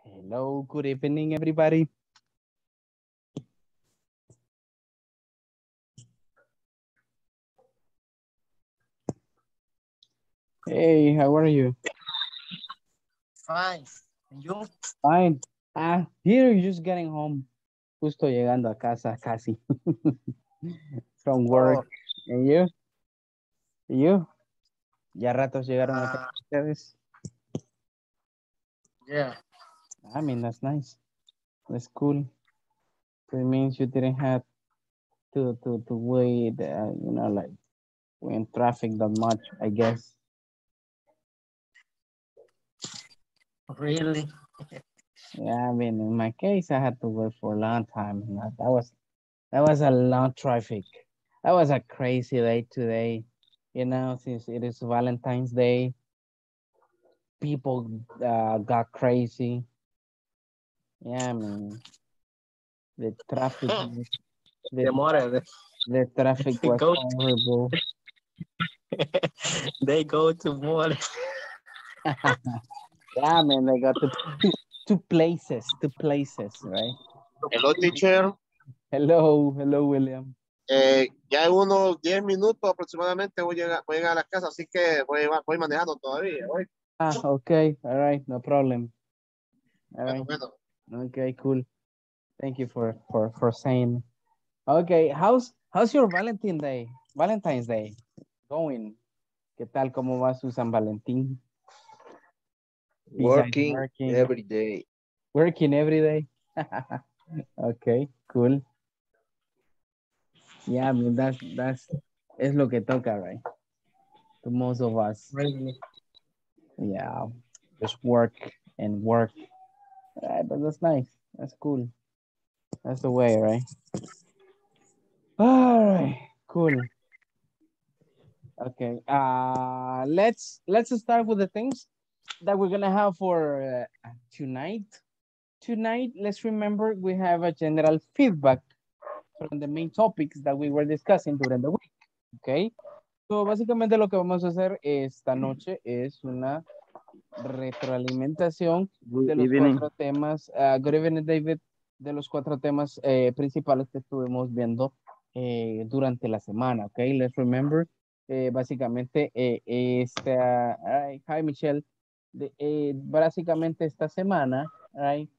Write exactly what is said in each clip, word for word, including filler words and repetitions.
Hello, good evening, everybody. Hey, how are you? Fine. And you? Fine. Ah, here just getting home. Justo llegando a casa, casi. From work. Oh, And you? You? Ya ratos llegaron a uh, casa ustedes. yeah. I mean, that's nice. That's cool. It means you didn't have to to to wait, uh, you know, like in traffic that much, I guess. Really? Yeah, I mean, in my case, I had to wait for a long time. and That that was that was a long traffic. That was a crazy day today. You know, since it is Valentine's Day, people uh, got crazy. Yeah, I mean, the traffic, was- the The mother, the traffic they was go, horrible. they go to more. Yeah, man, they got to two two places, two places, right? Hello, teacher. Hello, hello, William. Eh, ya en unos diez minutos aproximadamente voy a, llegar, voy a llegar a la casa, así que voy, voy manejando todavía. Voy. Ah, okay, all right, no problem. All Bueno, right, bueno. okay, cool. Thank you for for for saying. Okay, how's how's your Valentine Day? Valentine's Day going? ¿Qué tal? ¿Cómo va su San Valentín? Besides Working working, every day. working every day. Okay, cool. Yeah, I mean that's that's es lo que toca, right? To most of us. Really? Yeah, just work and work. Right, but that's nice. That's cool. That's the way, right? All right, cool. Okay. Uh let's let's start with the things that we're gonna have for uh, tonight. Tonight, let's remember we have a general feedback from the main topics that we were discussing during the week. Okay. So básicamente lo que vamos a hacer esta noche es una retroalimentación de Good los evening. cuatro temas. Uh, good evening, David. De los cuatro temas eh, principales que estuvimos viendo eh, durante la semana. Ok, let's remember. Eh, básicamente, eh, esta. Right, hi, Michelle. De, eh, básicamente, esta semana, right,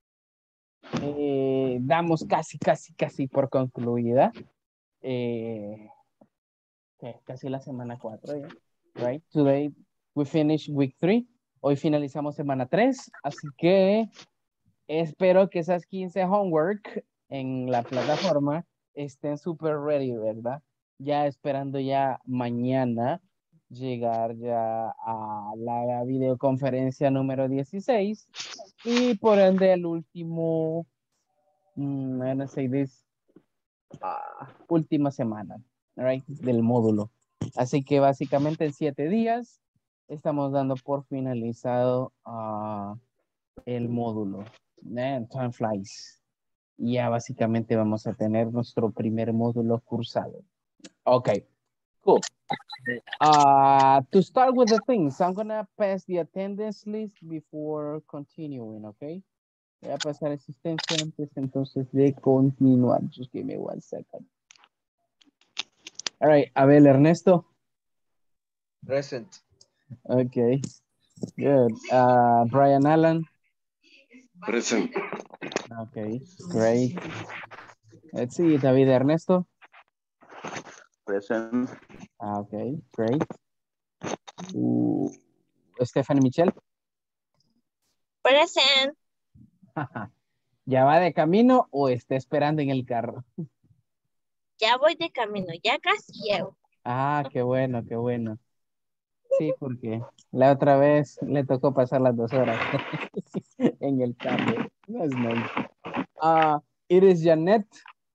eh, damos casi, casi, casi por concluida. Eh, okay, casi la semana cuatro, ya. Right? Today we finish week three. Hoy finalizamos semana tres, así que espero que esas quince homework en la plataforma estén super ready, ¿verdad? Ya esperando ya mañana llegar ya a la videoconferencia número dieciséis y por ende el último, mm, I'm gonna say this, uh, última semana, right, del módulo. Así que básicamente en siete días estamos dando por finalizado uh, el módulo. Man, time flies. Y ya básicamente vamos a tener nuestro primer módulo cursado. Okay, cool. Uh, to start with the things, I'm gonna pass the attendance list before continuing, okay? Voy a pasar asistencia antes entonces de continuar. Just give me one second. All right, Abel Ernesto. Present. Okay, good. Uh, Brian Allen. Present. Okay, great. Let's see, David Ernesto. Present. Okay, great. Uh, Stephanie Michelle. Present. ¿Ya va de camino o está esperando en el carro? Ya voy de camino, ya casi llego. Ah, qué bueno, qué bueno. Sí, porque la otra vez le tocó pasar las dos horas en el carro. That's nice. Uh, it is Janet.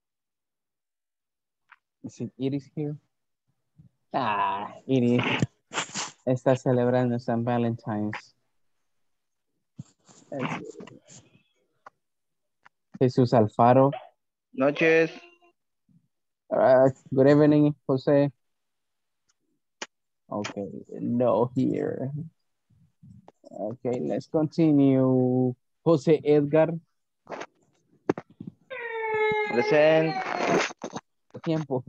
Is it Iris here? Ah, Iris está celebrando San Valentine's. Jesús Alfaro. Noches. Uh, good evening, Jose. Okay, no here. Okay, let's continue. José Edgar, Present. tiempo.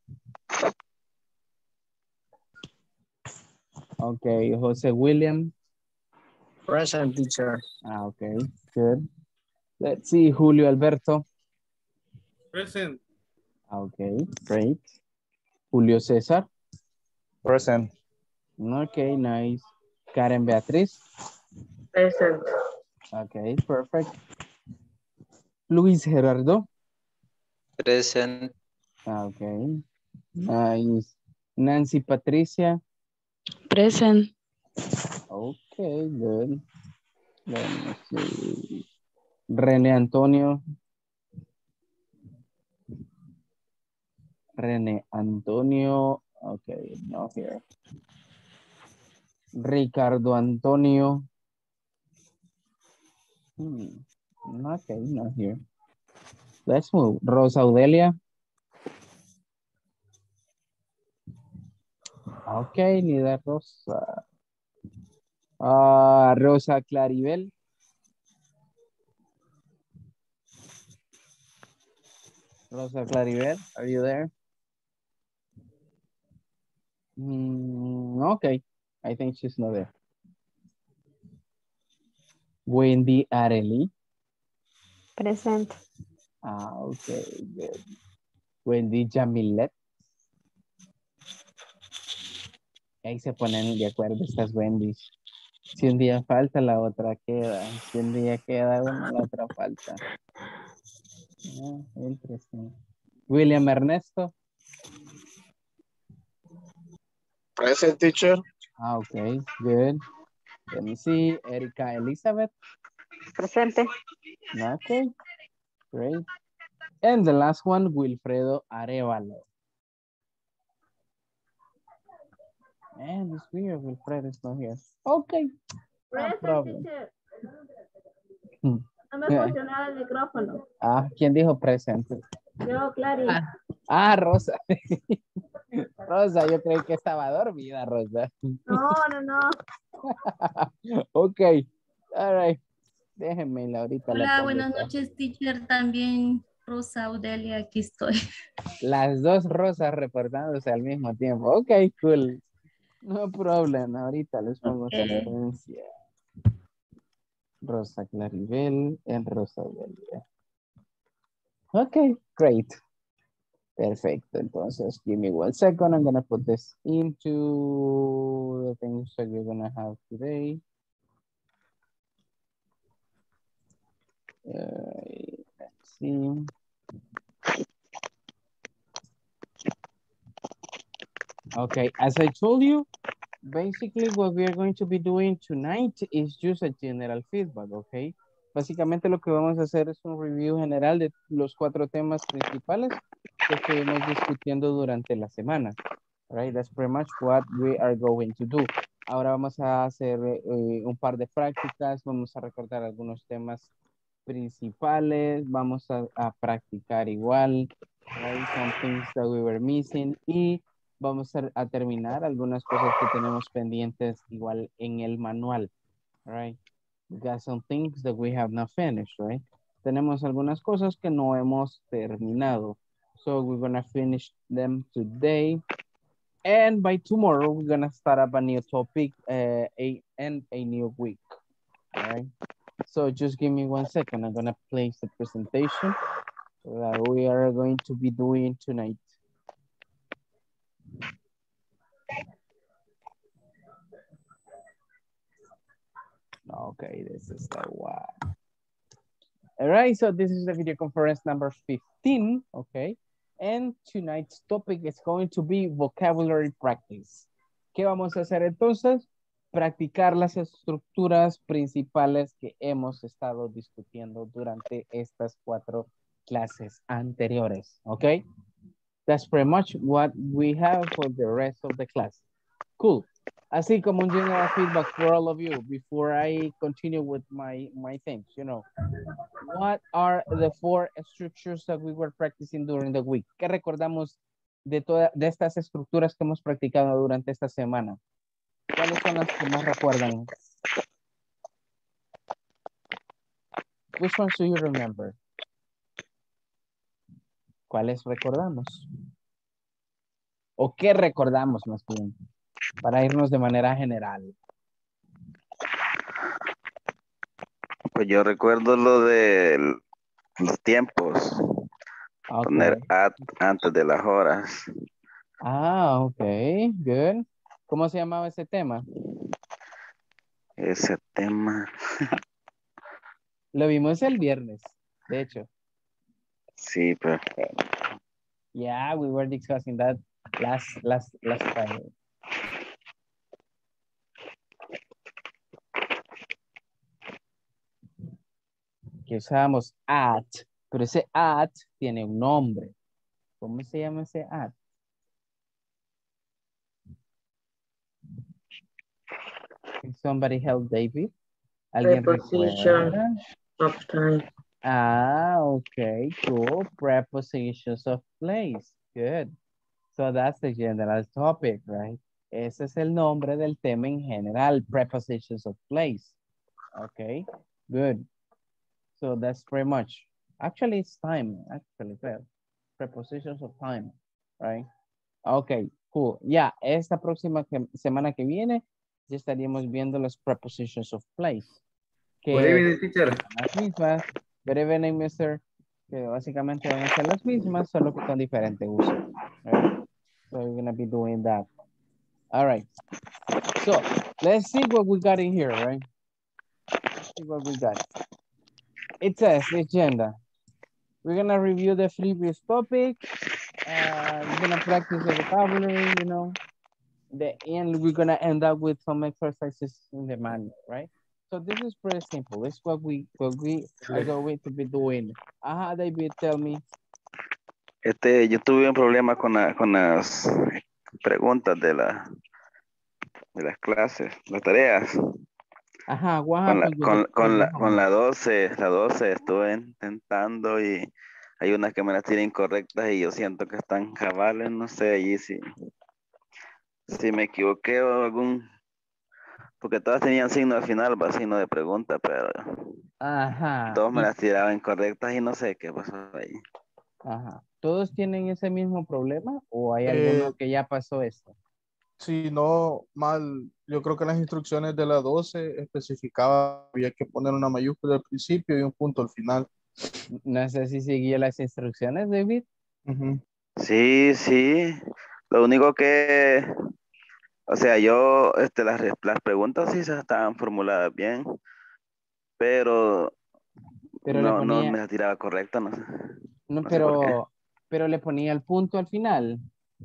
Ok, José William. Present, teacher. Ah, ok, good. Let's see, Julio Alberto. Present. Ah, ok, great. Julio César. Present. Ok, nice. Karen Beatriz. Present. Ok, perfect. Luis Gerardo. Present. Ah, ok, nice. Nancy Patricia. Present. Okay, good. Let me see. René Antonio. René Antonio. Okay, not here. Ricardo Antonio. Hmm. Okay, not here. Let's move. Rosa Audelia. Okay, neither Rosa. Uh, Rosa Claribel. Rosa Claribel, are you there? Mm, okay, I think she's not there. Wendy Areli. Present. Ah, okay, good. Wendy Jamilet. Ahí se ponen de acuerdo estas Wendy's. Si un día falta, la otra queda. Si un día queda una, la otra falta. Ah, interesante. William Ernesto. Present, teacher. Ah, okay, good. Let me see. Erika Elizabeth. Presente. Okay, great. And the last one, Wilfredo Arevalo. And it's weird, Wilfredo is not here. Okay, no problem. Hmm. No me funcionaba el micrófono. Ah, ¿quién dijo presente? Yo, Clary. Ah, ah, Rosa. Rosa, yo creí que estaba dormida, Rosa. No, no, no. Ok, all right. Déjenme ahorita. la Hola, pongo buenas acá. noches, teacher. También Rosa Audelia, aquí estoy. Las dos Rosas reportándose al mismo tiempo. Ok, cool. No problem. Ahorita les pongo Okay. asistencia. Rosa Claribel en Rosa Audelia. Ok, great. Perfecto. Entonces, give me one second. I'm going to put this into the things that you're going to have today. Uh, let's see. Okay, as I told you, basically what we are going to be doing tonight is just a general feedback, okay? Básicamente lo que vamos a hacer es un review general de los cuatro temas principales que estuvimos discutiendo durante la semana. Right, that's pretty much what we are going to do. Ahora vamos a hacer eh, un par de prácticas, vamos a recordar algunos temas principales, vamos a, a practicar igual, right, some things that we were missing, y vamos a, a terminar algunas cosas que tenemos pendientes igual en el manual, right? We got some things that we have not finished, right? Tenemos algunas cosas que no hemos terminado. So we're gonna finish them today. And by tomorrow, we're gonna start up a new topic uh, a, and a new week, all right? So just give me one second. I'm gonna place the presentation that we are going to be doing tonight. Okay, this is the one. All right, so this is the video conference number fifteen, okay? And tonight's topic is going to be vocabulary practice. ¿Qué vamos a hacer entonces? Practicar las estructuras principales que hemos estado discutiendo durante estas cuatro clases anteriores, okay? That's pretty much what we have for the rest of the class. Cool. Así como un general feedback for all of you before I continue with my, my things, you know. What are the four structures that we were practicing during the week? ¿Qué recordamos de, toda, de estas estructuras que hemos practicado durante esta semana? ¿Cuáles son las que más recuerdan? Which ones do you remember? ¿Cuáles recordamos? ¿O qué recordamos más bien? Para irnos de manera general. Pues yo recuerdo lo de los tiempos. Okay. Poner at antes de las horas. Ah, ok, good. ¿Cómo se llamaba ese tema? Ese tema. Lo vimos el viernes, de hecho. Sí, pero. Yeah, we were discussing that last, last, last Friday. Que usábamos at, pero ese at tiene un nombre. ¿Cómo se llama ese at? Can somebody help David? ¿Alguien Preposition recuerda? of time. Ah, okay, cool. Prepositions of place. Good. So that's the general topic, right? Ese es el nombre del tema en general, prepositions of place. Okay, good. So that's pretty much. Actually, it's time, actually, well, prepositions of time, right? Okay, cool. Ya, esta próxima que- semana que viene, ya estaríamos viendo las prepositions of place. Que Good evening, teacher. son las mismas. Good evening, mister. Que básicamente van a ser las mismas, solo que con diferente uso. Right? So we're gonna be doing that. All right. So let's see what we got in here, right? Let's see what we got. It says the agenda. We're gonna review the previous topic. Uh, we're gonna practice the vocabulary, you know. The and we're gonna end up with some exercises in the manual, right? So this is pretty simple. It's what we what we are going to be doing. Ajá, David, tell me. Este, yo tuve un problema con, la- con las preguntas de, la, de las clases, las tareas. Ajá, what Con la, happened with con, the con, la, previous con one? la doce, la doce estuve intentando y hay unas que me las tienen incorrectas y yo siento que están cabales, no sé allí si, si me equivoqué o algún, porque todas tenían signo al final, va signo de pregunta, pero Ajá. dos me y- las tiraban incorrectas y no sé qué pasó ahí. Ajá. ¿Todos tienen ese mismo problema o hay Eh, alguno que ya pasó esto? Si no mal, yo creo que las instrucciones de la doce especificaba que había que poner una mayúscula al principio y un punto al final. No sé si siguió las instrucciones, David. Ujú. Sí, sí, lo único que, o sea, yo, este, las, re- las preguntas sí se estaban formuladas bien, pero Pero le no, no ponía, me las tiraba correcta, no sé, no, no sé por qué. pero, pero le ponía el punto al final.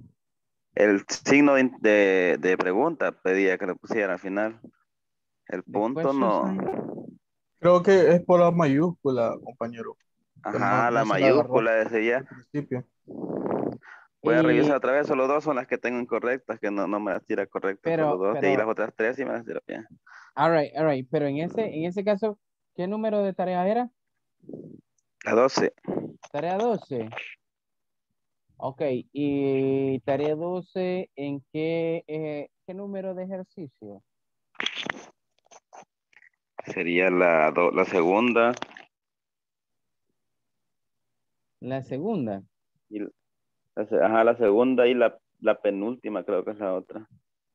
El signo de, de- de pregunta pedía que le pusiera al final. El The punto question no. sign. Creo que es por la mayúscula, compañero. Que no, Ajá, la no se la agarró mayúscula decía. al principio. Voy a revisar Y, otra vez, solo dos son las que tengo incorrectas, que no, no me las tira correctas, solo pero, dos. De ahí las pero, otras tres sí me las tira bien. all right, all right. Pero en ese, en ese caso, ¿qué número de tarea era? La doce. Tarea doce. Ok, y tarea doce, ¿en qué, eh, qué número de ejercicio? Sería la, do- la segunda. La segunda. Y la, se- ajá, la segunda y la, la penúltima creo que es la otra.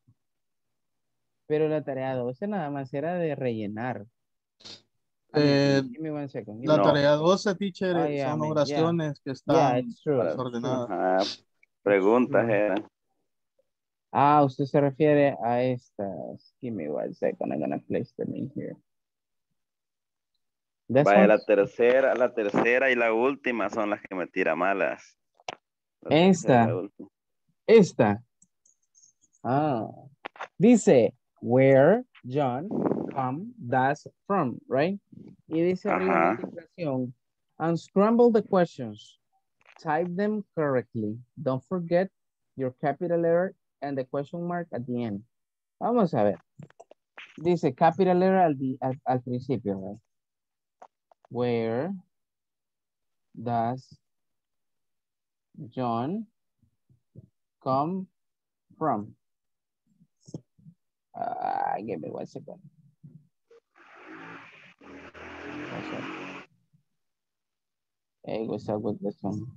Pero la tarea doce nada más era de rellenar. I mean, Eh, give me one second. give la me- No. tarea doce, teacher, Oh, eh, yeah, son man, yeah. oraciones que Yeah, están it's true. Para- it's true. desordenadas. Ajá, preguntas Ujú. eran. Ah, usted se refiere a estas. Give me one second. I'm gonna place them in here. That's Vaya, one. la tercera, la tercera y la última son las que me tira malas. La tercera y Esta, la última. esta. Ah. Dice, where John come does from, right? Y dice arriba en la Ajá. indicación, unscramble the questions. Type them correctly. Don't forget your capital letter and the question mark at the end. Vamos a ver. Dice capital letter al, di- al, al principio, right? Where does John come from? Uh, give me one second. One second. Hey, what's up with this one?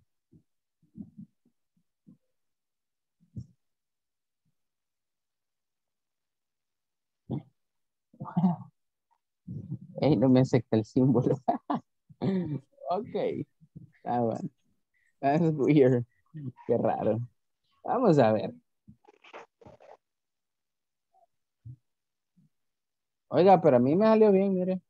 Hey, no me acepta el símbolo. Ok. Está bueno. That's weird. Qué raro. Vamos a ver. Oiga, pero a mí me salió bien, mire.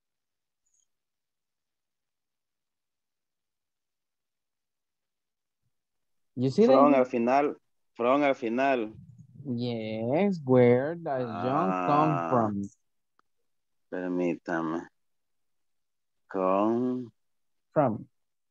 You see that? From al final, from al final. Yes, where does John come Ah, from? permítame. Con, From.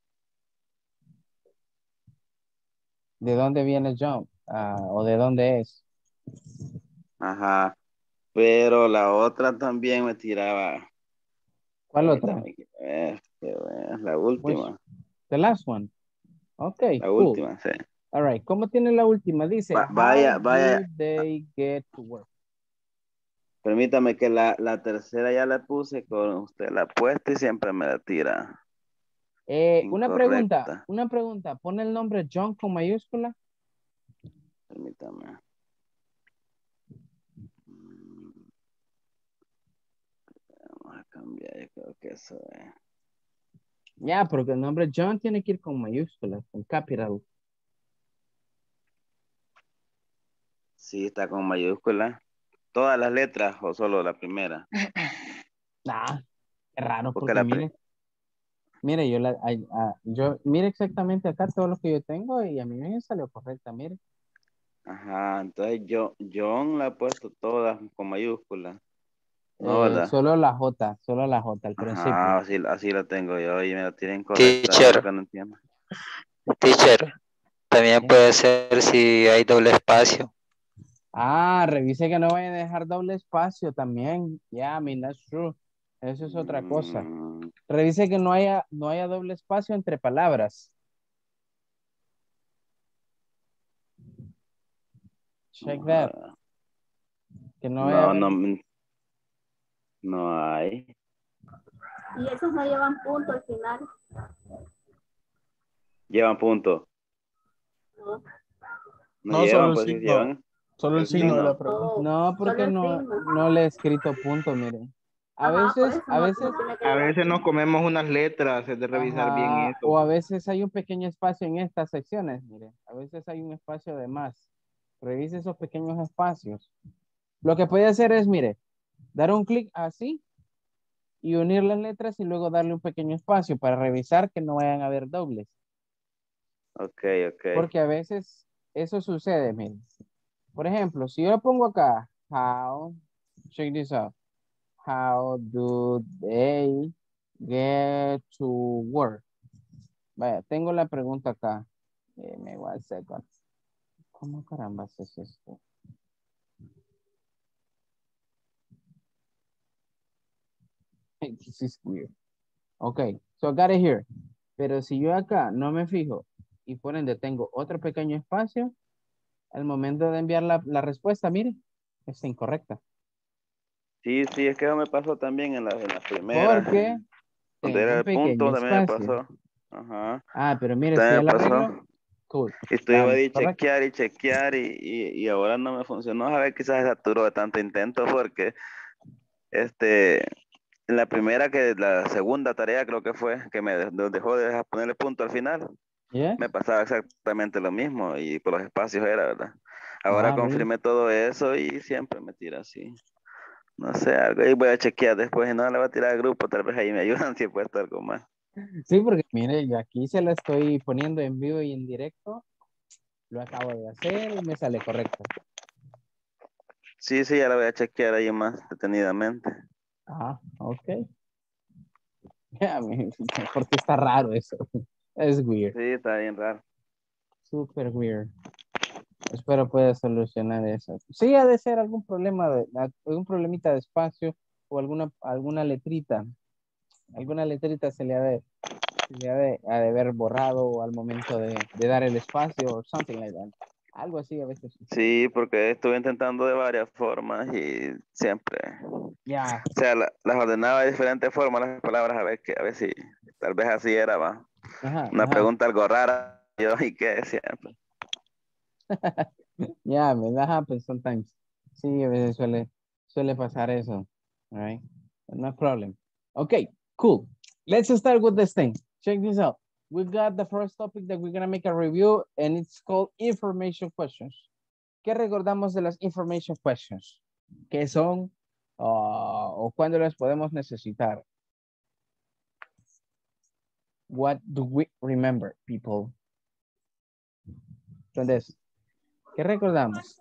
¿De dónde viene John? Ah, ¿o de dónde es? ajá. Pero la otra también me tiraba. ¿Cuál otra? Permítame que- eh, que- eh, la Which? última. The last one. Okay, La cool. última, sí. All right. ¿Cómo tiene la última? Dice, Va- how vaya, do vaya. they get to work? Permítame que la, la tercera ya la puse con usted la puesta y siempre me la tira. Eh, una pregunta, Incorrecta. una pregunta. ¿Pone el nombre John con mayúscula? Permítame. Mm, Vamos a cambiar, yo creo que eso es. Ya, porque el nombre John tiene que ir con mayúsculas, con capital. Sí, está con mayúscula. ¿Todas las letras o solo la primera? Ah, qué raro, Porque porque la pri- mire, mire, yo la, ay, ah, yo, mire exactamente acá todo lo que yo tengo y a mí me salió correcta, mire. Ajá, entonces yo, John la he puesto todas con mayúscula. No, Eh, ¿verdad? solo la J, solo la J al principio. Ajá, así, así la tengo yo y me la tienen correcta, eso es lo Teacher, que no entiendo. teacher, también ¿Sí? puede ser si hay doble espacio. Ah, revise que no vaya a dejar doble espacio también. Yeah, I mean, that's true. Eso es otra cosa. Mm, Revise que no haya, no haya doble espacio entre palabras. Check that. ajá. Que no vaya a No, haber. no, no hay. Y esos no llevan punto al final. Llevan punto. No, No No, solo llevan, el pues sí signo, llevan solo el el signo de la signo. pregunta. No, porque solo el no, signo. no le he escrito punto, miren. A Ajá, por veces, eso a no, veces, no tiene que A llevar veces nos punto. comemos unas letras, es de revisar bien ajá, eso. o a veces hay un pequeño espacio en estas secciones, miren. A veces hay un espacio de más. Revise esos pequeños espacios. Lo que puede hacer es, mire, dar un clic así y unir las letras y luego darle un pequeño espacio para revisar que no vayan a haber dobles. Ok, ok. Porque a veces eso sucede, miren. Por ejemplo, si yo le pongo acá, how, check this out. How do they get to work? Vaya, tengo la pregunta acá. Eh, me one second. ¿Cómo caramba es esto? This is weird. Ok, so I got it here. Pero si yo acá no me fijo y por ende tengo otro pequeño espacio, al momento de enviar la, la respuesta, mire, está incorrecta. Sí, sí, es que eso me pasó también en la, en la primera. Porque Donde tengo era un el punto, pequeño también me espacio. pasó. Ajá. Ah, pero mire, si También ya me la pasó. arreglo, cool. Y estuve Vamos, ahí correcto. chequear y chequear y, y, y ahora no me funcionó. A ver, quizás saturó de tanto intento porque este, en la primera que la segunda tarea creo que fue que me de- dejó de dejar ponerle punto al final. Yes? Me pasaba exactamente lo mismo y por los espacios era, ¿verdad? Ahora Ah, really? confirmé todo eso y siempre me tira así. No sé, algo ahí voy a chequear después y no le voy a tirar al grupo, tal vez ahí me ayudan si he puesto algo más. Sí, porque mire, yo aquí se la estoy poniendo en vivo y en directo. Lo acabo de hacer y me sale correcto. Sí, sí, ya la voy a chequear ahí más detenidamente. Ah, ok. Yeah, I mean, porque está raro eso. Es weird. Sí, está bien raro. Super weird. Espero pueda solucionar eso. Sí, ha de ser algún problema, de, algún problemita de espacio o alguna, alguna letrita. Alguna letrita se le ha de, se le ha de, ha de haber borrado al momento de, de dar el espacio o something like that. Algo así a veces sucede. Sí, porque estuve intentando de varias formas y siempre, Ya, o sea, la- las ordenaba de diferentes formas las palabras a ver que a ver si tal vez así era, va. Ajá, Una ajá. pregunta algo rara. Yo, ¿y qué siempre? Yeah, man, that happens sometimes. Sí, a veces suele, suele pasar eso. All right, no problem. Okay, cool. Let's start with this thing. Check this out. We got the first topic that we're gonna make a review, and it's called information questions. ¿Qué recordamos de las information questions? ¿Qué son? Uh, ¿O cuándo las podemos necesitar? What do we remember, people? Entonces, ¿qué recordamos?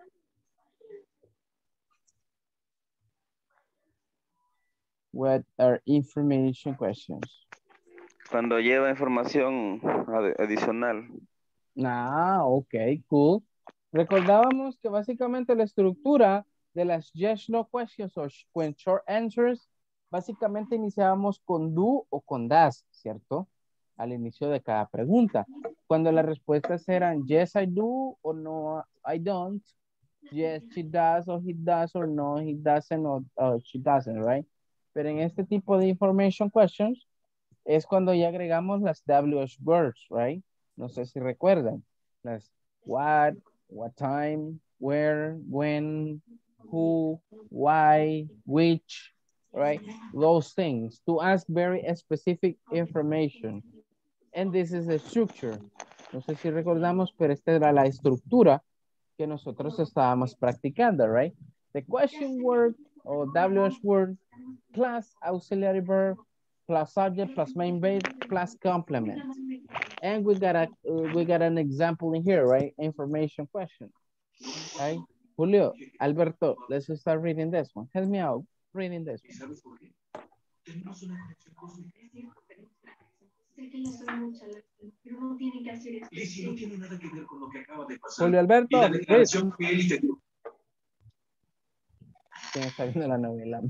What are information questions? Cuando lleva información ade- adicional. Ah, ok, cool. Recordábamos que básicamente la estructura de las yes, no questions o sh- when short answers, básicamente iniciábamos con do o con does, ¿cierto? Al inicio de cada pregunta. Cuando las respuestas eran yes, I do o no, I don't. Yes, she does or he does or no, he doesn't or or she doesn't, right? Pero en este tipo de information questions es cuando ya agregamos las W H words, right? No sé si recuerdan. Las what, what time, where, when, who, why, which, right? Those things to ask very specific information. And this is a structure. No sé si recordamos, pero esta era la estructura que nosotros estábamos practicando, right? The question word o W H word plus auxiliary verb plus subject plus main verb plus complement. And we got a uh, we got an example in here, right? Information question. Right? Julio, Alberto, let's start reading this one. Help me out reading this one. Julio Alberto, read. ¿Quién está viendo la novela?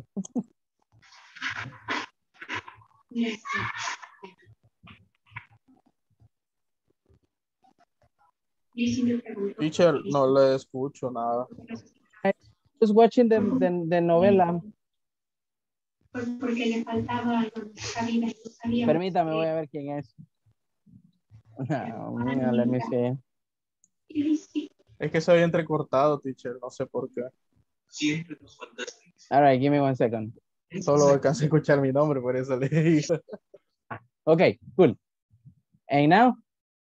Teacher, no le escucho nada. I was watching the, the, the novela. Porque le faltaba cabina. Permítame, voy a ver quién es. No, mira, let me see. Es que se había entrecortado, teacher, no sé por qué. All right, give me one second. Solo alcancé a escuchar mi nombre, por eso le digo. Okay, cool. And now?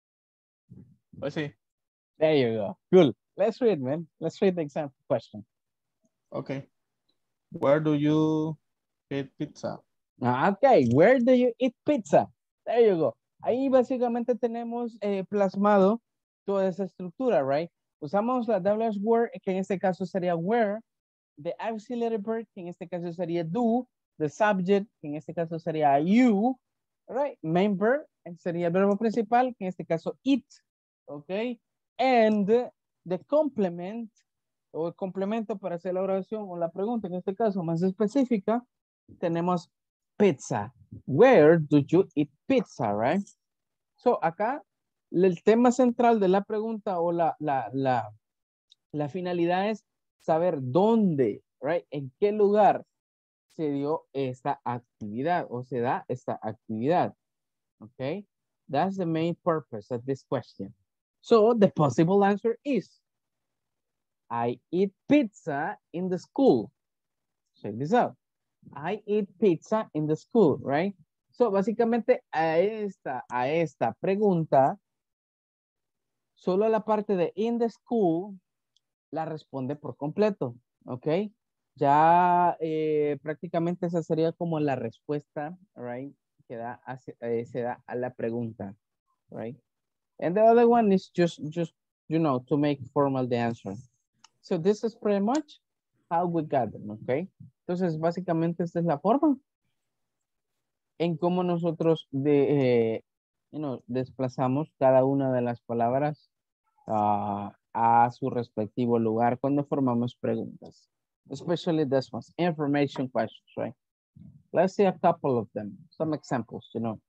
Pues sí. There you go. Cool. Let's read, man. Let's read the example question. Okay. Where do you eat pizza? Okay, where do you eat pizza? There you go. Ahí básicamente tenemos eh, plasmado toda esa estructura, right? Usamos la W H word, que en este caso sería where, the auxiliary verb, que en este caso sería do, the subject, que en este caso sería you, right? Main verb, sería el verbo principal, que en este caso eat, okay? And the complement, o el complemento para hacer la oración o la pregunta, en este caso más específica, tenemos pizza. Where do you eat pizza, right? So, acá, el tema central de la pregunta o la, la, la, la finalidad es saber dónde, right? En qué lugar se dio esta actividad o se da esta actividad. Okay? That's the main purpose of this question. So, the possible answer is, I eat pizza in the school. Check this out. I eat pizza in the school, right? So, básicamente a esta, a esta pregunta, solo la parte de in the school la responde por completo, ¿ok? Ya eh, prácticamente esa sería como la respuesta, right? Que da, hace, eh, se da a la pregunta, right? And the other one is just, just, you know, to make formal the answer. So this is pretty much how we got them, ¿ok? Entonces, básicamente esta es la forma en cómo nosotros de, eh, you know, desplazamos cada una de las palabras uh, a su respectivo lugar cuando formamos preguntas. Especially this one, information questions, right? Let's see a couple of them, some examples, you know.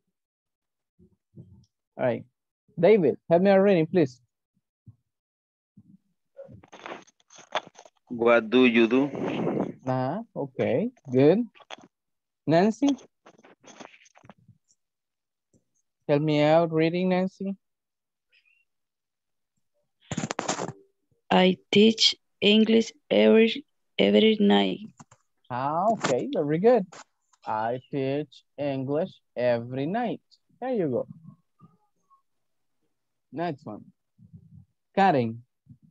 All right. David, help me out reading, please. What do you do? Ah, okay, good. Nancy? Help me out reading, Nancy. I teach English every every night. Ah, okay, very good. I teach English every night. There you go. Next one. Karen.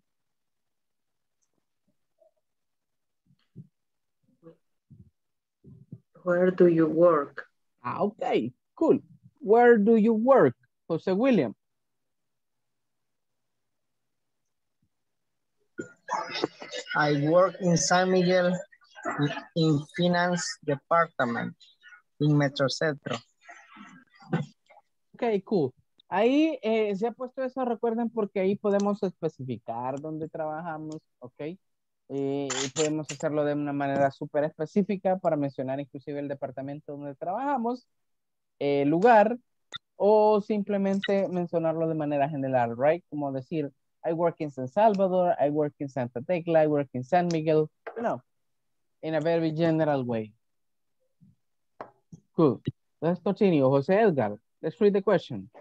Where do you work? Ah, okay, cool. Where do you work, Jose William? I work in San Miguel in finance department in Metrocentro. Ok, cool. Ahí eh, se ha puesto eso, recuerden, porque ahí podemos especificar dónde trabajamos, ok. Eh, y podemos hacerlo de una manera súper específica para mencionar inclusive el departamento donde trabajamos, el lugar, o simplemente mencionarlo de manera general, right? Como decir, I work in San Salvador, I work in Santa Tecla, I work in San Miguel, you know, in a very general way. Cool. Let's continue. Jose Edgar, let's read the question.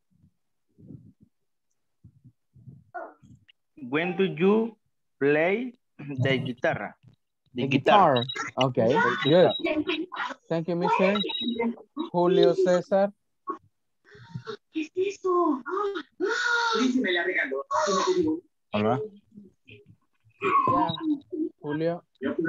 When do you play the guitar? The, the guitar. guitar. Okay, good. Thank you, mister Julio César. ¿Qué es eso? Me la regaló. Hola. Yeah, Julio.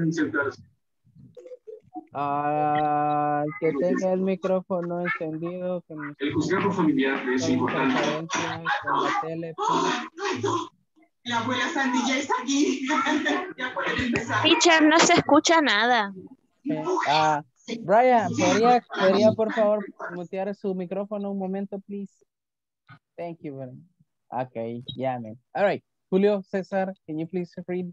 Ah, que tenga el micrófono encendido. Que me el juzgado familiar es importante. Con la tele. La abuela Sandy ya está aquí. Ya pueden empezar. Teacher, no se escucha nada. Eh, ah, Brian, ¿podría, ¿podría por favor mutear su micrófono un momento, please? Thank you, Brian. Okay, yeah, man. All right, Julio, César, can you please read?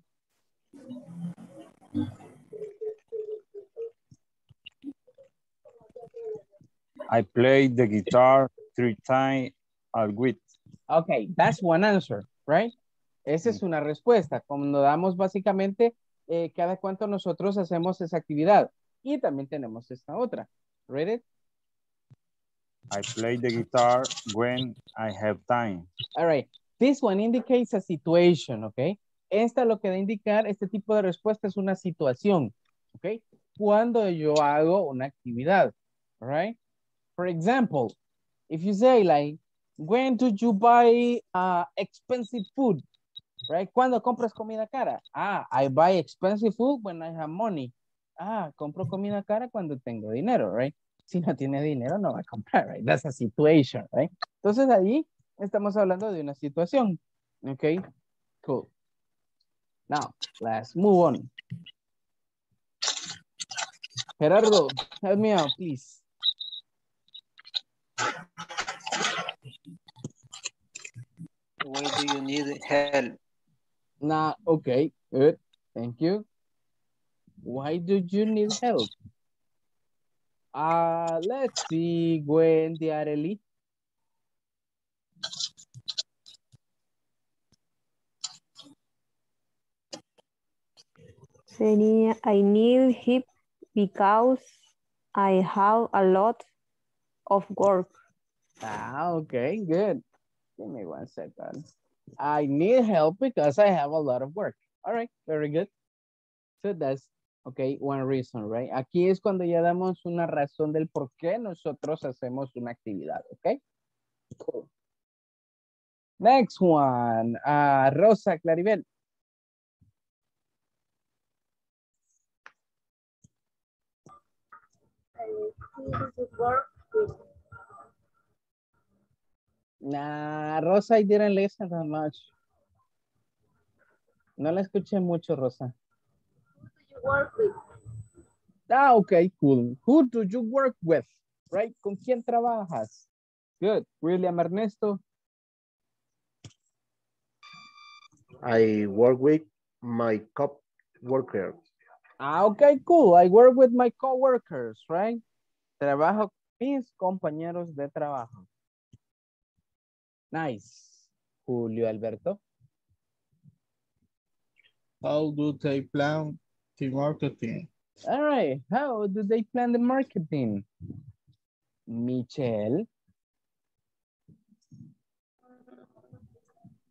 I play the guitar three times a week. Okay, that's one answer, right? Esa es una respuesta. Cuando damos básicamente eh, cada cuánto nosotros hacemos esa actividad. Y también tenemos esta otra. Read it. I play the guitar when I have time. All right. This one indicates a situation, okay? Esta lo que da a indicar, este tipo de respuesta es una situación, okay? Cuando yo hago una actividad, all right? For example, if you say like, when do you buy uh, expensive food? Right? Cuando compras comida cara? Ah, I buy expensive food when I have money. Ah, compro comida cara cuando tengo dinero, right? Si no tiene dinero, no va a comprar, right? That's a situation, right? Entonces ahí estamos hablando de una situación. Okay, cool. Now, let's move on. Gerardo, help me out, please. Why do you need help? Nah, okay, good. Thank you. Why do you need help? Uh, let's see, Gwen Diarelli. Sería, I need help because I have a lot of work. Ah, okay, good. Give me one second. I need help because I have a lot of work. All right, very good. So that's, okay, one reason, right? Aquí es cuando ya damos una razón del por qué nosotros hacemos una actividad, okay? Cool. Next one, uh, Rosa Claribel. Nah, Rosa, I didn't listen that much. No la escuché mucho, Rosa. Who do you work with? Ah, okay, cool. Who do you work with? Right? ¿Con quién trabajas? Good. William Ernesto. I work with my co-worker. Ah, okay, cool. I work with my coworkers, right? Trabajo con mis compañeros de trabajo. Nice. Julio Alberto. How do they plan the marketing? All right. How do they plan the marketing? Michelle.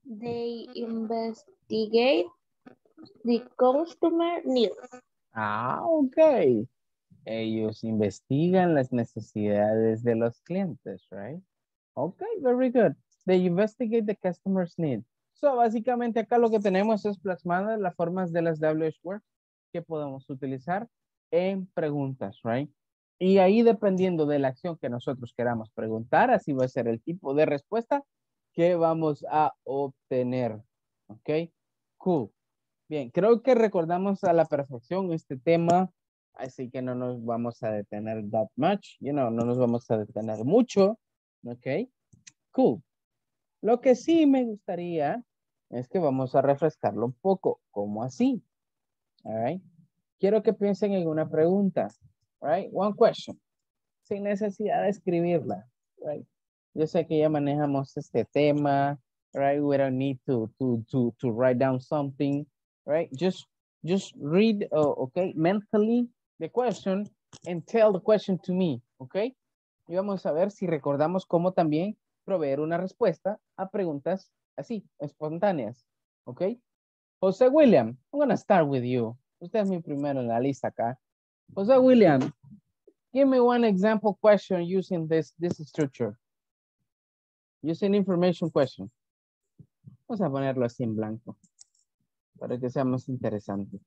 They investigate the customer needs. Ah, ok. Ellos investigan las necesidades de los clientes, right? Ok, very good. They investigate the customer's need. So, básicamente acá lo que tenemos es plasmadas las formas de las W H words que podemos utilizar en preguntas, right? Y ahí dependiendo de la acción que nosotros queramos preguntar, así va a ser el tipo de respuesta que vamos a obtener. Ok, cool. Bien, creo que recordamos a la perfección este tema, así que no nos vamos a detener that much, you know, no nos vamos a detener mucho. Ok, cool. Lo que sí me gustaría es que vamos a refrescarlo un poco. ¿Cómo así? All right. Quiero que piensen en una pregunta. All right. One question. Sin necesidad de escribirla. Right. Yo sé que ya manejamos este tema. Right. We don't need to, to, to, to write down something. Right. Just, just read, uh, okay, mentally the question and tell the question to me. Okay. Y vamos a ver si recordamos cómo también proveer una respuesta a preguntas así, espontáneas. ¿Ok? José William, I'm going to start with you. Usted es mi primero en la lista acá. José William, give me one example question using this, this structure. Using information question. Vamos a ponerlo así en blanco para que sea más interesante.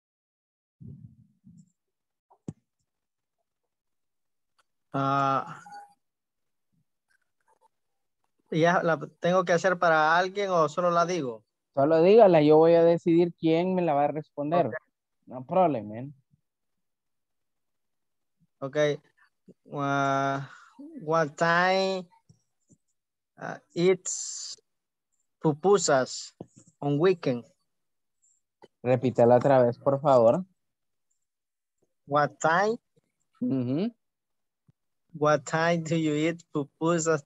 Ah, ¿ya la tengo que hacer para alguien o solo la digo? Solo dígala, yo voy a decidir quién me la va a responder. Okay. No problem, man. Okay. Uh, what time uh, it's pupusas on weekend? Repítela otra vez, por favor. What time? Mm-hmm. What time do you eat pupusas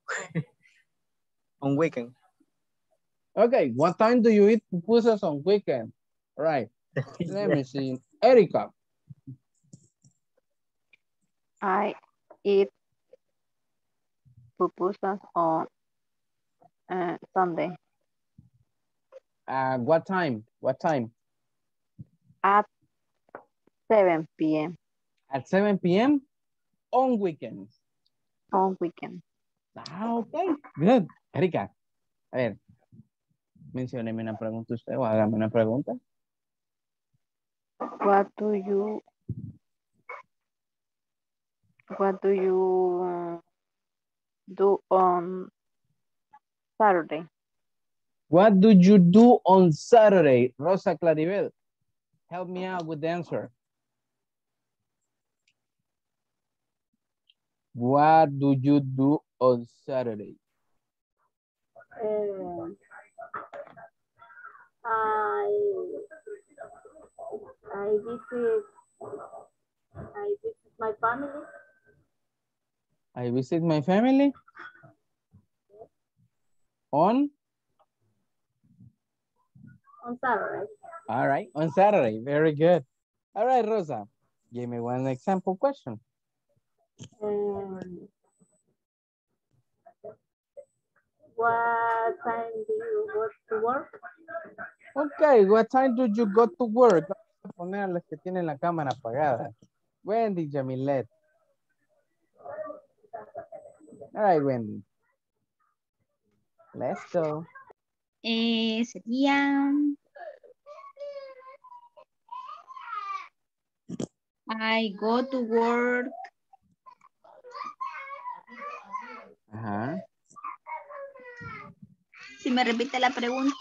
on weekend? Okay, what time do you eat pupusas on weekend? Right. Let me see. Erica. I eat pupusas on uh, Sunday. Uh, what time? What time? At seven p m At seven p m on weekends. on weekend. Ah, okay. Good. Erika, a ver, mencióneme una pregunta usted o hágame una pregunta. What do you What do you uh, do on Saturday? What do you do on Saturday? Rosa Claribel, help me out with the answer. What do you do on Saturday? Um, I I visit I visit my family. I visit my family on On Saturday. All right, on Saturday. Very good. All right, Rosa, give me one example question. Um, what time do you go to work? Okay, what time do you go to work? Vamos a poner a los que tienen la cámara apagada. Wendy, Jamilet. All right, Wendy. Let's go. Eh, sería... I go to work. Ajá. Si me repite la pregunta.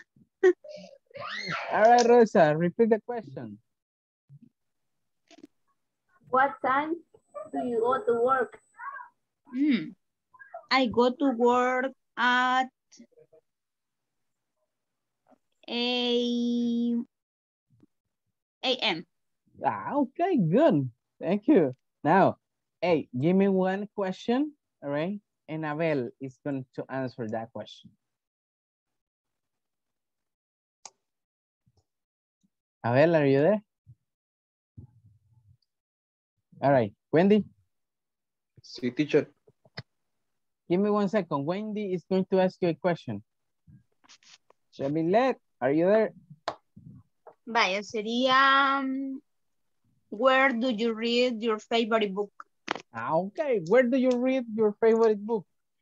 All right, Rosa, repeat the question. What time do you go to work? Mm. I go to work at eight A M Ah, okay, good. Thank you. Now, hey, give me one question, all right? And Abel is going to answer that question. Abel, are you there? All right, Wendy. Sí, teacher. Give me one second. Wendy is going to ask you a question. Shamilet, are you there? Vaya, sería, um, where do you read your favorite book? Ah, okay. Where do you read your favorite book?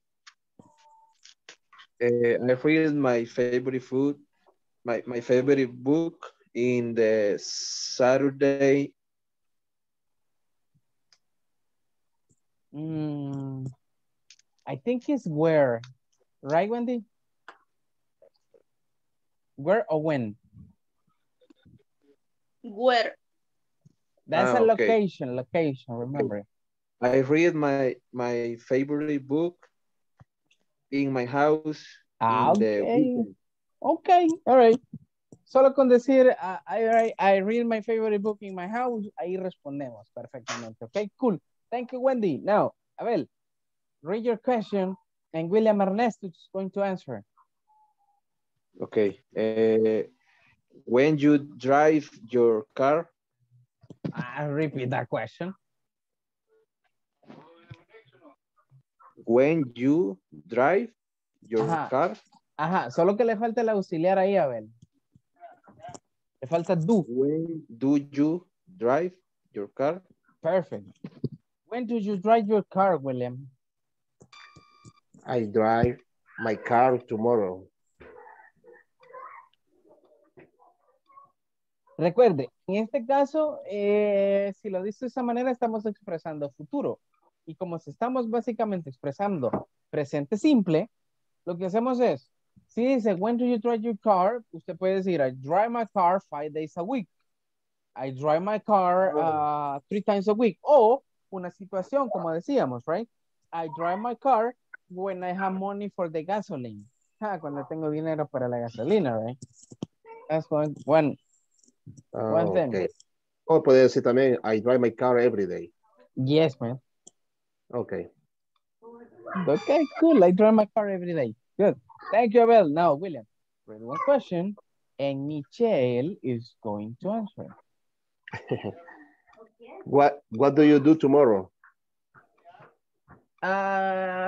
Uh, I read my favorite food, my, my favorite book in the Saturday. Mm, I think it's where, right, Wendy? Where or when? Where? That's Ah, a okay. location, location, remember. I read my, my favorite book in my house Ah, in the okay. weekend. Okay, all right. Solo con decir, uh, I, I read my favorite book in my house, ahí respondemos perfectamente. Okay, cool. Thank you, Wendy. Now, Abel, read your question, and William Ernesto is going to answer. Okay. Uh, when you drive your car, I'll repeat that question. when you drive your Ajá. car, Ajá, solo que le falta el auxiliar ahí, Abel. Le falta do. when do you drive your car? Perfect. When do you drive your car, William? I drive my car tomorrow. Recuerde, en este caso, eh, si lo dice de esa manera, estamos expresando futuro. Y como si estamos básicamente expresando presente simple, lo que hacemos es, si dice, when do you drive your car? Usted puede decir, I drive my car five days a week. I drive my car uh, three times a week. O una situación, como decíamos, right? I drive my car when I have money for the gasoline. Ah, cuando tengo dinero para la gasolina, right? That's one, one, Ah, one thing. okay. O puede decir también, I drive my car every day. Yes, man. Okay. Okay, cool. I drive my car every day. Good. Thank you, Abel. Now, William, read one question, and Michelle is going to answer. What What do you do tomorrow? Uh,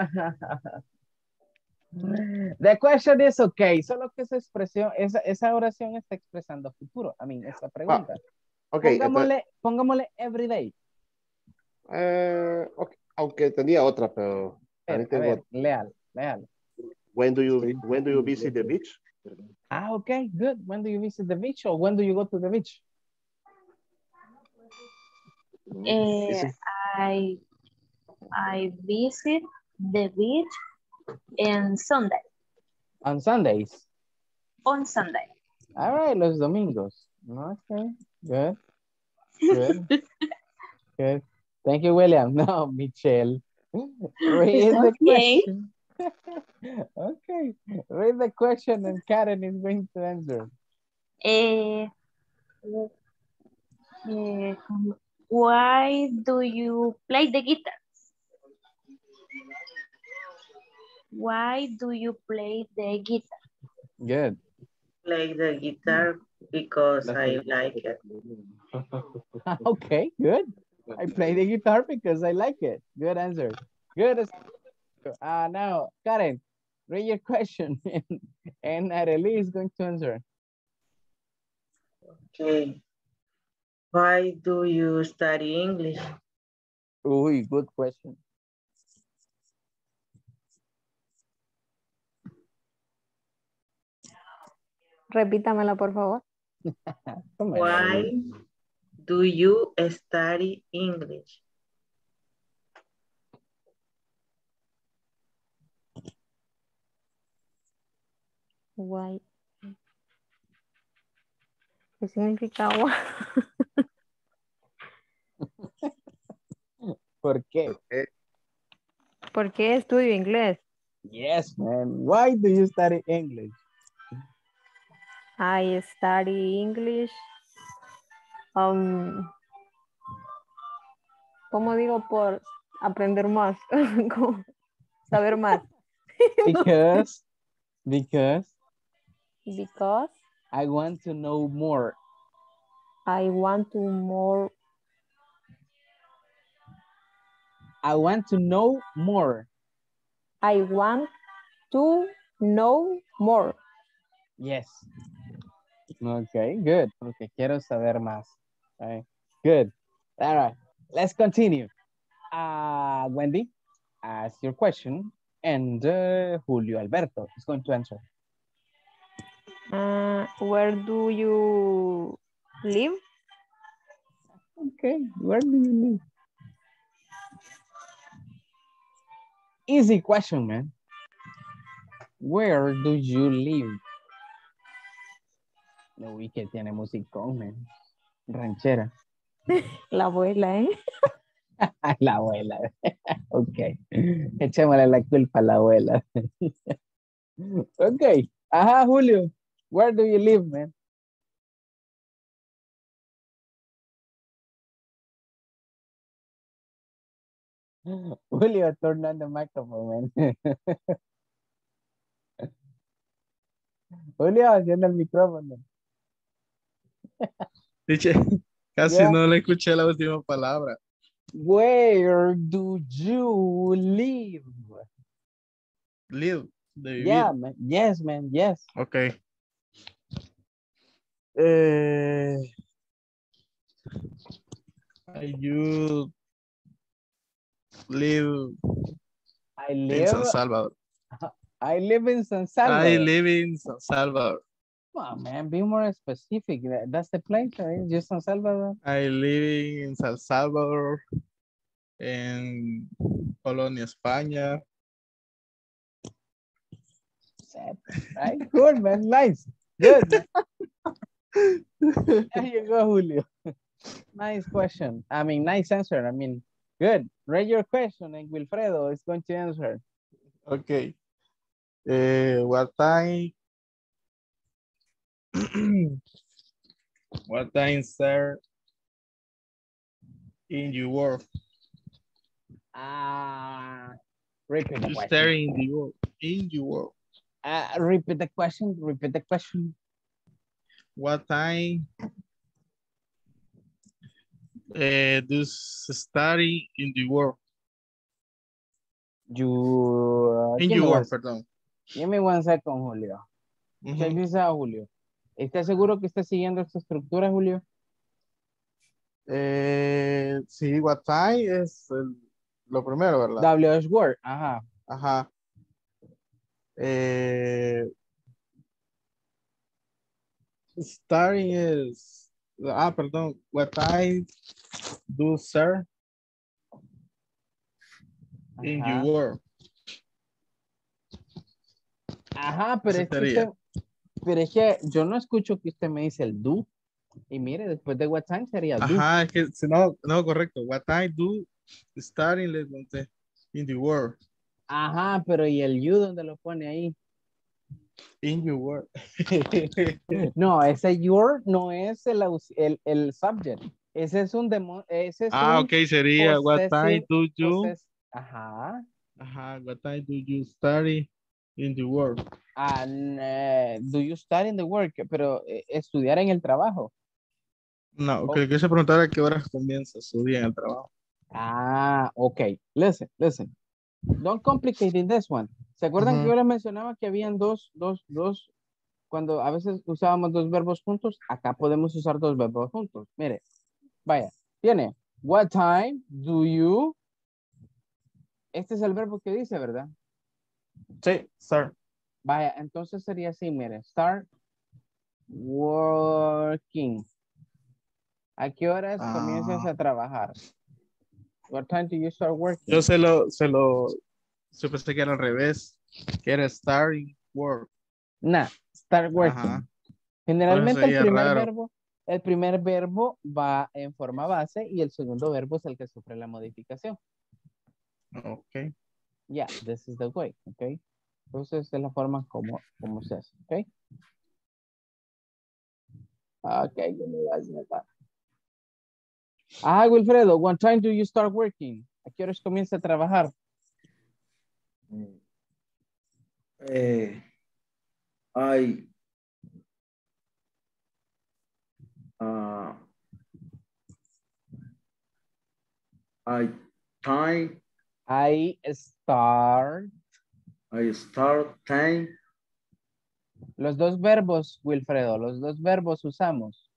the question is okay. Solo que esa expresión, esa, esa oración está expresando futuro. I mean, esa pregunta. Ah, okay, pongámosle, pongámosle every day. Eh, okay. Aunque tenía otra, pero A ver, tengo a ver, leal, leal. When do you When do you visit the beach? Ah, okay, good. When do you visit the beach or when do you go to the beach? Uh, I I visit the beach on Sunday. On Sundays. On Sunday. All right, los domingos. Okay, good. Good. Good. Thank you, William. No, Michelle. Read the Okay. question. Okay. Read the question and Karen is going to answer. Uh, uh, why do you play the guitar? Why do you play the guitar? Good. Play the guitar because I like it. Okay, good. I play the guitar because I like it. Good answer. Good. Uh, now, Karen, read your question and, and Arely is going to answer. Okay. Why do you study English? Uy, good question. Repítamela, por favor. Why do you study English? Why? ¿Qué significa why? ¿Por qué? ¿Por qué estudio inglés? Yes, man. Why do you study English? I study English. Um, ¿Cómo digo? Por aprender más. Saber más. Because, because. Because. I want to know more. I want to more. I want to know more. I want to know more. Yes. Okay, good. Porque quiero saber más. Right. Good. All right. Let's continue. Uh, Wendy, ask your question. And uh, Julio Alberto is going to answer. Uh, where do you live? Okay, where do you live? Easy question, man. Where do you live? No, we que tiene musicón, man. Ranchera. La abuela, ¿eh? La abuela. Ok. Echémosle la culpa a la abuela. Ok. Ajá, Julio. Where do you live, man? Julio, turn on the microphone, man. Julio, haciendo el micrófono. Dice, casi Yeah. no le escuché la última palabra. Where do you live? Live, de vivir. Yeah, man. Yes, man. Yes. Ok. Eh, you live I in live. San Salvador. I live in San Salvador. I live in San Salvador. Come on, man. Be more specific. That- That's the place, right? Just San Salvador. I live in San Salvador, en Colonia, España. Sad, right? Good, man. Nice. Good, man. There you go, Julio. Nice question. I mean, nice answer. I mean, good. Read your question and Wilfredo is going to answer. Okay. Eh, what time? What time, sir? In your work? Ah, repeat the You question. stay in the work. In your work. Uh, repeat the question. Repeat the question. What time uh, do you study in the work? You, uh, In give your me work, one- perdón. Give me one second, Julio. Ujú. Check this out, Julio. ¿Estás seguro que está siguiendo esta estructura, Julio? Eh, sí, what time es el- lo primero, ¿verdad? W H word. Ajá. Ajá. Eh, starting is, ah, perdón, what time do sir in Ajá. your work? Ajá, pero Ese es, que sería. usted, pero es que yo no escucho que usted me dice el do. Y mire, después de what time sería do. Ajá, es que si no, no, correcto. What time do starting in the work? Ajá, pero ¿y el you dónde lo pone ahí? In your work. No, ese your no es el, aus- el, el subject. Ese es un demo, ese es Ah, un ok, sería what time possessive- do you, possess- Ajá. ajá, what time do you study in the work? And, eh, do you study in the work? Pero eh, estudiar en el trabajo. No, Oh. que le quise preguntar a qué horas comienza su día en el trabajo. Ah, ok. Listen, listen. Don't complicate in this one. ¿Se acuerdan Ujú. que yo les mencionaba que habían dos, dos, dos, cuando a veces usábamos dos verbos juntos? Acá podemos usar dos verbos juntos. Mire, vaya, tiene, what time do you? Este es el verbo que dice, ¿verdad? Sí, sir. Vaya, entonces sería así, mire, start working. ¿A qué horas Ah. comienzas a trabajar? What time do you start working? Yo se lo, se lo, yo pensé que era al revés, que era starting work. Nah, start working. Ajá. Generalmente el sería primer raro. verbo, el primer verbo va en forma base y el segundo verbo es el que sufre la modificación. Ok. Yeah, this is the way, okay. Entonces es la forma como, como se hace, okay. Okay, give me one second. Ah, Wilfredo, what time do you start working? ¿A qué horas comienza a trabajar? Eh, I uh, I time I start I start time Los dos verbos, Wilfredo, los dos verbos usamos.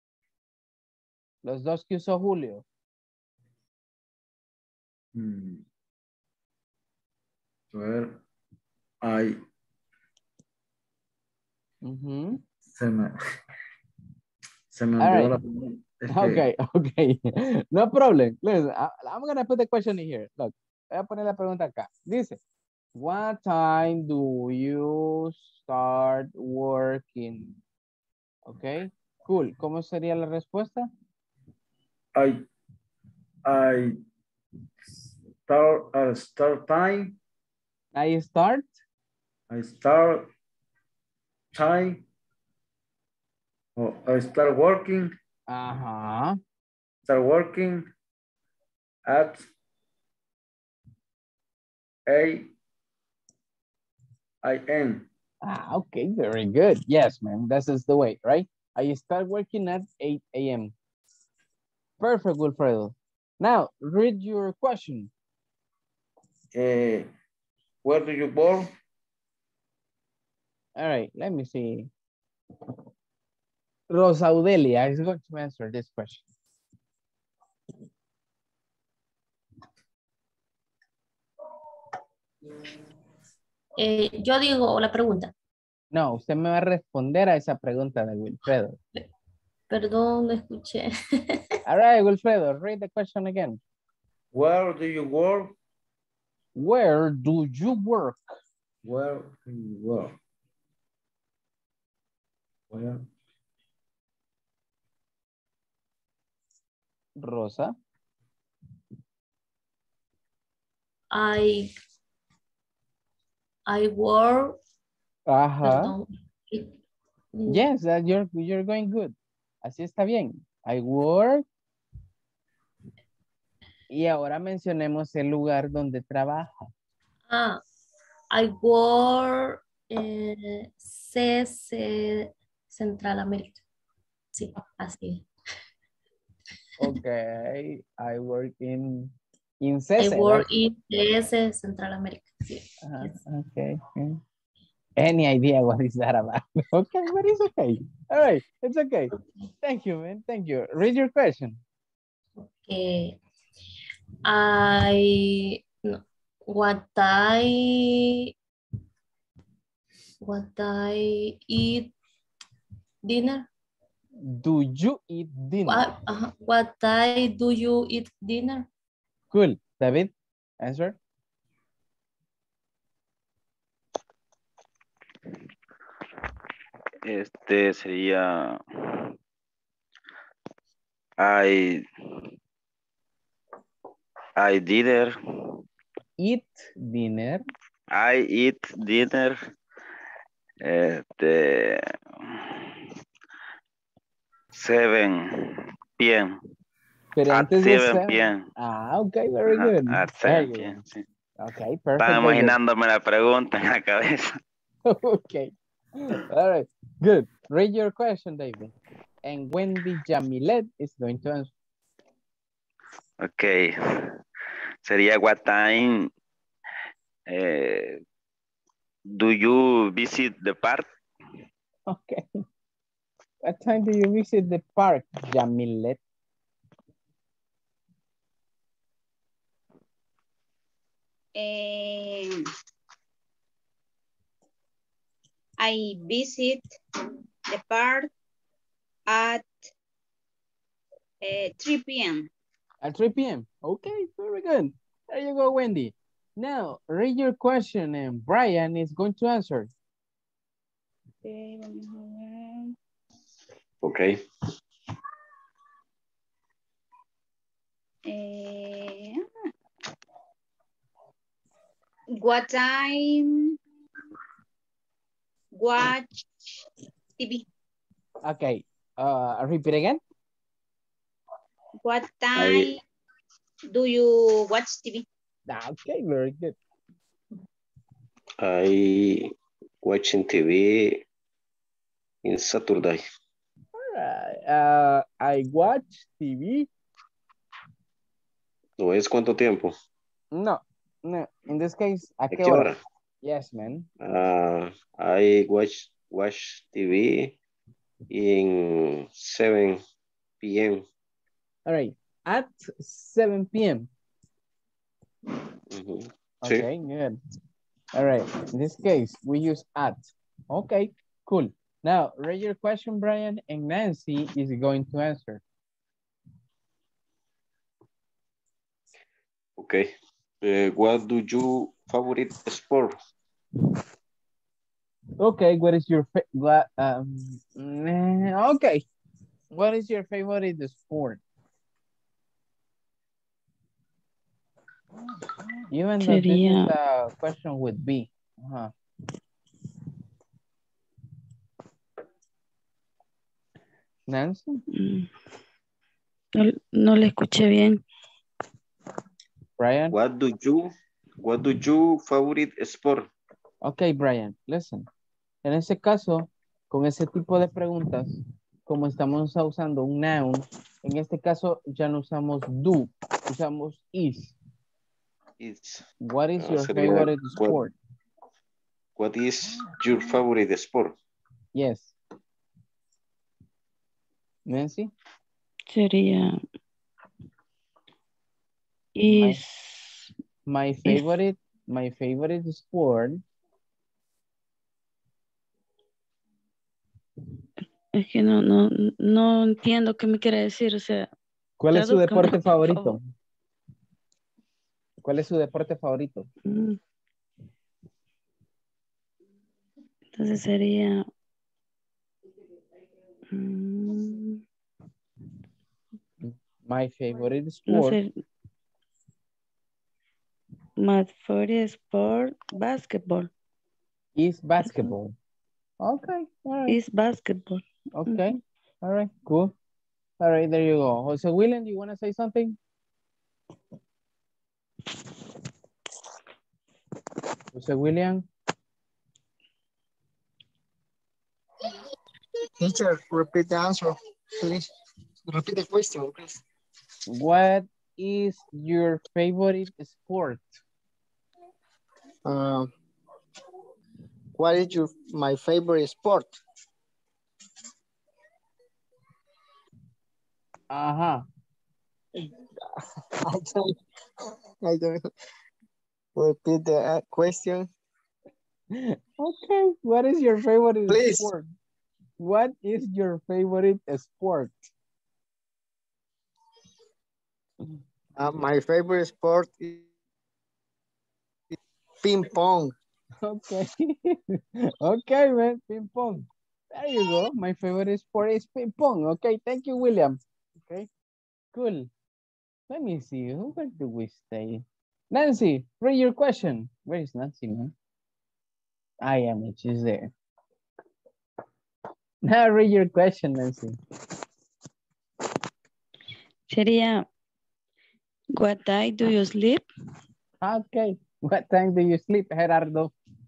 Los dos que usó Julio. Hmm. A ver. I. Ujú. Se me, se me All olvidó right. la pregunta. Es que- Okay, okay. No problem. Listen, I, I'm going to put the question in here. Look, voy a poner la pregunta acá. Dice, what time do you start working? Okay, cool. ¿Cómo sería la respuesta? I, I start, uh, start time. I start. I start time. Oh, I start working. Uh-huh. Start working at eight A M. Ah, okay, very good. Yes, man, this is the way, right? I start working at eight A M Perfect, Wilfredo. Now, read your question. Uh, where do you born? All right, let me see. Rosa Audelia is going to answer this question. Eh, yo digo la pregunta. No, usted me va a responder a esa pregunta de Wilfredo. Perdón, no escuché. All right, Wilfredo, read the question again. Where do you work? Where do you work? Where do you work? Where? Rosa. I, I work. Ajá. Perdón. Yes, that you're, you're going good. Así está bien. I work. Y ahora mencionemos el lugar donde trabaja. Ah, I work eh, C C Central America. Sí, así. Okay, I work in, in C I C. work Right? in C S Central America. Sí. Uh, Yes. okay. Okay. Any idea what is that about? Okay, but it's okay. All right, it's okay. Thank you, man. Thank you. Read your question. Okay. I no, what I what I eat dinner. Do you eat dinner? What, uh, what I do you eat dinner? Cool. David, answer. Este sería I I dinner. Eat dinner. I eat dinner. Este seven P M Pero At antes de seven seven. P M Ah, okay, very Ajá, good. At There seven you P go. M Sí. Okay, perfect. Estaba very good. imaginándome la pregunta en la cabeza. Okay. All right. Good. Read your question, David. And Wendy Jamilet is going to answer. Okay. Sería what time eh, do you visit the park? Okay. What time do you visit the park, Jamilet? Eh, I visit the park at uh, three P M At three P M Okay, very good. There you go, Wendy. Now, read your question and Brian is going to answer. Okay, vamos a ver. Okay. Eh, what time watch T V? Okay, uh, repeat again. What time do you watch T V? Okay, very good. I watching T V in Saturday. All right. Uh, I watch T V. ¿No es cuánto tiempo? No, no. In this case, ¿a ¿A qué qué hora? hora? Yes, man. Uh, I watch watch T V in seven p m All right. At seven p m Mhm. Okay, good. All right. In this case, we use at. Okay, cool. Now, read your question, Brian, and Nancy is going to answer. Okay. Uh, what do you favorite sport? Okay, what is your fa- what, um, mm, okay. What is your favorite sport? Even though this is Sería, a question with B. Uh-huh. Nancy? mm, no, no le escuché bien. Brian? What do you what do you favorite sport? Ok, Brian, listen. En ese caso, con ese tipo de preguntas, como estamos usando un noun, en este caso ya no usamos do, usamos is. It's, What is uh, your sería, favorite what, sport? what is your favorite sport? Yes. Nancy? Sería, is, My is, favorite, my favorite sport. es que no, no, no entiendo qué me quiere decir, o sea, ¿Cuál es su tradúzcame, deporte por favor. favorito? ¿Cuál es su deporte favorito? Mm. Entonces sería, mm, My favorite no sport sé, my favorite sport, basketball. is basketball. Okay, all right. Is basketball. Okay, all right, cool. All right, there you go. Jose William, do you want to say something? Jose William? Teacher, repeat the answer, please. Repeat the question, please. What is your favorite sport? Uh, what is your my favorite sport? Uh-huh. I don't, I don't repeat the uh, question. Okay, what is your favorite Please. sport? What is your favorite sport? Uh, my favorite sport is ping pong. Okay. Okay, man, ping pong. There you go. My favorite sport is ping pong. Okay, thank you, William. Okay, cool. Let me see. Where do we stay? Nancy, read your question. Where is Nancy, man? I am it. She's there. Now read your question, Nancy. Sería, what time do you sleep? Okay. What time do you sleep, Gerardo?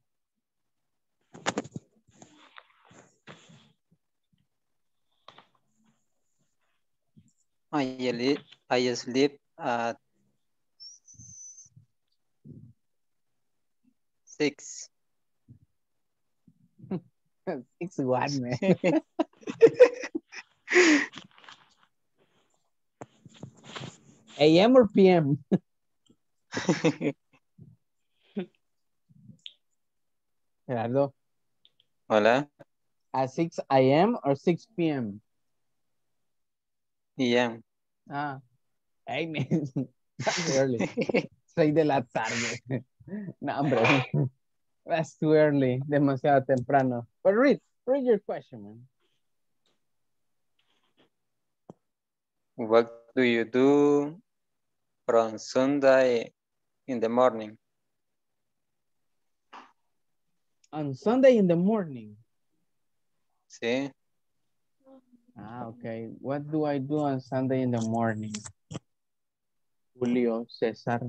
I sleep, I sleep at six. Six one, man. A M or P M? Gerardo. Hola. At six A M or six P M? E M. Ah, hey, man. That's early. seis de la tarde. No, hombre. That's too early. Demasiado temprano. But read, read your question, man. What do you do from Sunday in the morning? On Sunday in the morning. Sí. Ah, okay. What do I do on Sunday in the morning? Julio, Cesar.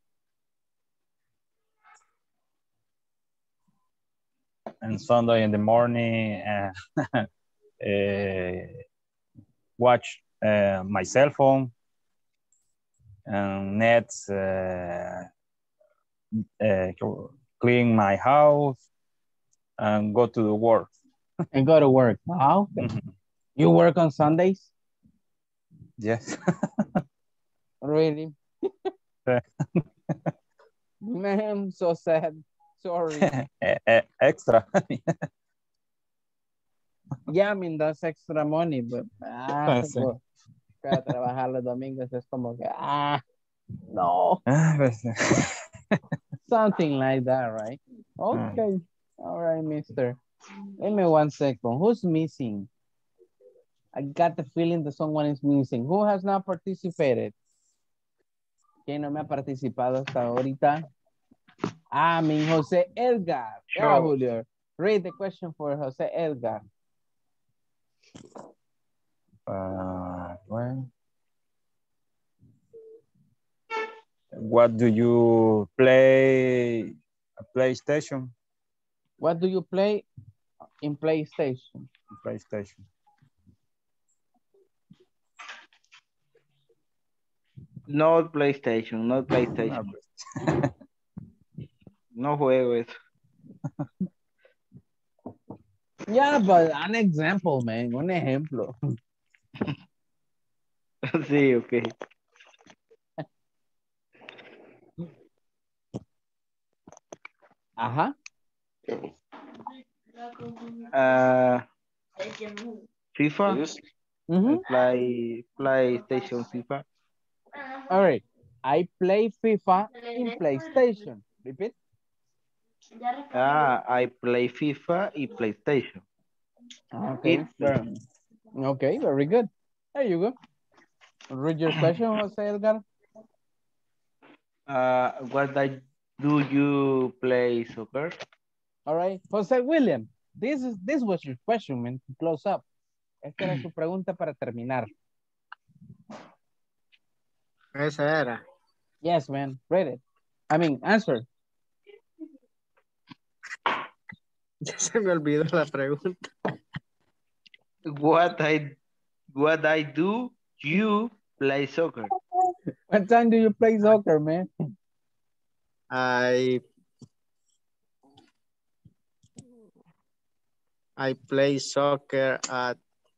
And Sunday in the morning, uh, uh, watch uh, my cell phone, and next uh, uh, clean my house, and go to the work. And go to work. Ah, okay. Mhm. You work on Sundays? Yes. Really? Eh, Man, so sad. Sorry. eh, eh, Extra. Yeah, I mean, that's extra money, but ah, Ah, sí. well, para trabajar los domingos es como que, ah, no. Ah, pues, sí. Something like that, right? Ah, Okay. All right, mister. Give me one second. Who's missing? I got the feeling that someone is missing. Who has not participated? ¿Quién no me ha participado hasta ahorita? Ah, mi Jose Edgar. Yeah, Sure. Julio. Read the question for Jose Edgar. uh, well, what do you play? A PlayStation? What do you play in PlayStation? PlayStation. No PlayStation, no Ah, PlayStation. pues. No juego eso. Yeah, but an example, man. Un ejemplo. Sí, ok. Ajá. Ah, FIFA. Yes. Mhm. I play PlayStation FIFA. All right. I play FIFA in PlayStation. Repeat. Ah, I play FIFA y PlayStation. Okay. It Very, okay, very good. There you go. Read your question, Jose Edgar. uh, what I, do you play soccer? All right. Jose William, this is this was your question, man, to close up. Esta era su pregunta para terminar. Esa era. Yes, man. Read it. I mean, answer. Ya se me olvidó la pregunta. What I what I do you play soccer? What time do you play soccer, man? I I play soccer at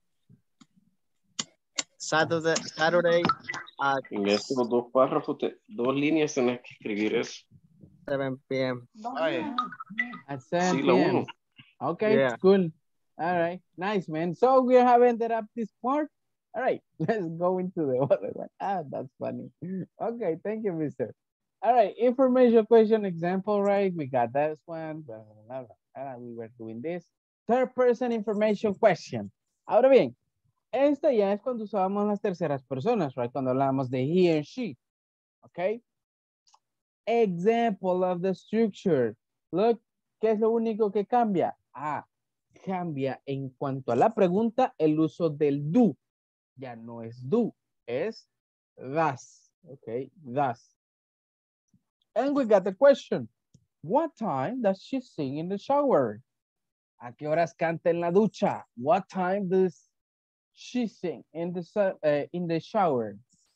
Saturday Saturday at En estos dos párrafos, te- dos líneas tenés que escribir eso. seven p m Vaya. At Sí, seven la p m uno. Okay, Yeah. cool. All right, nice, man. So we have ended up this part. All right, let's go into the other one. Ah, that's funny. Okay, thank you, mister. All right, information question example, right? We got this one. Blah, blah, blah, blah. We were doing this. Third person information question. Ahora bien, esta ya es cuando usábamos las terceras personas, right? Cuando hablamos de he and she. Okay. Example of the structure. Look, ¿qué es lo único que cambia? Ah, cambia en cuanto a la pregunta el uso del do. Ya no es do, es das. Okay, das. And we got the question. What time does she sing in the shower? ¿A qué horas canta en la ducha? What time does she sing in the, uh, in the shower?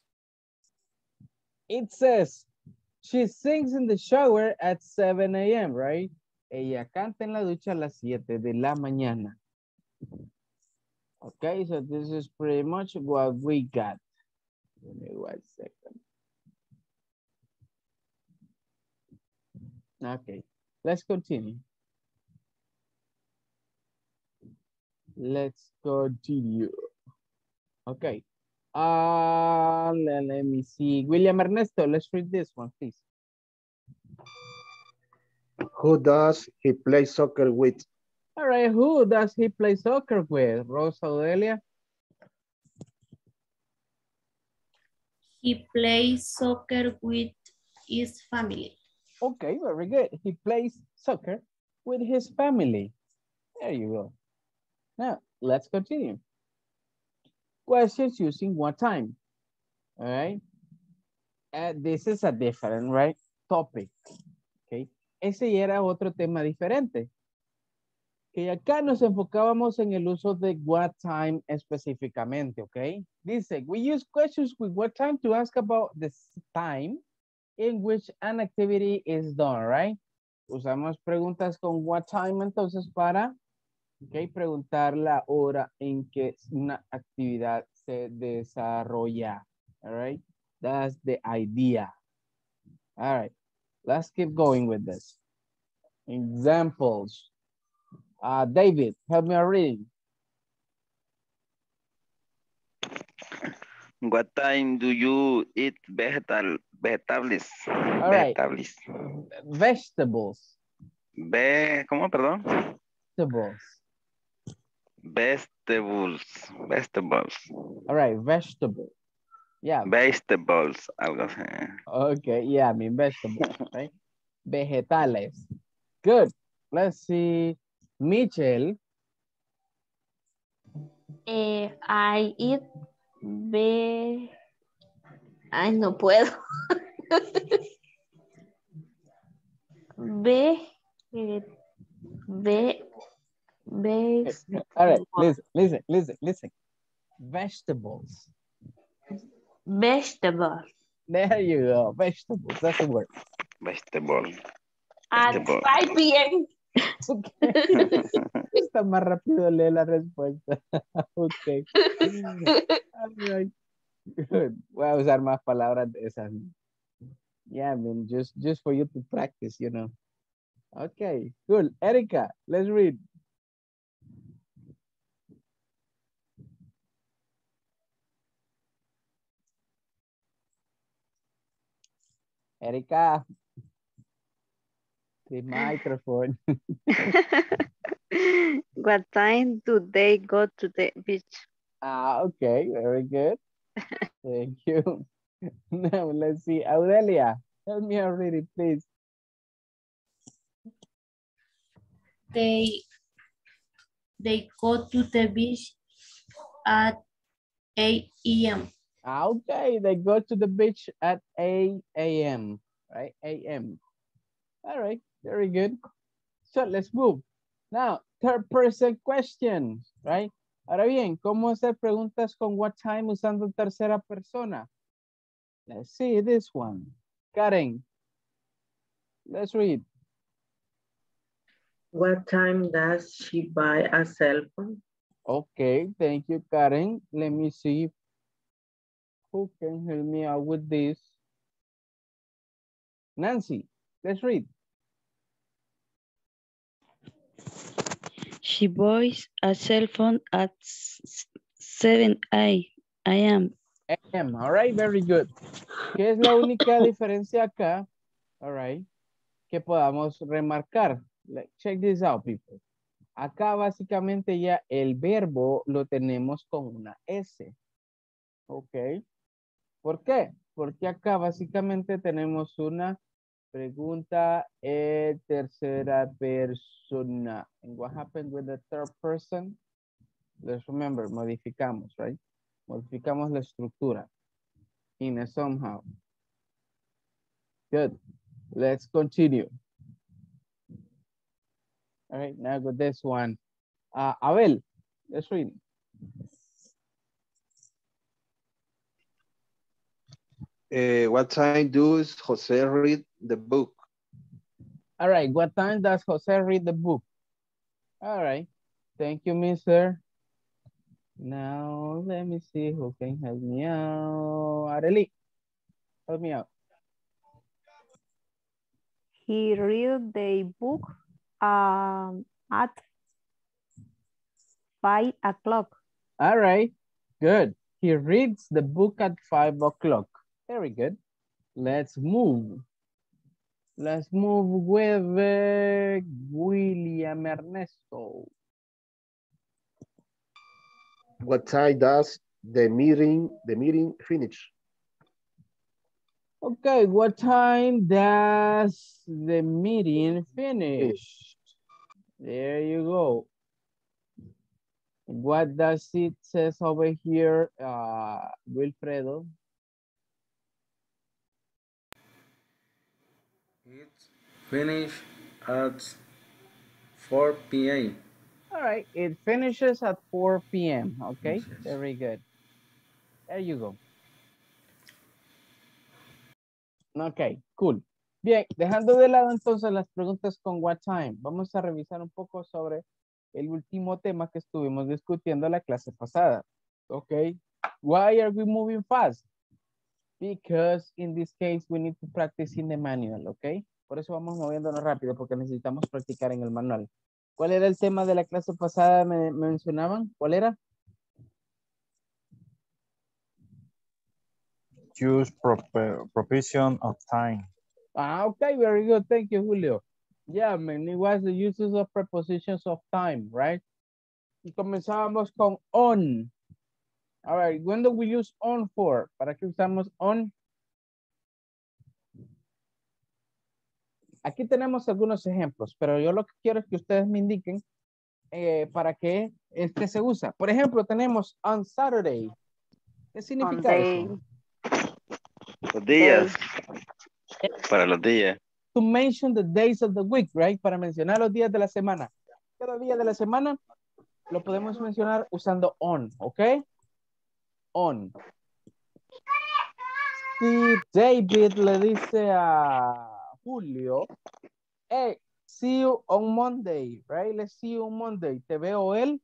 It says she sings in the shower at seven a m, right? Ella canta en la ducha a las siete de la mañana. Okay, so this is pretty much what we got. Give me one second. Okay, let's continue. Let's continue. Okay. Uh, let, let me see. William Ernesto, let's read this one, please. Who does he play soccer with? All right, who does he play soccer with? Rosa Odelia? He plays soccer with his family. Okay, very good. He plays soccer with his family. There you go. Now, let's continue. Questions using what time? All right. Uh, this is a different, right, topic. Okay. Ese ya era otro tema diferente. Que acá nos enfocábamos en el uso de what time específicamente, okay? Dice, we use questions with what time to ask about the time in which an activity is done, right? Usamos preguntas con what time entonces para Ok, preguntar la hora en que una actividad se desarrolla. All right, that's the idea. All right, let's keep going with this. Examples. Uh, David, help me out reading. What time do you eat vegetal vegetables? All right. Vegetables. Vegetables. Ve, ¿cómo, perdón? Vegetables. Vegetables. Vegetables. All right, vegetable. Yeah. Vegetables, algo así. Okay, yeah, I mean vegetables, right? Vegetales. Good. Let's see. Michelle. Eh, I eat ve... Ay, no puedo. Ve... eh, Ve... Ve... All right, listen, listen, listen, listen. Vegetables. Vegetables. There you go. Vegetables. That's the word. Vegetable. At Vegetable. five p m Está más rápido leer la respuesta. Ok. All right. Good. Voy a usar más palabras de esas. Yeah, I mean, just, just for you to practice, you know. Okay, cool. Erica, let's read. Erica, the microphone. What time do they go to the beach? Ah, okay, very good. Thank you. Now let's see, Aurelia, help me out read it, please. They they go to the beach at eight A M Ah, okay, they go to the beach at eight A M, right? A M. All right, very good. So let's move. Now, third person questions, right? Ahora bien, ¿cómo hacer preguntas con what time usando tercera persona? Let's see this one. Karen, let's read. What time does she buy a cell phone? Okay, thank you, Karen. Let me see who can help me out with this. Nancy, let's read. She buys a cell phone at seven A M A M, all right, very good. ¿Qué es la única diferencia acá? All right, que podamos remarcar. Like, check this out, people. Acá básicamente ya el verbo lo tenemos con una S. Ok. ¿Por qué? Porque acá básicamente tenemos una pregunta en tercera persona. And what happened with the third person? Let's remember, modificamos, right? Modificamos la estructura. In a somehow. Good. Let's continue. All right, now with this one. Uh, Abel, let's read. Uh, what time does Jose read the book? All right, what time does Jose read the book? All right, thank you, mister. Now, let me see who can help me out. Arely, help me out. He read the book um, at five o'clock. All right, good. He reads the book at five o'clock. Very good. Let's move. Let's move with uh, William Ernesto. What time does the meeting the meeting finish? Okay, what time does the meeting finish? There you go. What does it says over here, uh, Wilfredo? It finished at four P M All right, it finishes at four P M Okay, yes. Very good. There you go. Ok, cool. Bien, dejando de lado entonces las preguntas con what time, vamos a revisar un poco sobre el último tema que estuvimos discutiendo la clase pasada. Ok. Why are we moving fast? Because in this case we need to practice in the manual, ok. Por eso vamos moviéndonos rápido porque necesitamos practicar en el manual. ¿Cuál era el tema de la clase pasada? ¿Me, me mencionaban? ¿Cuál era? Use prop- provision of time. Ah, okay, very good. Thank you, Julio. Yeah, man, it was the uses of prepositions of time, right? Y comenzábamos con on. All right, when do we use on for? ¿Para qué usamos on? Aquí tenemos algunos ejemplos, pero yo lo que quiero es que ustedes me indiquen eh, para qué este se usa. Por ejemplo, tenemos on Saturday. ¿Qué significa eso? Los días. Para los días. To mention the days of the week, right? Para mencionar los días de la semana. Cada día de la semana lo podemos mencionar usando on, ¿ok? On. Si David le dice a Julio, hey, see you on Monday, right? Let's see you on Monday. Te veo el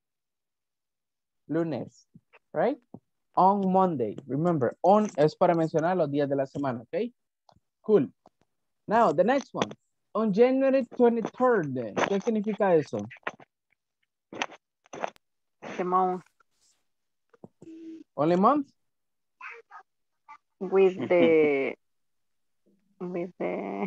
lunes, right? On Monday. Remember, on es para mencionar los días de la semana, ¿ok? Cool. Now, the next one. On January twenty-third. ¿Qué significa eso? The month. Only month? With the with the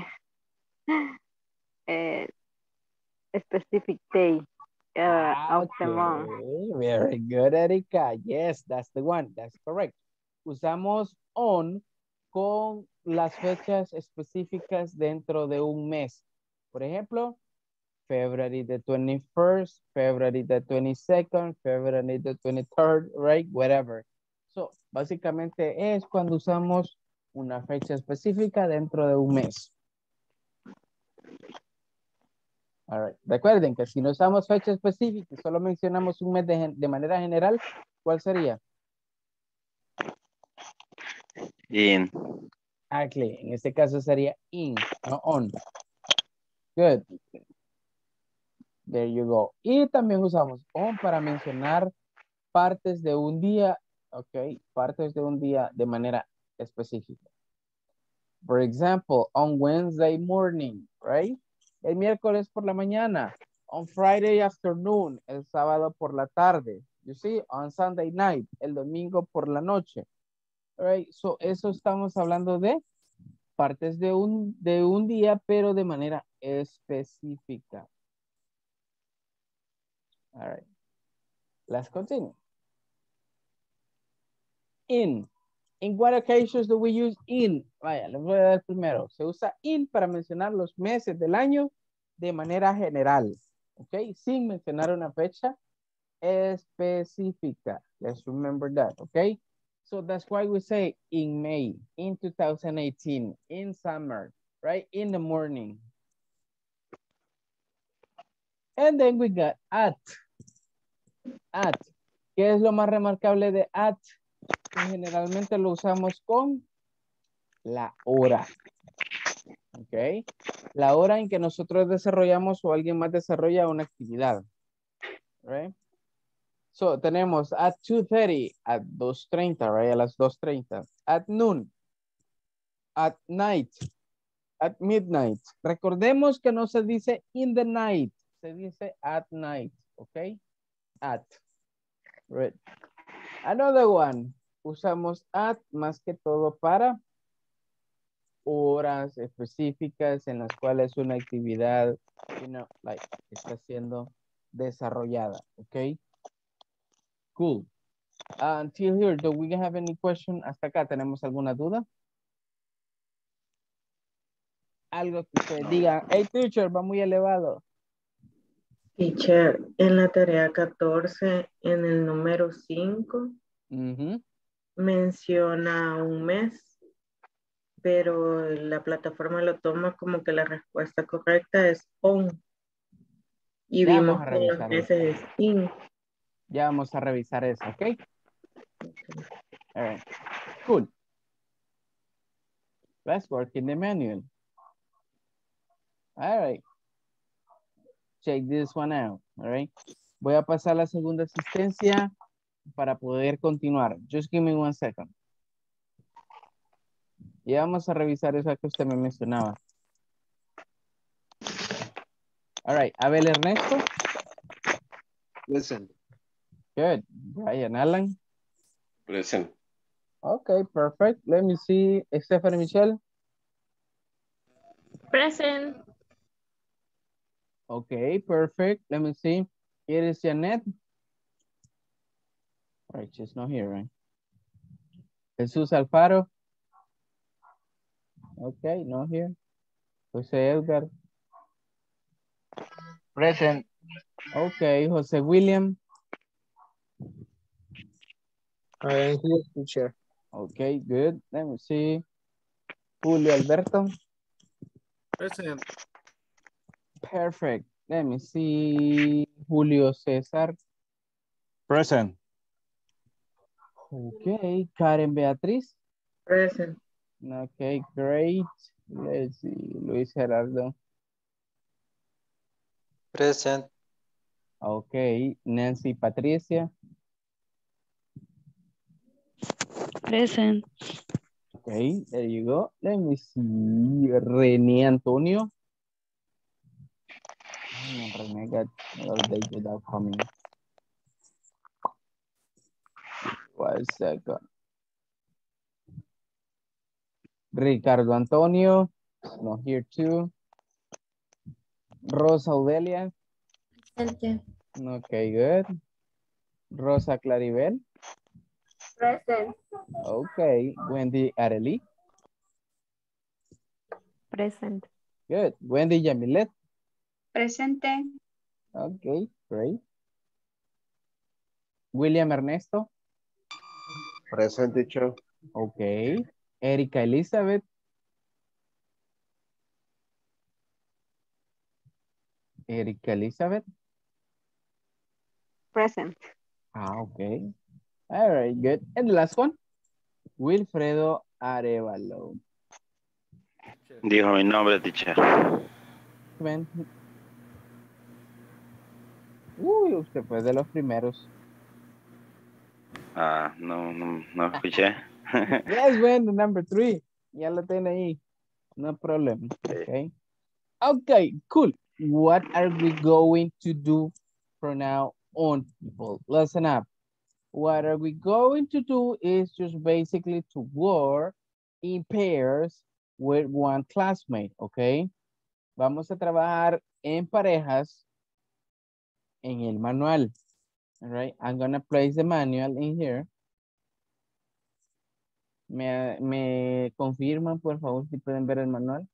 uh, specific day uh, of the month. Very good, Erika. Yes, that's the one. That's correct. Usamos on con las fechas específicas dentro de un mes. Por ejemplo, February the twenty-first, February the twenty-second, February the twenty-third, right? Whatever. So, básicamente es cuando usamos una fecha específica dentro de un mes. All right. Recuerden que si no usamos fecha específica y solo mencionamos un mes de, de manera general, ¿cuál sería? In. Exactly. En este caso sería in, no on. Good. There you go. Y también usamos on para mencionar partes de un día, ok, partes de un día de manera específica. For example, on Wednesday morning, right? El miércoles por la mañana. On Friday afternoon, el sábado por la tarde. You see, on Sunday night, el domingo por la noche. All right, so eso estamos hablando de partes de un, de un día, pero de manera específica. All right. Let's continue. In. In what occasions do we use in? Vaya, les voy a dar primero. Se usa in para mencionar los meses del año de manera general. ¿Ok? Sin mencionar una fecha específica. Let's remember that. ¿Ok? So that's why we say in May, in two thousand eighteen, in summer, right? In the morning. And then we got at. At. ¿Qué es lo más remarcable de at? Generalmente lo usamos con la hora. ¿Ok? La hora en que nosotros desarrollamos o alguien más desarrolla una actividad. Right? So, tenemos at two thirty, at dos treinta, right? A las dos treinta. At noon. At night. At midnight. Recordemos que no se dice in the night. Se dice at night. ¿Ok? At. Right. Another one. Usamos at más que todo para horas específicas en las cuales una actividad, you know, like, está siendo desarrollada. ¿Ok? Cool. Uh, until here, do we have any question? Hasta acá, ¿tenemos alguna duda? Algo que usted diga, hey teacher, va muy elevado. Teacher, en la tarea catorce, en el número cinco, uh-huh. menciona un mes, pero la plataforma lo toma como que la respuesta correcta es on. Y ya vimos vamos a que los revisar meses es in. Ya vamos a revisar eso, ¿ok? Okay. All right. Cool. Let's work in the manual. All right. check this one out, all right? Voy a pasar la segunda asistencia para poder continuar. Just give me one second. Y vamos a revisar eso que usted me mencionaba. All right, Abel Ernesto. Listen. Good. Brian Alan. Present. Okay, perfect. Let me see. Stephanie Michelle. Present. Okay, perfect. Let me see. Here is Janet. All right, she's not here, right? Jesus Alfaro. Okay, not here. Jose Edgar. Present. Okay, Jose William. I am here, teacher. Okay, good. Let me see. Julio Alberto. Present. Perfect. Let me see. Julio César. Present. Okay, Karen Beatriz. Present. Okay, great. Let's see. Luis Gerardo. Present. Okay, Nancy Patricia. Present. Okay, there you go. Let me see. René Antonio. Oh, René got another day without coming. One second. Ricardo Antonio. Not here too. Rosa Audelia. Present. Okay, good. Rosa Claribel. Present. Okay. Wendy Arely. Present. Good. Wendy Yamilet. Presente. Okay, great. William Ernesto. Present, teacher. Okay. Erika Elizabeth. Erika Elizabeth. Present. Ah, okay. All right, good. And the last one. Wilfredo Arevalo. Dijo mi nombre, teacher. Ven. Uy, usted fue de los primeros. Ah, no, no, no escuché. Yes, when the number three. Ya lo tiene ahí. No problem. Okay. Okay, cool. What are we going to do from now on, people? Listen up. What are we going to do is just basically to work in pairs with one classmate, okay? Vamos a trabajar en parejas en el manual. All right, I'm gonna place the manual in here. Me, me confirman, por favor, si pueden ver el manual.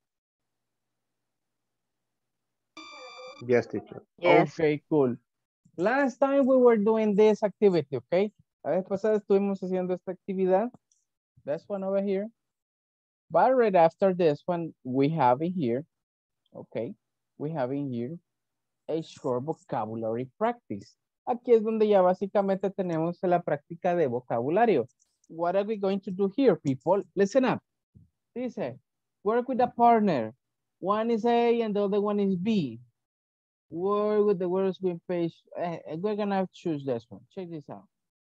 Yes, teacher. Yes. Okay, cool. Last time we were doing this activity, okay? La vez pasada estuvimos haciendo esta actividad. That's one over here. But right after this one, we have in here, okay? We have in here a short vocabulary practice. Aquí es donde ya básicamente tenemos la práctica de vocabulario. What are we going to do here, people? Listen up. Dice, work with a partner. One is A and the other one is B. Work with the words with page. Uh, we're gonna choose this one. Check this out.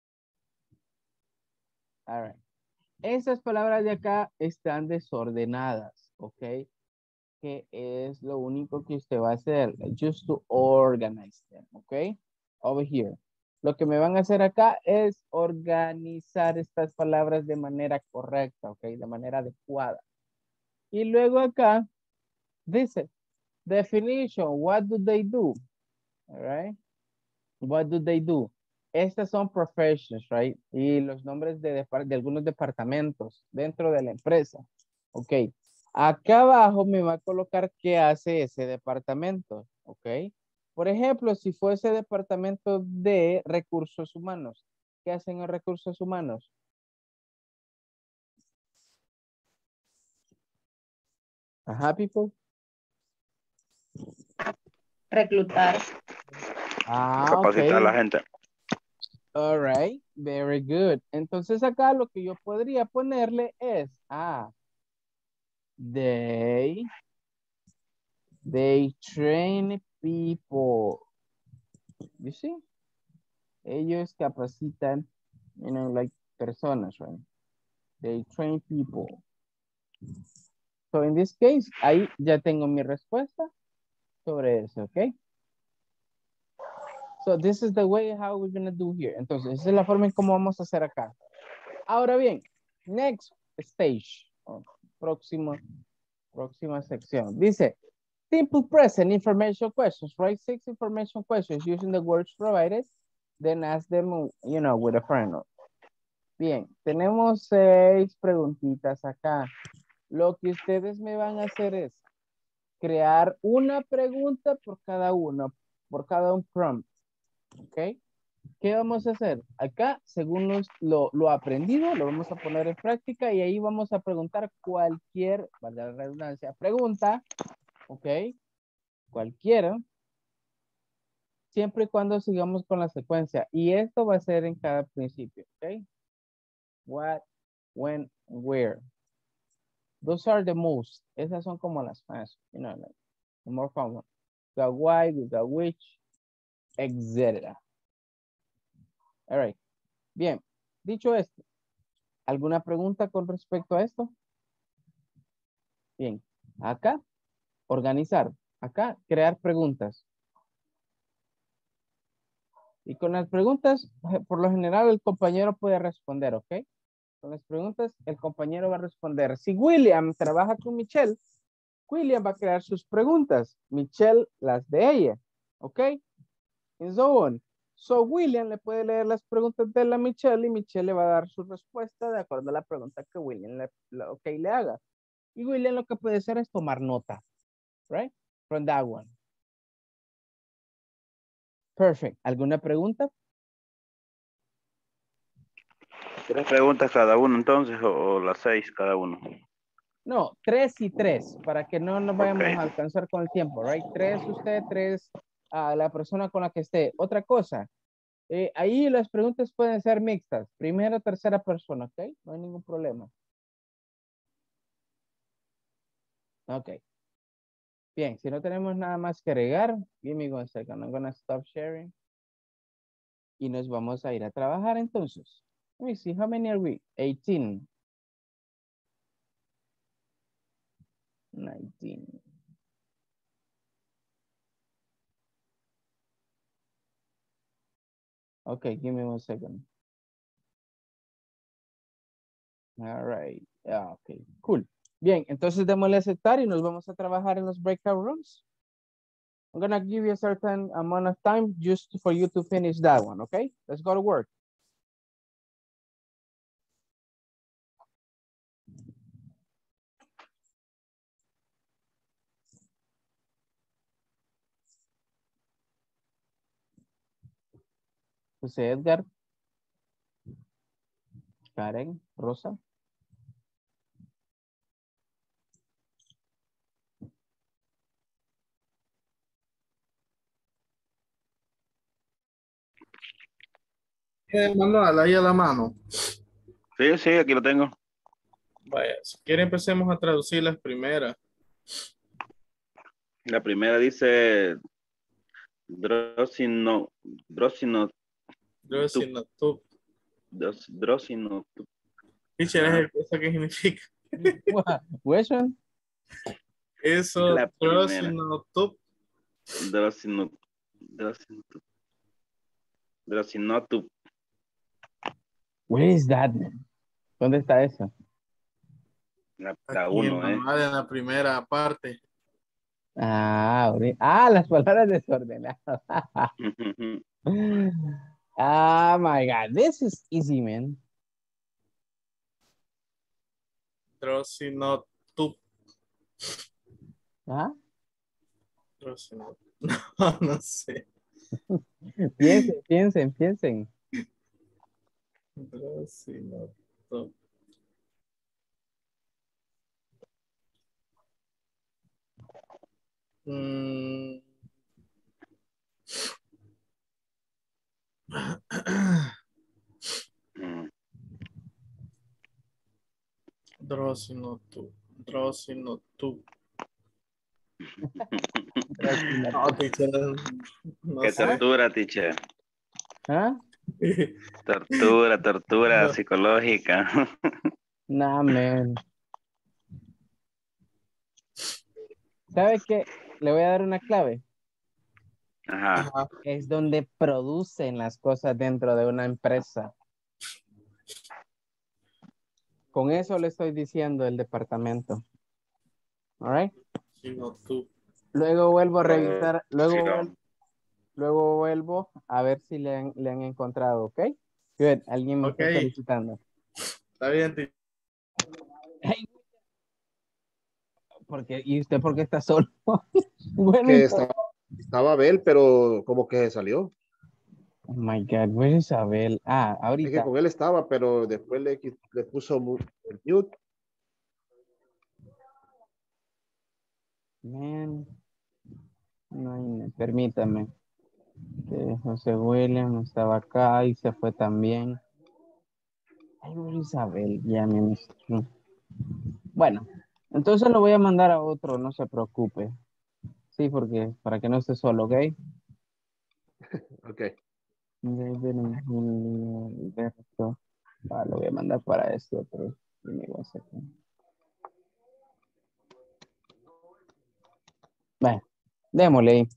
All right. Esas palabras de acá están desordenadas, ¿ok? Que es lo único que usted va a hacer. Just to organize them, ¿ok? Over here. Lo que me van a hacer acá es organizar estas palabras de manera correcta, ¿ok? De manera adecuada. Y luego acá dice, definition, what do they do? All right. What do they do? Estas son professions, right? Y los nombres de, de algunos departamentos dentro de la empresa. Ok. Acá abajo me va a colocar qué hace ese departamento. Ok. Por ejemplo, si fuese departamento de recursos humanos. ¿Qué hacen los recursos humanos? Ajá, people. Reclutar. Ah, Capacitar a la ok. gente. All right, very good. Entonces acá lo que yo podría ponerle es, ah, they, they train people. You see? Ellos capacitan, you know, like personas, right? They train people. So in this case, ahí ya tengo mi respuesta sobre eso, ¿ok? So this is the way how we're going to do here. Entonces, esa es la forma en cómo vamos a hacer acá. Ahora bien, next stage. Oh, próximo, próxima sección. Dice, simple present information questions, right? Six information questions using the words provided. Then ask them, you know, with a friend. Bien, tenemos seis preguntitas acá. Lo que ustedes me van a hacer es crear una pregunta por cada uno, por cada un prompt. ¿Ok? ¿Qué vamos a hacer? Acá, según los- lo, lo aprendido, lo vamos a poner en práctica y ahí vamos a preguntar cualquier, valga la redundancia, pregunta, ¿ok? Cualquiera, siempre y cuando sigamos con la secuencia. Y esto va a ser en cada principio, ¿ok? What, when, where. Those are the most. Esas son como las más, you know, like the more common. We got why, we got which, etcétera. All right. Bien. Dicho esto, ¿alguna pregunta con respecto a esto? Bien. Acá, organizar. Acá, crear preguntas. Y con las preguntas, eh, por lo general, el compañero puede responder, ¿ok? Con las preguntas, el compañero va a responder. Si William trabaja con Michelle, William va a crear sus preguntas. Michelle las de ella, ¿ok? And so on. So William le puede leer las preguntas de la Michelle y Michelle le va a dar su respuesta de acuerdo a la pregunta que William le, le- okay, le haga. Y William lo que puede hacer es tomar nota, right? From that one. Perfect. ¿Alguna pregunta? ¿Tres preguntas cada uno entonces o, o las seis cada uno? No, tres y tres, para que no nos vayamos Ok. a alcanzar con el tiempo, right? Tres usted, tres a la persona con la que esté. Otra cosa, eh, ahí las preguntas pueden ser mixtas, primera o tercera persona, ¿ok? No hay ningún problema. Ok. Bien, si no tenemos nada más que agregar, give me one second, I'm gonna stop sharing. Y nos vamos a ir a trabajar entonces. Let me see, how many are we? eighteen. nineteen. Okay, give me one second. All right. Yeah, okay, cool. Bien, entonces démosle a aceptar y nos vamos a trabajar en los breakout rooms. I'm gonna give you a certain amount of time just for you to finish that one, okay? Let's go to work. José Edgar, Karen, Rosa. Eh, manual, ahí a la mano. Sí, sí, aquí lo tengo. Vaya, si quiere empecemos a traducir las primeras. La primera dice Drosino, Drosino, Drosino, tú. Dros- Drosino. Teacher, Ah. ¿es ¿eso qué significa? Which one? Eso, La primera. Drosino, tú. Drosino, Drosino, Drosinotu. Where is that? ¿Dónde está eso? La, la Aquí en uno, eh. manual, en la primera parte. Ah, ori- ah, las palabras desordenadas. Ah, my God, this is easy, man. Drosino, tú. ¿Ah? Drosino. No, no sé. Piensen, piensen, piensen. Drosino, tú. Mm. Drosino, tú. Drosino, tú. No, teacher, no Qué sé. tortura, teacher. ¿Ah? Tortura, tortura No. psicológica. Nah, man. ¿Sabe qué? Le voy a dar una clave. Ajá. Es donde producen las cosas dentro de una empresa. Con eso le estoy diciendo el departamento. All right. Sí, no, tú. Luego vuelvo a revisar, luego, Sí, vuel- luego vuelvo a ver si le han, le han encontrado, ¿ok? Good, alguien me Ok. está solicitando. Está bien, teacher. Hey, porque, ¿y usted por qué está solo? Bueno, Que estaba, estaba Abel, pero como que se salió. oh my God, where is Abel? Ah, Es que ahorita. con él estaba, pero después le, qui- le puso mu- el mute. Man, no, no, permítame. Que José William estaba acá y se fue también. Ay, where is Abel? Ya me... Bueno, entonces lo voy a mandar a otro, no se preocupe. Sí, porque para que no esté solo, ¿ok? Ok. Alberto. Ah, lo voy a mandar para este otro. Bueno, démosle ahí.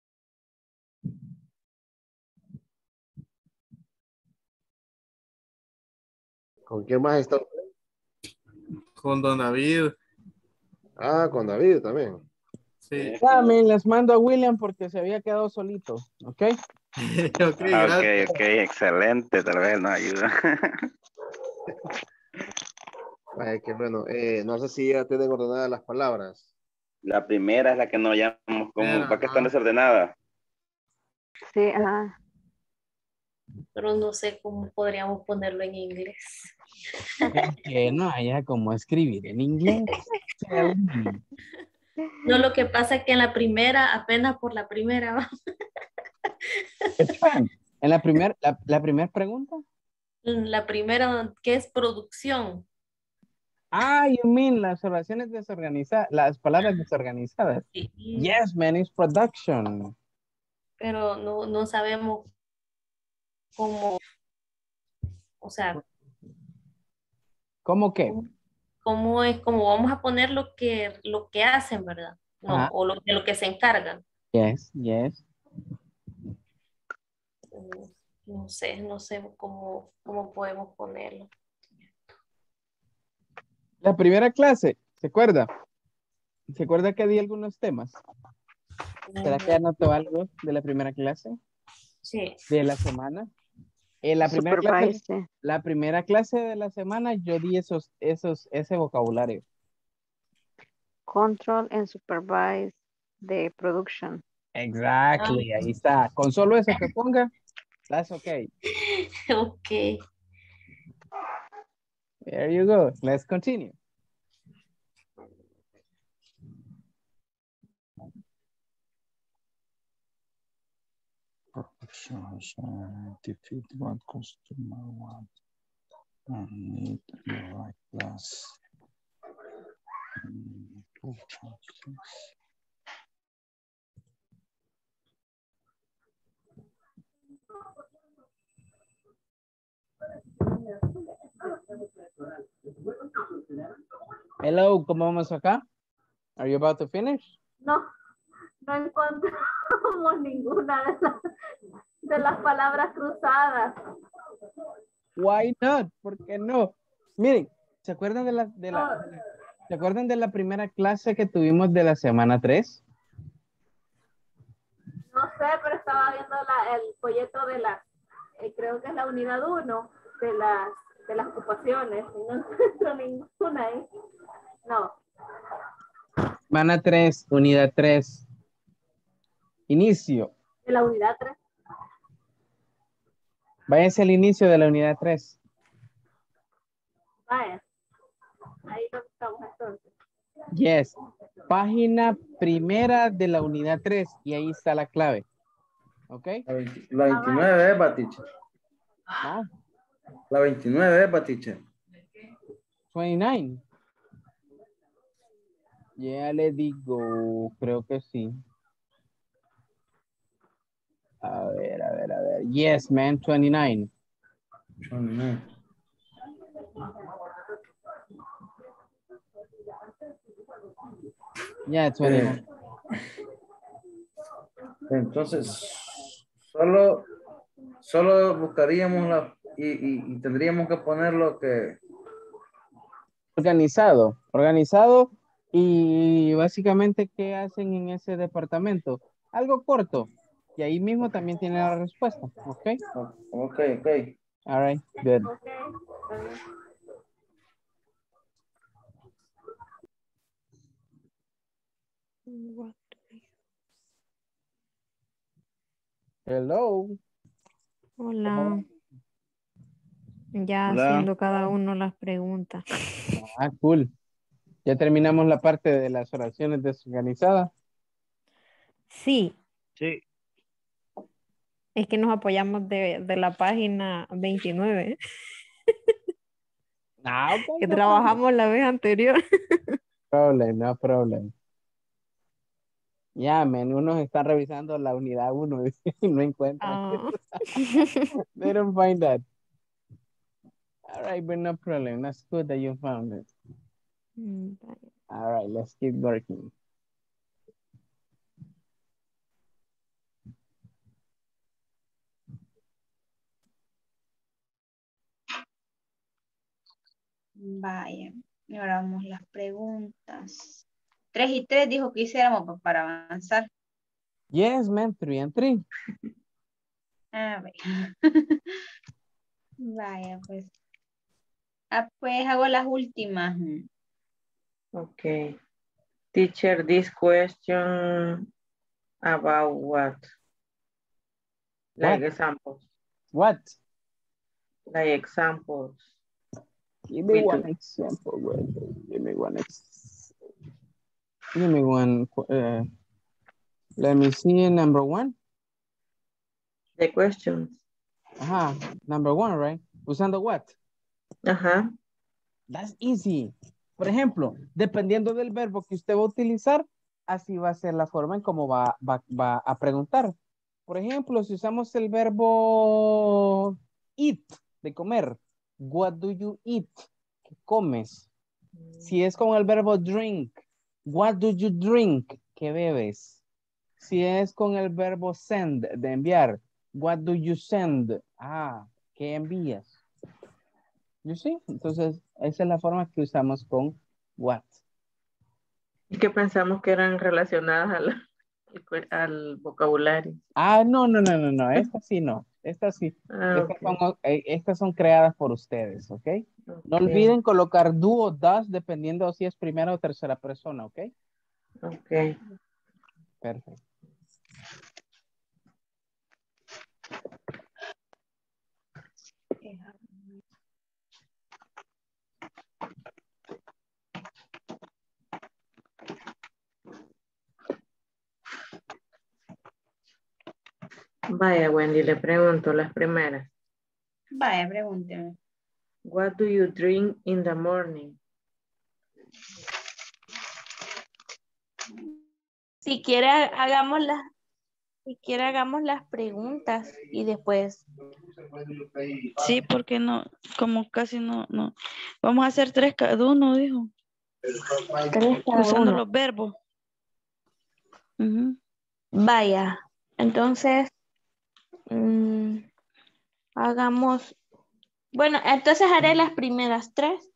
¿Con quién más está? Con Don David. Ah, con David también. Sí. También les mando a William porque se había quedado solito, ¿ok? Ok, Ah, ok, gracias. ok, excelente, tal vez nos ayuda. Ay, qué bueno. Eh, no sé si ya tienen ordenadas las palabras. La primera es la que nos llamamos como, Espera, ¿para qué están ajá. desordenadas? Sí, ajá. Pero no sé cómo podríamos ponerlo en inglés. Que no haya como escribir en inglés. Tell me. No, lo que pasa es que en la primera, apenas por la primera, va. It's fine. En la primera la, la primera pregunta. La primera, ¿qué es producción? Ah, you mean las oraciones desorganizadas, las palabras desorganizadas. Sí. Yes, man, it's production. Pero no, no sabemos cómo, o sea, ¿Cómo qué? cómo, cómo es, cómo vamos a poner lo que, lo que hacen, ¿verdad? No, Ajá. o lo, de lo que se encargan. Yes, yes. Mm, No sé, no sé cómo, cómo podemos ponerlo. La primera clase, ¿se acuerda? ¿Se acuerda que di algunos temas? ¿Será que anotó algo de la primera clase? Sí. De la semana. En la primera clase, Supervise. la primera clase de la semana yo di esos, esos, ese vocabulario. Control and supervise the production. Exactly, ahí está. Con solo eso que ponga, that's okay. Ok. There you go. Let's continue. Defeat what customer wants and need the right class. Mm, two choices. Hello, ¿cómo vamos acá? Are you about to finish? No, no encontramos ninguna de las, de las palabras cruzadas. Why not? ¿Por qué no? Miren, ¿se acuerdan de la, de la, de la- ¿se acuerdan de la primera clase que tuvimos de la semana tres? No sé, pero estaba viendo la, el folleto de la, eh, creo que es la unidad uno de las, de las ocupaciones. Y no encuentro ninguna ahí. No. Semana tres, unidad tres. Inicio. De la unidad tres. Váyanse al inicio de la unidad tres. Vaya. Ahí lo estamos entonces. Yes. Página primera de la unidad tres. Y ahí está la clave. ¿Ok? La, veinte la veintinueve es, Batiche. Ah, La veintinueve es, Batiche. veintinueve. Ya le digo, creo que sí. A ver, a ver, a ver. Yes, man, twenty-nine. twenty-nine. Yeah, twenty-nine. Entonces, solo, solo buscaríamos la y, y, y tendríamos que poner lo que Organizado, organizado y básicamente ¿qué hacen en ese departamento? Algo corto y ahí mismo también tiene la respuesta, ¿ok? Ok, ok. All right, good. Ok, está bien. Hello. Hola. Ya Hola. haciendo cada uno las preguntas. Ah, cool. Ya terminamos la parte de las oraciones desorganizadas. Sí, Sí. es que nos apoyamos de, de la página veintinueve Ah, ok, que no problem. trabajamos la vez anterior. Problem, no problem. Ya, men, unos están revisando la unidad uno y no encuentran. Ah. They don't find that. All right, but no problem. That's good that you found it. Mm, vaya. All right, let's keep working. Vaya, y ahora vamos las preguntas. Tres y tres dijo que hiciéramos pa- para avanzar. Yes, man, three and three. A ver. Vaya, pues. Ah, pues hago las últimas. Okay. Teacher, this question about what? Like What? examples. What? Like examples. Give me We one do. example. Wait, wait, give me one ex Give me one. Uh, let me see number one. The questions. Ajá, number one, right? Usando what? Ajá. That's easy. Por ejemplo, dependiendo del verbo que usted va a utilizar, así va a ser la forma en cómo va, va, va a preguntar. Por ejemplo, si usamos el verbo eat, de comer, what do you eat? ¿Qué comes? Si es con el verbo drink, what do you drink? ¿Qué bebes? Si es con el verbo send, de enviar, what do you send? Ah, ¿qué envías? You see? Entonces, esa es la forma que usamos con what. Y que pensamos que eran relacionadas a la- al, cu- al vocabulario. Ah, no, no, no, no, no. Esta sí no. Esta sí. Ah, Estas ok. son, eh, estas son creadas por ustedes, ¿ok? No Ok. olviden colocar do o does dependiendo si es primera o tercera persona, ¿ok? Ok. Perfecto. Vaya, Wendy, le pregunto las primeras. Vaya, pregúnteme. What do you drink in the morning? Si quiere, hagamos las, si quiere, hagamos las preguntas y después. Sí, porque no, como casi no, no. Vamos a hacer tres cada uno, dijo. Tres cada Usando uno. los verbos. Ujú. Vaya, entonces, mm, hagamos, bueno, entonces haré las primeras tres.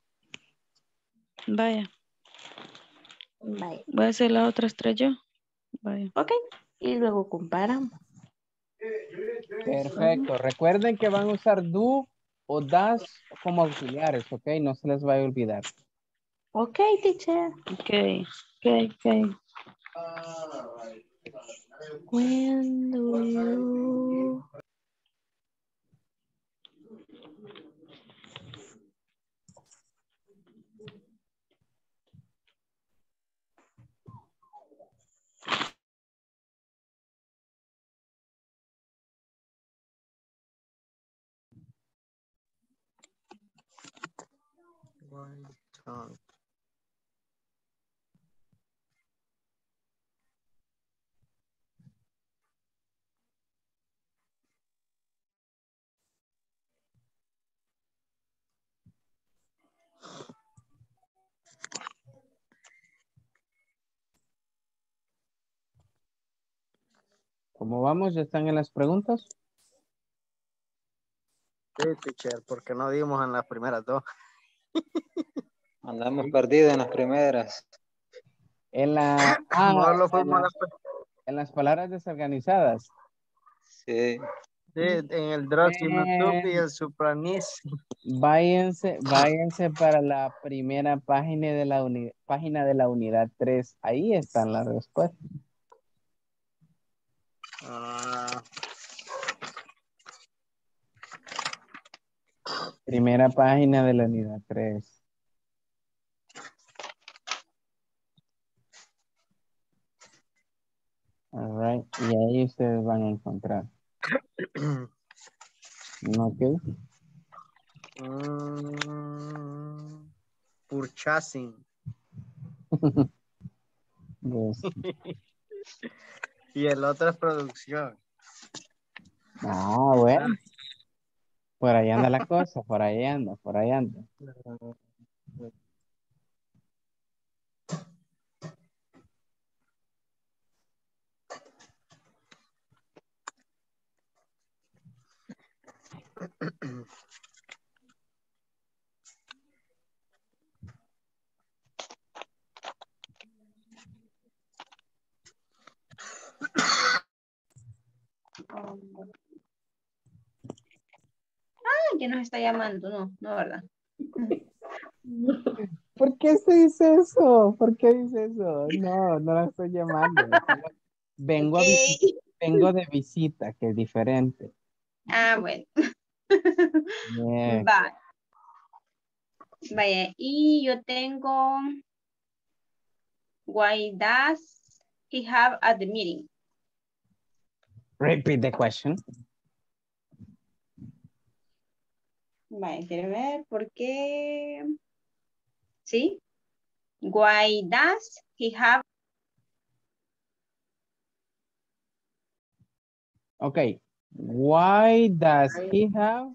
Vaya. Vaya. Voy a hacer las otras tres yo. Vaya. Ok, y luego comparamos. Perfecto. Recuerden que van a usar do o das como auxiliares, ¿ok? No se les vaya a olvidar. Ok, teacher. Ok, ok, ok. When do you... One time. ¿Cómo vamos? ¿Ya están en las preguntas? Sí, teacher, porque no dimos en las primeras dos. Andamos perdidos en las primeras. En la ah, No lo en, fuimos a las, las en las palabras desorganizadas. Sí. sí, en el Droxy YouTube y Eh, el Supranis. váyanse, váyanse para la primera página de la uni- página de la unidad tres. Ahí están las respuestas. Ah, Primera página de la unidad tres. All right. Y ahí ustedes van a encontrar. ¿Ok? mm, purchasing. Yes. Y el otro es producción. Ah, bueno. Por ahí anda la cosa, por ahí anda, por ahí anda. Ah, que nos está llamando, no, no, ¿verdad? ¿Por qué se dice eso? ¿Por qué dice eso? No, no la estoy llamando. Solo Vengo, a visi- Ok. vengo de visita, que es diferente. Ah, bueno. Yeah. Va. Vaya, y yo tengo, why does he have at the meeting? Repeat the question. Vaya, quiero ver por qué. ¿Sí? Why does he have? Okay. Why does he have?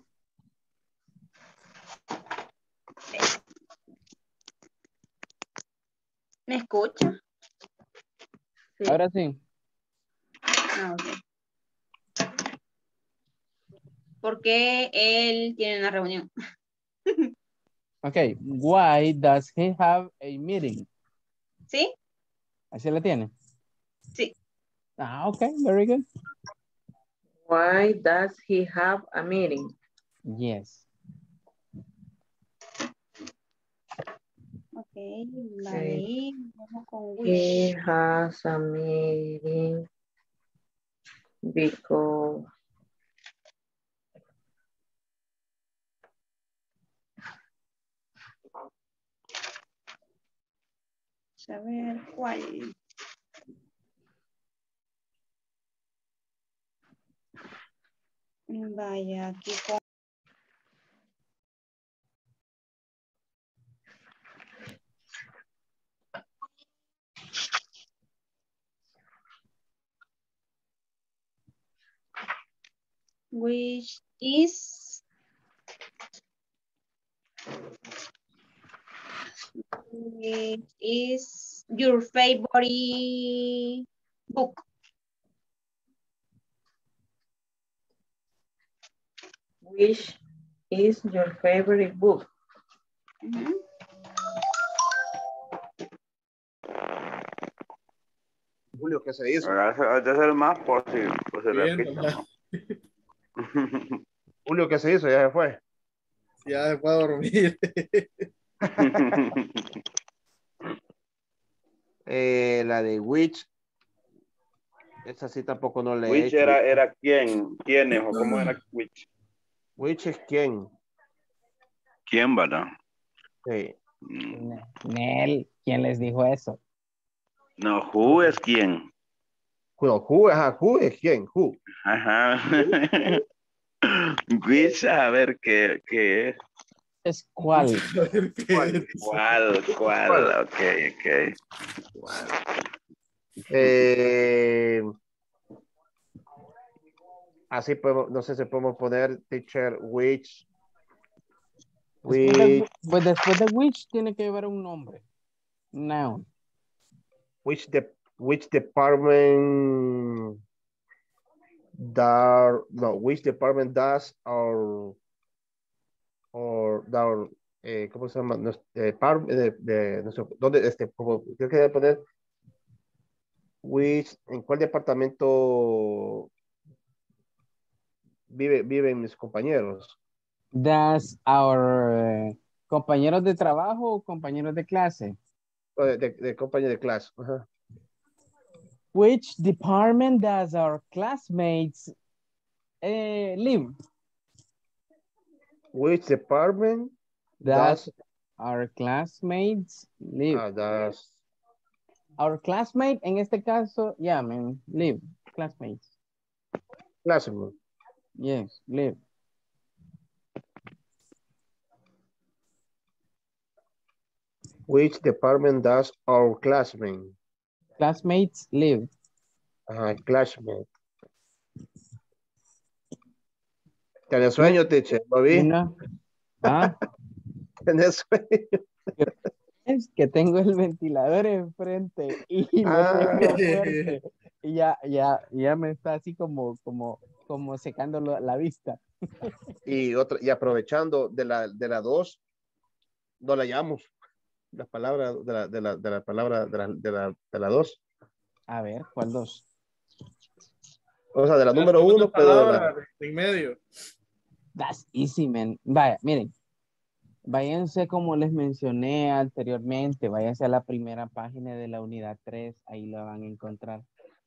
¿Me escucha? Sí. Ahora sí. Ah, ok. ¿Por qué él tiene una reunión? Okay. Why does he have a meeting? ¿Sí? ¿Así la tiene? Sí. Ah, okay. Very good. Why does he have a meeting? Yes. Ok, vale. Y vamos con He which. has a meeting because Saber cuál. Vaya, aquí con. Which is which is your favorite book? which is your favorite book? Uh-huh. Julio, ¿qué se hizo? Hay que hacer más posible, pues se repita, ¿no? Julio, ¿qué se hizo? Ya se fue. Ya se fue a dormir. Eh, la de Witch. Esa sí tampoco no le he Which hecho. era, era quién, quiénes o cómo era which. Witch es quién. ¿Quién, verdad? Sí. Nel, ¿quién les dijo eso? No, who es quién. Well, who, ajá, who es quién, who. Ajá. Which, a ver qué, qué es. Es cuál. ¿Cuál? ¿Cuál? ¿Cuál? ¿Cuál? Ok, ok. ¿Cuál? Eh, así podemos, no sé si podemos poner teacher, which, Después de, which, pues después de which tiene que llevar un nombre. Noun. which, de, which department Dar, no, which department does our, or our, eh, ¿cómo se llama? Nues- eh, par- de, de nuestro, ¿dónde, este, como, yo quería poner, which, ¿en cuál departamento vive, viven mis compañeros? Does our eh, compañeros de trabajo o compañeros de clase? O De, de, de compañero de clase. Ajá. Which department does our classmates eh, live? Which department Does does, our classmates live? ah, does, Our classmate, en este caso, yeah, man, live. Classmates. classroom? Yes, live. Which department does our classmate? Classmates live. Ajá, classmate. ¿Tienes sueño, teacher? ¿Lo vi? You know, ah, ¿Tienes sueño? es que tengo el ventilador enfrente y lo Ah. tengo fuerte. Y ya, ya, ya me está así como, como, como secando lo- la vista. Y, otra, y aprovechando de la, de la dos, no la llamamos. La palabra de la, de la, de la palabra de la, de la, de la dos. A ver, ¿cuál dos? O sea, de la, La número segunda uno, pero de palabra, la... de en medio. That's easy, man. Vaya, miren. Váyanse como les mencioné anteriormente, váyanse a la primera página de la unidad tres, ahí la van a encontrar.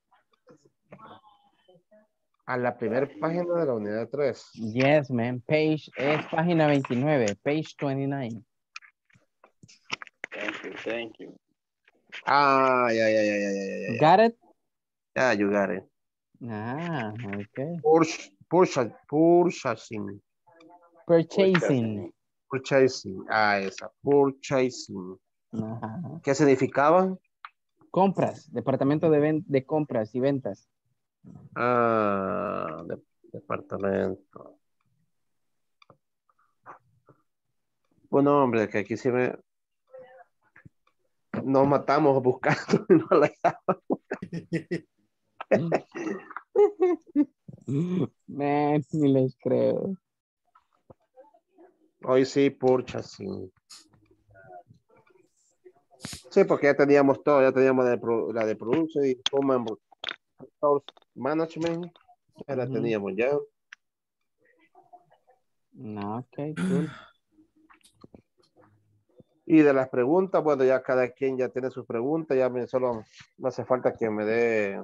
A la primera página de la unidad tres. Yes, man. Page, es página veintinueve, page veintinueve. Thank you, thank you. Ah, ya, ya, ya, ya, ya, ya. Got it? Yeah, you got it. Ah, okay. Purs- pursa- Purchasing. Purchasing. Purchasing. Ah, esa. Purchasing. Ajá. ¿Qué significaba? Compras, departamento de, ven- de compras y ventas. Ah, de- departamento. Bueno, hombre, que aquí sí me... Nos matamos buscando y no la Man, ni les creo. Hoy sí, purchasing. Sí, porque ya teníamos todo, ya teníamos de pro- la de producción y Human Resource Management, ya la Ujú. teníamos ya. No, ok, cool. Y de las preguntas, bueno, ya cada quien ya tiene sus preguntas, ya me, solo me hace falta que me dé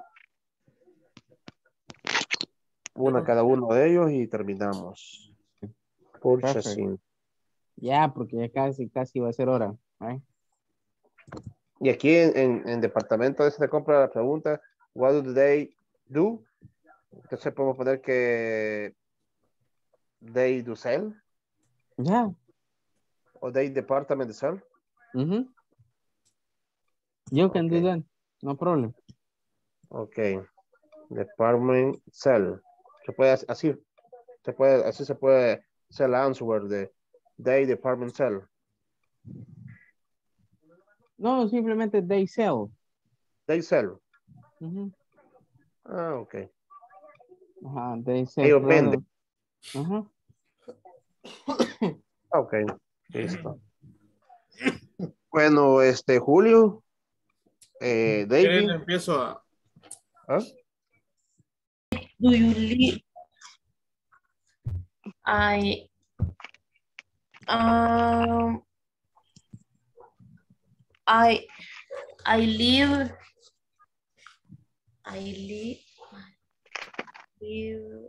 una cada uno de ellos y terminamos. Purchasing. Ya, porque ya casi, casi va a ser hora. ¿eh? Y aquí en, en, en departamento de se compra la pregunta, what do they do? Entonces podemos poner que they do sell. Ya. O they department sell. Mhm. You can do Okay. that. No problem. Ok. Department sell. Se puede hacer- así, se puede, así se puede hacer la answer de they department sell. No, simplemente they sell. They sell. Ujú. Ah, ok. Ajá, they sell Ellos venden. products. Ajá. Ok. Listo. Bueno, este, Julio. Eh, ¿Quieren? David. Empiezo a... ¿Ah? Do you live? I um I I live I live live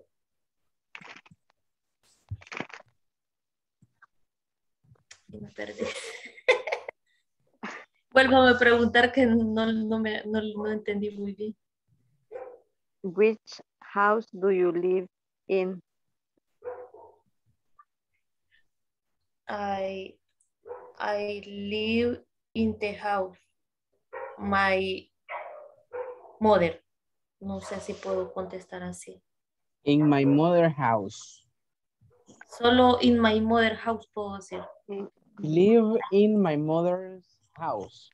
y me perdí. Vuélvame a preguntar que no, no me no, no entendí muy bien. Which house do you live in? I I live in the house. My mother. No sé si puedo contestar así. In my mother house. Solo in my mother house puedo decir. Live in my mother's house.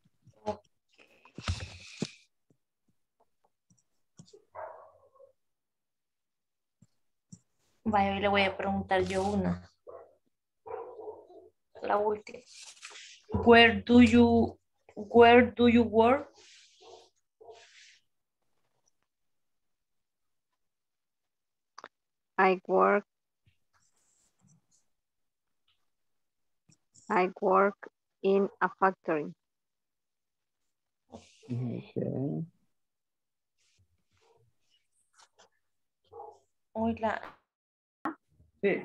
Vaya, hoy le voy a preguntar yo una. La última. Where do you, where do you work? I work. I work in a factory. Okay. Hoy la... Sí.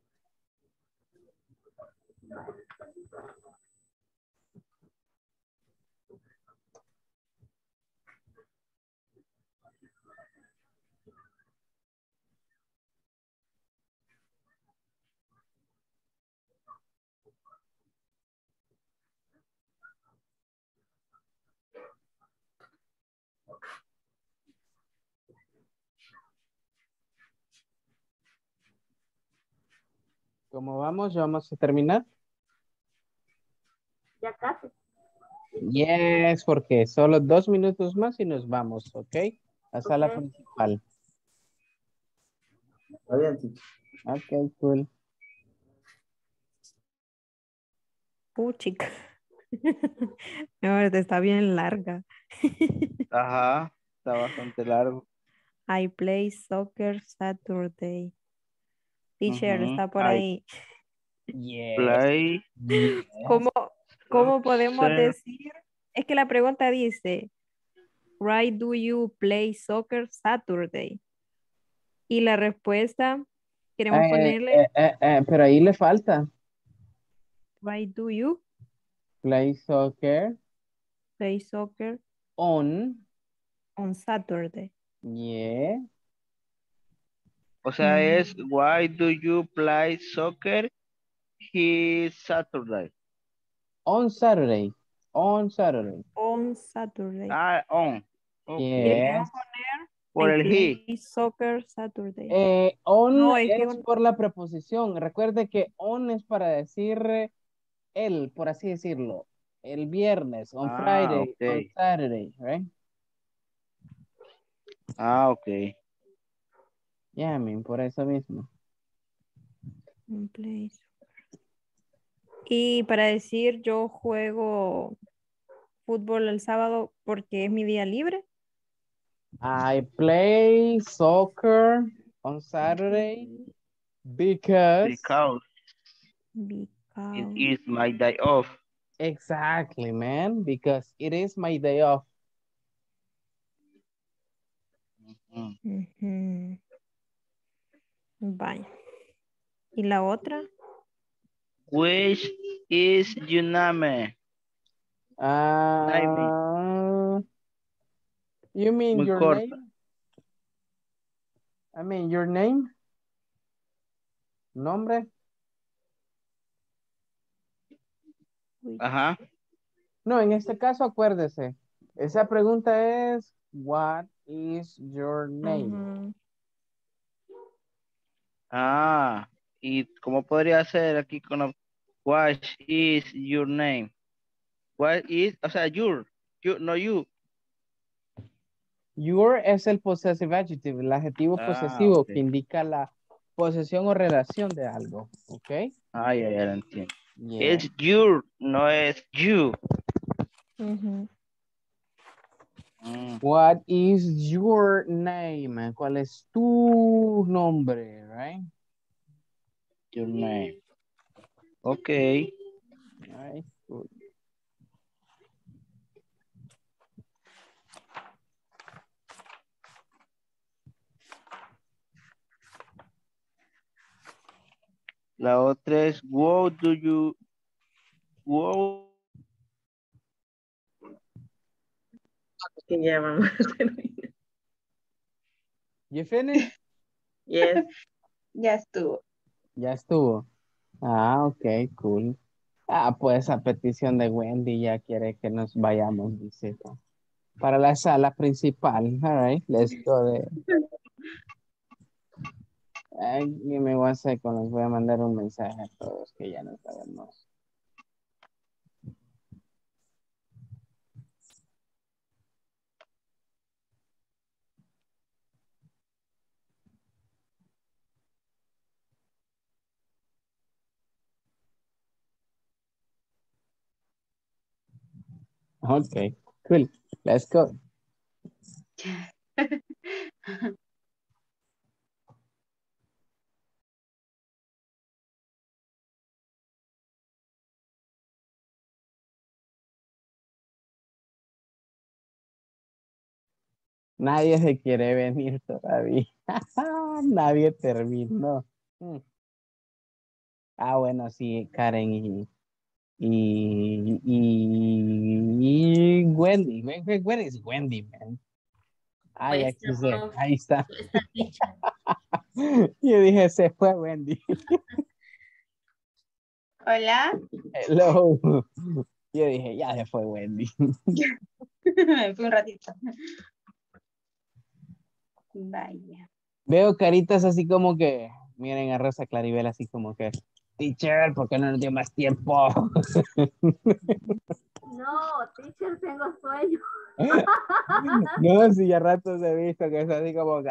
¿Cómo vamos? ¿Ya vamos a terminar? Ya casi. Yes, porque solo dos minutos más y nos vamos, ¿ok? La sala Ok. principal. Está bien, teacher. Ok, cool. Puchica. No, esta está bien larga. Ajá, está bastante largo. I play soccer Saturday. Teacher, Ujú. está por I ahí. Yes. play Yes. ¿Cómo, cómo podemos soccer. decir? Es que la pregunta dice, why do you play soccer Saturday? Y la respuesta, queremos Eh, ponerle, eh, eh, eh, pero ahí le falta. why do you Play soccer play soccer on. on Saturday? Yeah. O sea, Mm, es why do you play soccer his Saturday? On Saturday. On Saturday. on Saturday. Ah, on. Y le Okay. Yes. queremos poner, Por I el play he. soccer Saturday. Eh, on No, es que es un- por la preposición. Recuerde que on es para decir eh, el, por así decirlo. El viernes, on Ah, Friday, on ok. Saturday, right? Ah, ok. Yeah, I mean, por eso mismo. on play soccer. Y para decir yo juego fútbol el sábado porque es mi día libre. I play soccer on Saturday because Because it Because is my day off. exactly, man, because it is my day off. Mm. Ujú. Vaya. ¿Y la otra? Which is your name? Name. Uh, you mean Muy your corta. name? I mean your name? Nombre? Ajá. No, en este caso acuérdese. Esa pregunta es what is your name? Ujú. Ah, ¿y cómo podría ser aquí con la- what is your name? What is, o sea, your, you, no you. Your es el possessive adjective, el adjetivo Ah, posesivo que ok. indica la posesión o relación de algo, ¿ok? Ah, ya, ya lo entiendo. Yeah. Es your, no es you. Ujú. Mm, What is your name? ¿Cuál es tu nombre, right? your name. Ok. Right, good. La otra es what do you, what, Que ya vamos a terminar. You finished? Yes. Ya estuvo. Ya estuvo. Ah, ok, cool. Ah, pues a petición de Wendy ya quiere que nos vayamos, dice. Para la sala principal. All right, let's go there. Ay, give me one second, les voy a mandar un mensaje a todos que ya nos vayamos. Okay, cool. Let's go. Nadie se quiere venir todavía. Nadie terminó. Hmm. Ah, bueno, sí, Karen y, y, y, y Wendy. Where, where is Wendy, man? Ah, ya Pues quise. no, Ahí está. esta dicha. Yo dije, se fue Wendy. Hola. Hello. Yo dije, ya se fue Wendy. Me fui un ratito. Vaya. Veo caritas así como que, miren a Rosa Claribel así como que, teacher, ¿por qué no nos dio más tiempo? No, teacher, tengo sueño. No, si ya ratos he visto que es así como que,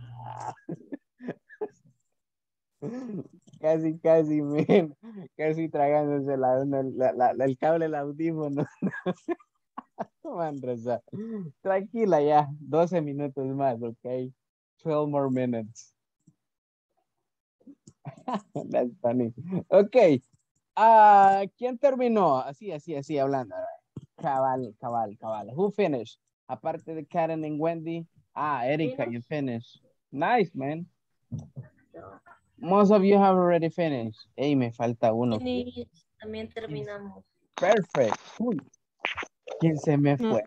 casi, casi, men, casi tragándose la, la, la, la- el cable del audífono. Man, Rosa. Tranquila ya, doce minutos más, ok. twelve more minutes. That's funny. Ok. Ah, ¿quién terminó? Así, así, así, hablando. Cabal, cabal, cabal. Who finished? Aparte de Karen and Wendy. Ah, Erika, you finished. Nice, man. Most of you have already finished. Hey, me falta uno. Y también terminamos. Perfect. Uy. ¿Quién se me fue?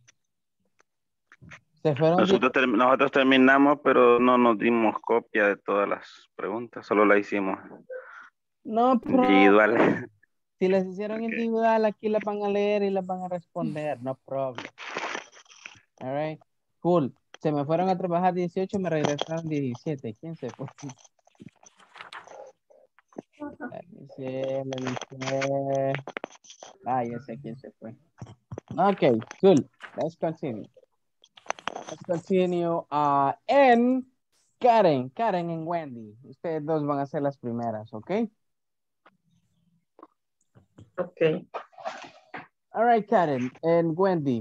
Se fueron. Nosotros, term- nosotros terminamos, pero no nos dimos copia de todas las preguntas, solo la hicimos No, pro. individuales. Si les hicieron individual, aquí las van a leer y las van a responder. No problem. All right. Cool. Se me fueron a trabajar dieciocho, me regresaron diecisiete. ¿Quién se fue? Let me see, let me see. Ah, ya sé quién se fue. Okay, cool. Let's continue. Let's continue. Uh, and Karen, Karen and Wendy. Ustedes dos van a ser las primeras, ¿ok? Okay. All right, Karen and Wendy.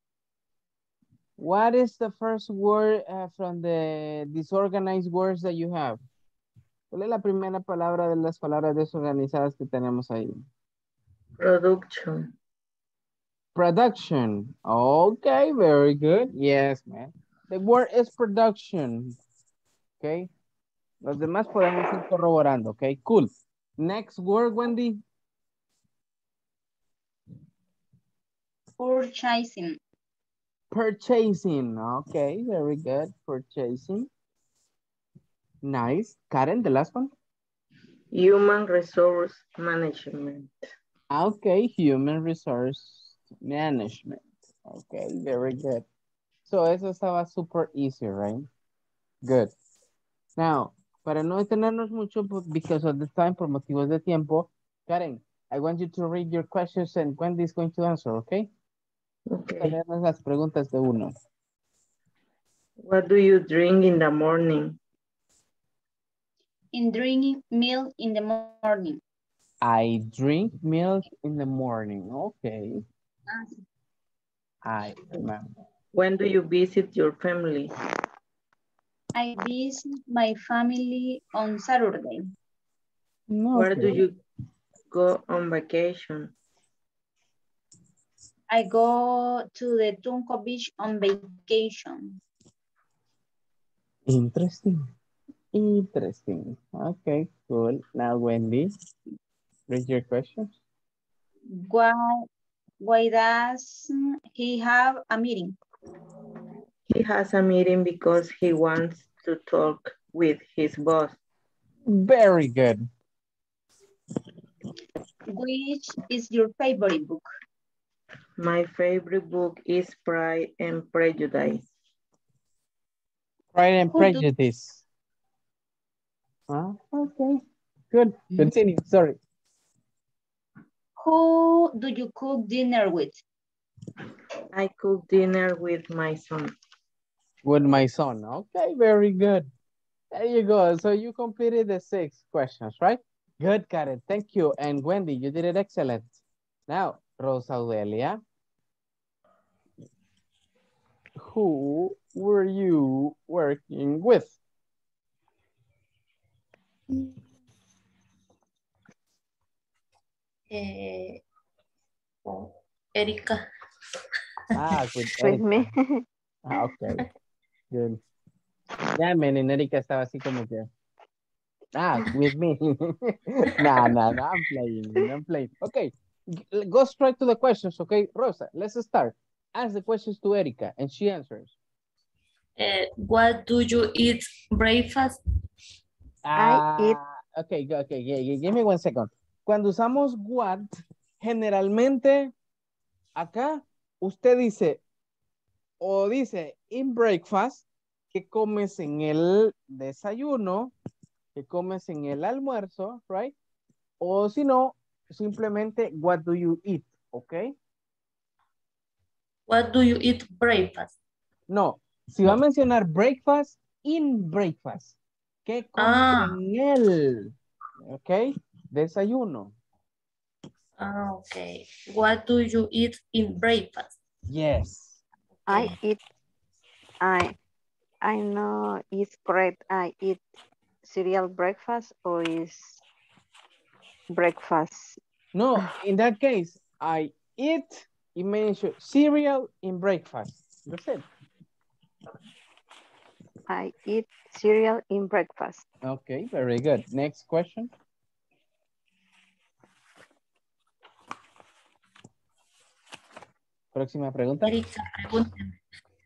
What is the first word uh, from the disorganized words that you have? ¿Cuál es la primera palabra de las palabras desorganizadas que tenemos ahí? Production. Production. Okay, very good. Yes, man. The word is production. Okay. Los demás podemos ir corroborando. Okay, cool. Next word, Wendy. Purchasing. Purchasing. Okay, very good. Purchasing. Nice. Karen, the last one. Human resource management. Okay, human resource management. Okay, very good. So eso estaba super easy, right? Good. Now, para no detenernos mucho, pues, because of the time, por motivos de tiempo, Karen, I want you to read your questions and Wendy is going to answer, okay? Okay. Leernos las preguntas de uno. What do you drink in the morning? In drinking milk in the morning. I drink milk in the morning. Okay. I remember. When do you visit your family? I visit my family on Saturday. Where do you go on vacation? I go to the Tunco Beach on vacation. Interesting. Interesting. Okay, cool. Now, Wendy, read your questions. Why, why does he have a meeting? He has a meeting because he wants to talk with his boss. Very good. Which is your favorite book? My favorite book is Pride and Prejudice. Pride and Who Prejudice. Ah, okay. Good. Continue. Sorry. Who do you cook dinner with? I cook dinner with my son. With my son. Okay, very good. There you go. So you completed the six questions, right? Good, Karen. Thank you. And Wendy, you did it excellent. Now, Rosa Audelia, Who were you working with? Eh, oh, Erika. Ah, with With Erika. me. Ah, okay. Good. Ya, men, en Erika estaba así como que, ah, with me. Nah, nah, nah, I'm playing, I'm playing. Okay, g- go straight to the questions, okay? Rosa, let's start. Ask the questions to Erika, and she answers. Eh, what do you eat breakfast? Ah, okay, go- okay, yeah, yeah, give me one second. Cuando usamos what, generalmente, acá, usted dice, o dice in breakfast, que comes en el desayuno, que comes en el almuerzo, right? O si no, simplemente what do you eat, ¿ok? What do you eat breakfast? No, si va a mencionar breakfast, in breakfast. ¿Qué comes Ah. en el, ok? Desayuno. Ah, okay. What do you eat in breakfast? Yes. I eat, I, I know it's correct. I eat cereal breakfast or is breakfast. No, in that case, I eat, you mention cereal in breakfast. That's it. I eat cereal in breakfast. Okay, very good. Next question. Próxima pregunta. Erika, pregúnteme.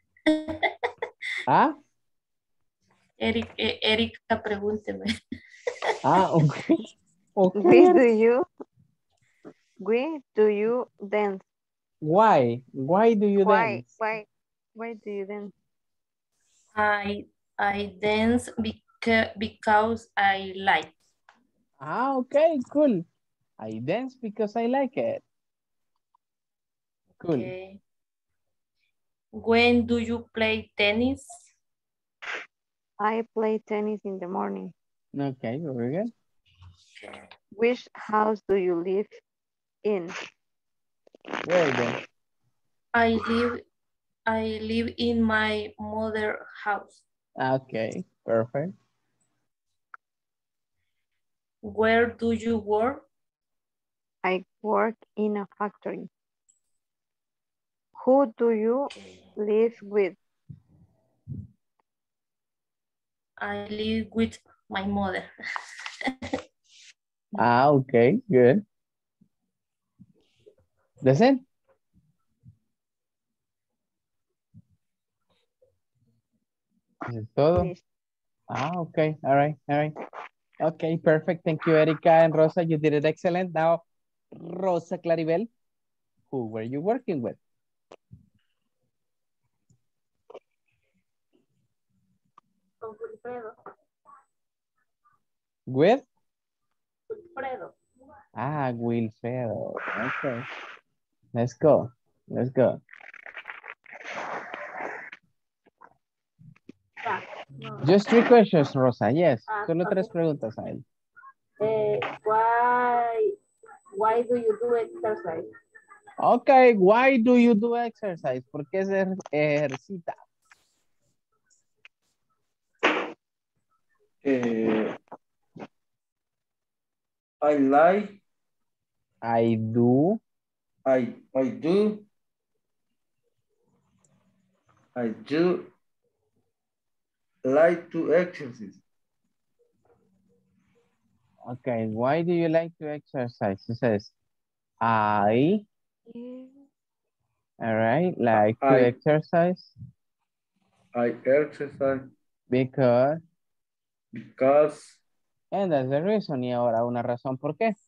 Ah, Eric, eh, Erika, pregúnteme. ah, okay. Okay. Where do you, where do you dance? Why? Why do you Why, dance? why, why do you dance? I I dance because because I like. Ah, okay, cool. I dance because I like it. Cool. Okay. When do you play tennis? I play tennis in the morning. Okay, very good. Which house do you live in? Where then? I live I live in my mother's house. Okay, perfect. Where do you work? I work in a factory. Who do you live with? I live with my mother. Ah, okay, good. That's it? ¿Es todo? Yes. Ah, okay, all right, all right. Okay, perfect. Thank you, Erika and Rosa. You did it excellent. Now, Rosa Claribel, who were you working with? Con Wilfredo. With? Wilfredo. Ah, Wilfredo. Okay. Let's go. Let's go. Ah, no. Just three questions, Rosa. Yes. Ah, Solo okay. tres preguntas a él. Eh, why, why do you do exercise? Okay. Why do you do exercise? ¿Por qué se ejercita? Eh, I like, I do. I, I do, I do like to exercise. Okay. Why do you like to exercise? It says, I, all right, like to I- exercise I exercise because, because and that's the reason. Y ahora una razón por qué.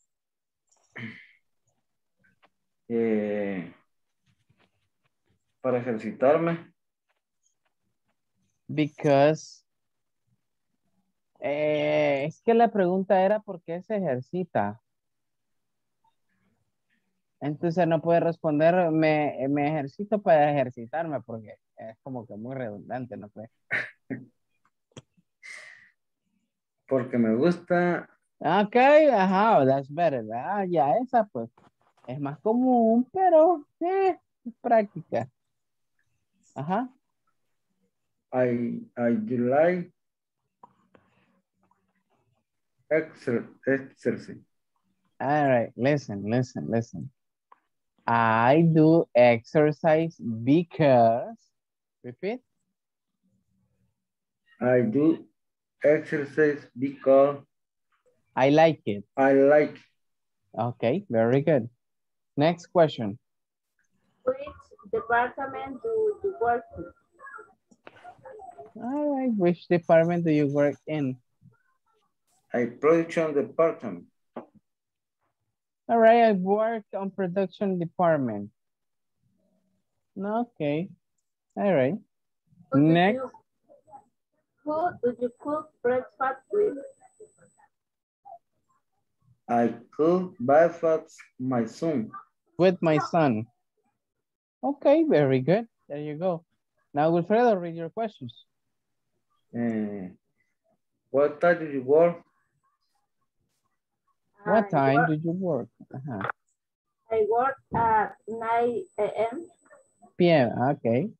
eh, para ejercitarme. Because, eh, es que la pregunta era por qué se ejercita. Entonces no puede responder, me, me ejercito para ejercitarme, porque es como que muy redundante, ¿no fue? Porque me gusta. Ok, ajá, that's better. Ah, ya, esa pues es más común, pero eh, es práctica. Ajá. I, I do like exer- exercise. All right, listen, listen, listen. I do exercise because, repeat. I do exercise because I like it. I like it. Okay, very good. Next question. Which department do you work in? All right, which department do you work in? I production department. All right, I work on production department. Okay, all right. Who do Next. you, who do you cook breakfast with? I cook breakfast my son. With my son. Okay, very good. There you go. Now, Wilfredo, read your questions. Uh, what time do you work? What I time work, do you work? Uh-huh. I work at nine A M P M, okay.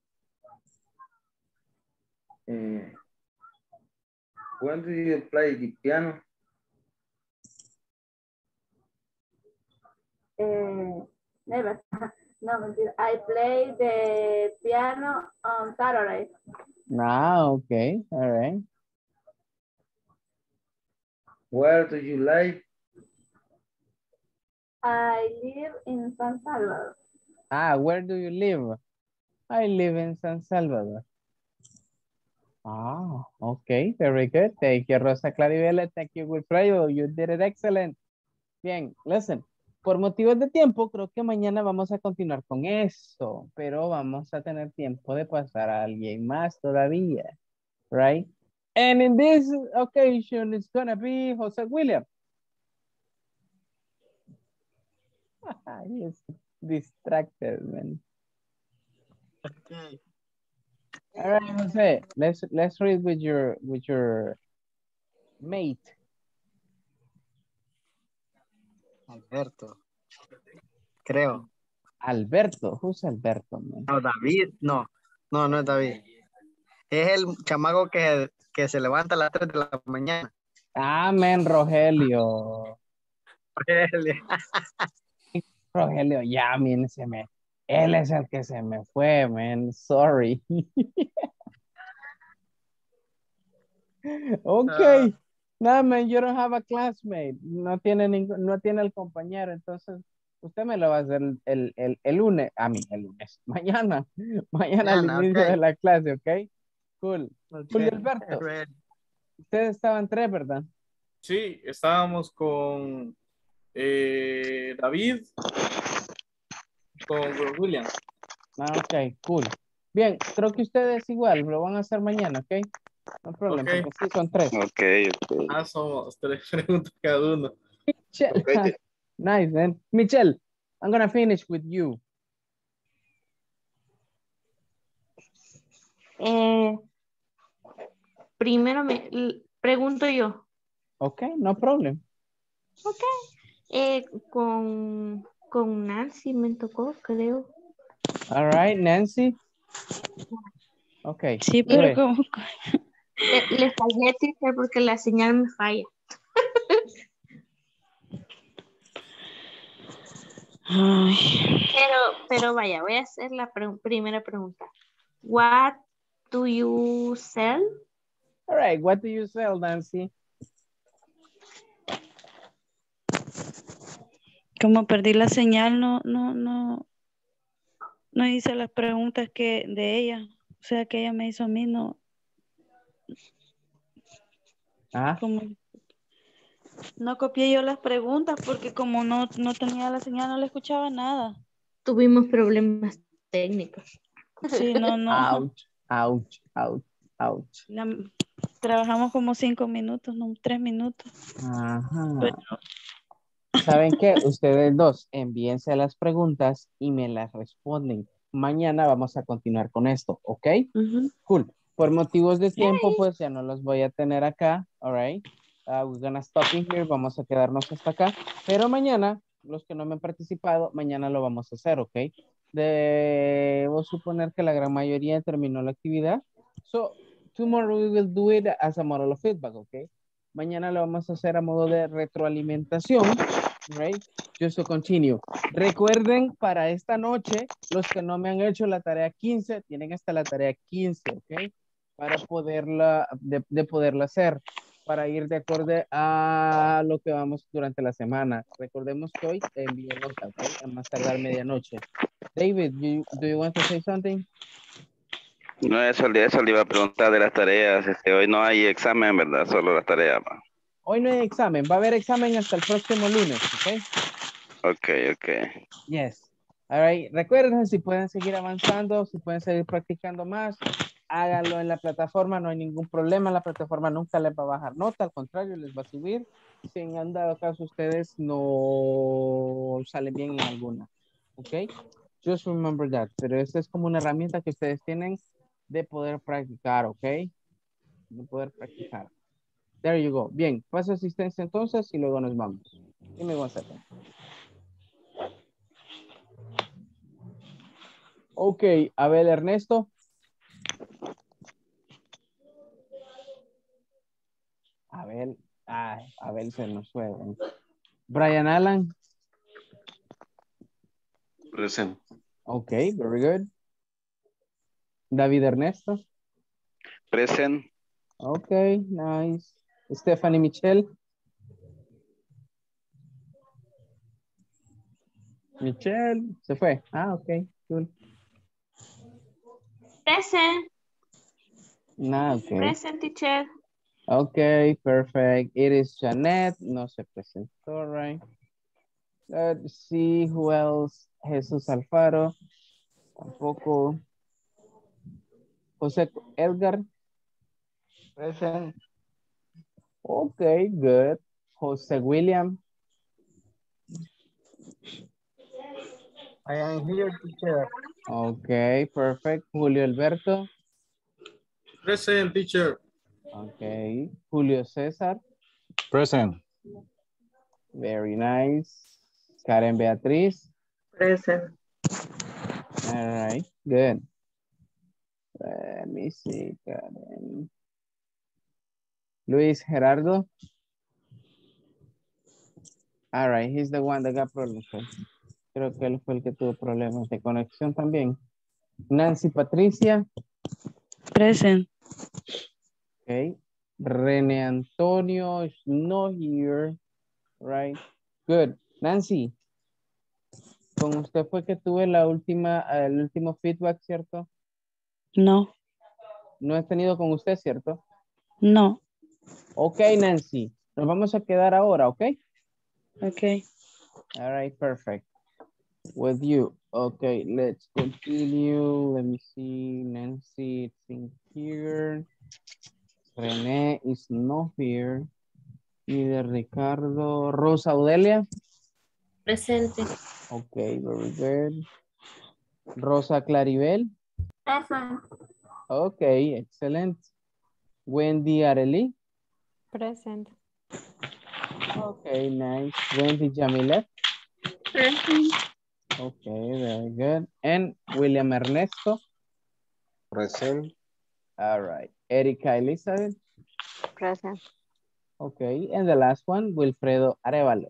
Uh, when do you play the piano? Uh, never. No, mentira. I play the piano on Saturday. Ah, okay, all right. Where do you live? I live in San Salvador. Ah, where do you live? I live in San Salvador. Ah, okay, very good. Thank you, Rosa Claribela. Thank you, Wilfredo. You did it excellent. Bien, listen. Por motivos de tiempo, creo que mañana vamos a continuar con eso, pero vamos a tener tiempo de pasar a alguien más todavía, right? And in this occasion, it's gonna be Jose William. He is distracted, man. Okay. All right, Jose, let's let's read with your with your mate. Alberto. Creo. Alberto, who's Alberto, man? No, David, no. No, no es David. Es el chamaco que, que se levanta a las tres de la mañana. Ah, man, Rogelio. Rogelio, ya, man, se me, él es el que se me fue, man, sorry. Okay. Uh, no, man, you don't have a classmate. No tiene ningún, no tiene el compañero, entonces usted me lo va a hacer el, el, el, el lunes, a mí, el lunes, mañana, mañana al inicio okay. de la clase, ¿ok? Cool. Okay. Julio Alberto, ustedes estaban tres, ¿verdad? Sí, estábamos con eh, David, con William. Ah, ok, cool. Bien, creo que ustedes igual, lo van a hacer mañana, ¿ok? No problema, okay. Porque sí son tres. Ok, ok. Ah, somos tres preguntas cada uno. Michelle. Okay. Nice, man. Michelle, I'm gonna finish with you. Eh, primero me pregunto yo. Ok, no problem. Ok. Eh, con, con Nancy me tocó, creo. All right, Nancy. Ok. Sí, pero como... Le, le fallé, teacher, porque la señal me falla. Ay. Pero, pero vaya, voy a hacer la pre primera pregunta. What do you sell? All right, what do you sell, Nancy? Como perdí la señal, no, no, no, no hice las preguntas que de ella. O sea, que ella me hizo a mí, no. ¿Ah? Como, no copié yo las preguntas porque como no, no tenía la señal, no le escuchaba nada. Tuvimos problemas técnicos. Sí, no, no. Ouch, ouch, ouch, ouch. La, trabajamos como cinco minutos, no, tres minutos. Ajá. Bueno. ¿Saben qué? Ustedes dos envíense las preguntas y me las responden. Mañana vamos a continuar con esto, ¿ok? Uh-huh. Cool. Por motivos de tiempo, pues ya no los voy a tener acá, all right? Uh, we're gonna stop in here, vamos a quedarnos hasta acá. Pero mañana, los que no me han participado, mañana lo vamos a hacer, ¿ok? Debo suponer que la gran mayoría terminó la actividad. So, tomorrow we will do it as a model of feedback, okay? Mañana lo vamos a hacer a modo de retroalimentación, right? Just to continue. Recuerden, para esta noche, los que no me han hecho la tarea quince, tienen hasta la tarea quince, ok? Para poderla, de, de poderla hacer, para ir de acorde a lo que vamos durante la semana. Recordemos que hoy envío nota, ok? A más tardar medianoche. David, you, do you want to say something? No, eso, eso le iba a preguntar de las tareas. Este, hoy no hay examen, ¿verdad? Solo las tareas. ¿Va? Hoy no hay examen. Va a haber examen hasta el próximo lunes, ¿ok? Ok, ok. Yes. All right. Recuerden, si pueden seguir avanzando, si pueden seguir practicando más, háganlo en la plataforma. No hay ningún problema. La plataforma nunca les va a bajar nota. Al contrario, les va a subir. Si han dado caso ustedes no salen bien en alguna. ¿Ok? Just remember that. Pero esta es como una herramienta que ustedes tienen de poder practicar, ¿ok? De poder practicar. There you go. Bien, paso asistencia entonces y luego nos vamos. Give me one second. Ok, Abel Ernesto. Abel, ay, Abel se nos fue. Brian Allen. Present. Ok, very good. David Ernesto. Present. Ok, nice. Stephanie Michelle. Michelle, se fue. Ah, ok, cool. Present. Nah, okay. Present, teacher. Okay, perfect. It is Janet. No se presentó, right? Let's see who else. Jesús Alfaro. Tampoco. José Edgar. Present. Okay, good. José William. I am here, teacher. Okay, perfect. Julio Alberto. Present, teacher. Okay. Julio César. Present. Very nice. Karen Beatriz. Present. All right, good. Let me see, Karen. Luis Gerardo. All right, he's the one that got problems. Creo que él fue el que tuvo problemas de conexión también. Nancy Patricia. Present. Okay. René Antonio is not here. Right. Good. Nancy. Con usted fue que tuve la última, el último feedback, ¿cierto? No. No he tenido con usted, ¿cierto? No. Ok, Nancy. Nos vamos a quedar ahora, ¿ok? Ok. All right, perfect. With you. Okay, let's continue. Let me see. Nancy, it's in here. René is not here. Either Ricardo. Rosa Audelia. Presente. Okay, very good. Rosa Claribel. Present. Okay, excellent. Wendy Arely. Present. Okay, nice. Wendy Jamilet. Present. Okay, very good. And William Ernesto. Present. All right. Erika Elizabeth. Present. Okay, and the last one, Wilfredo Arevalo.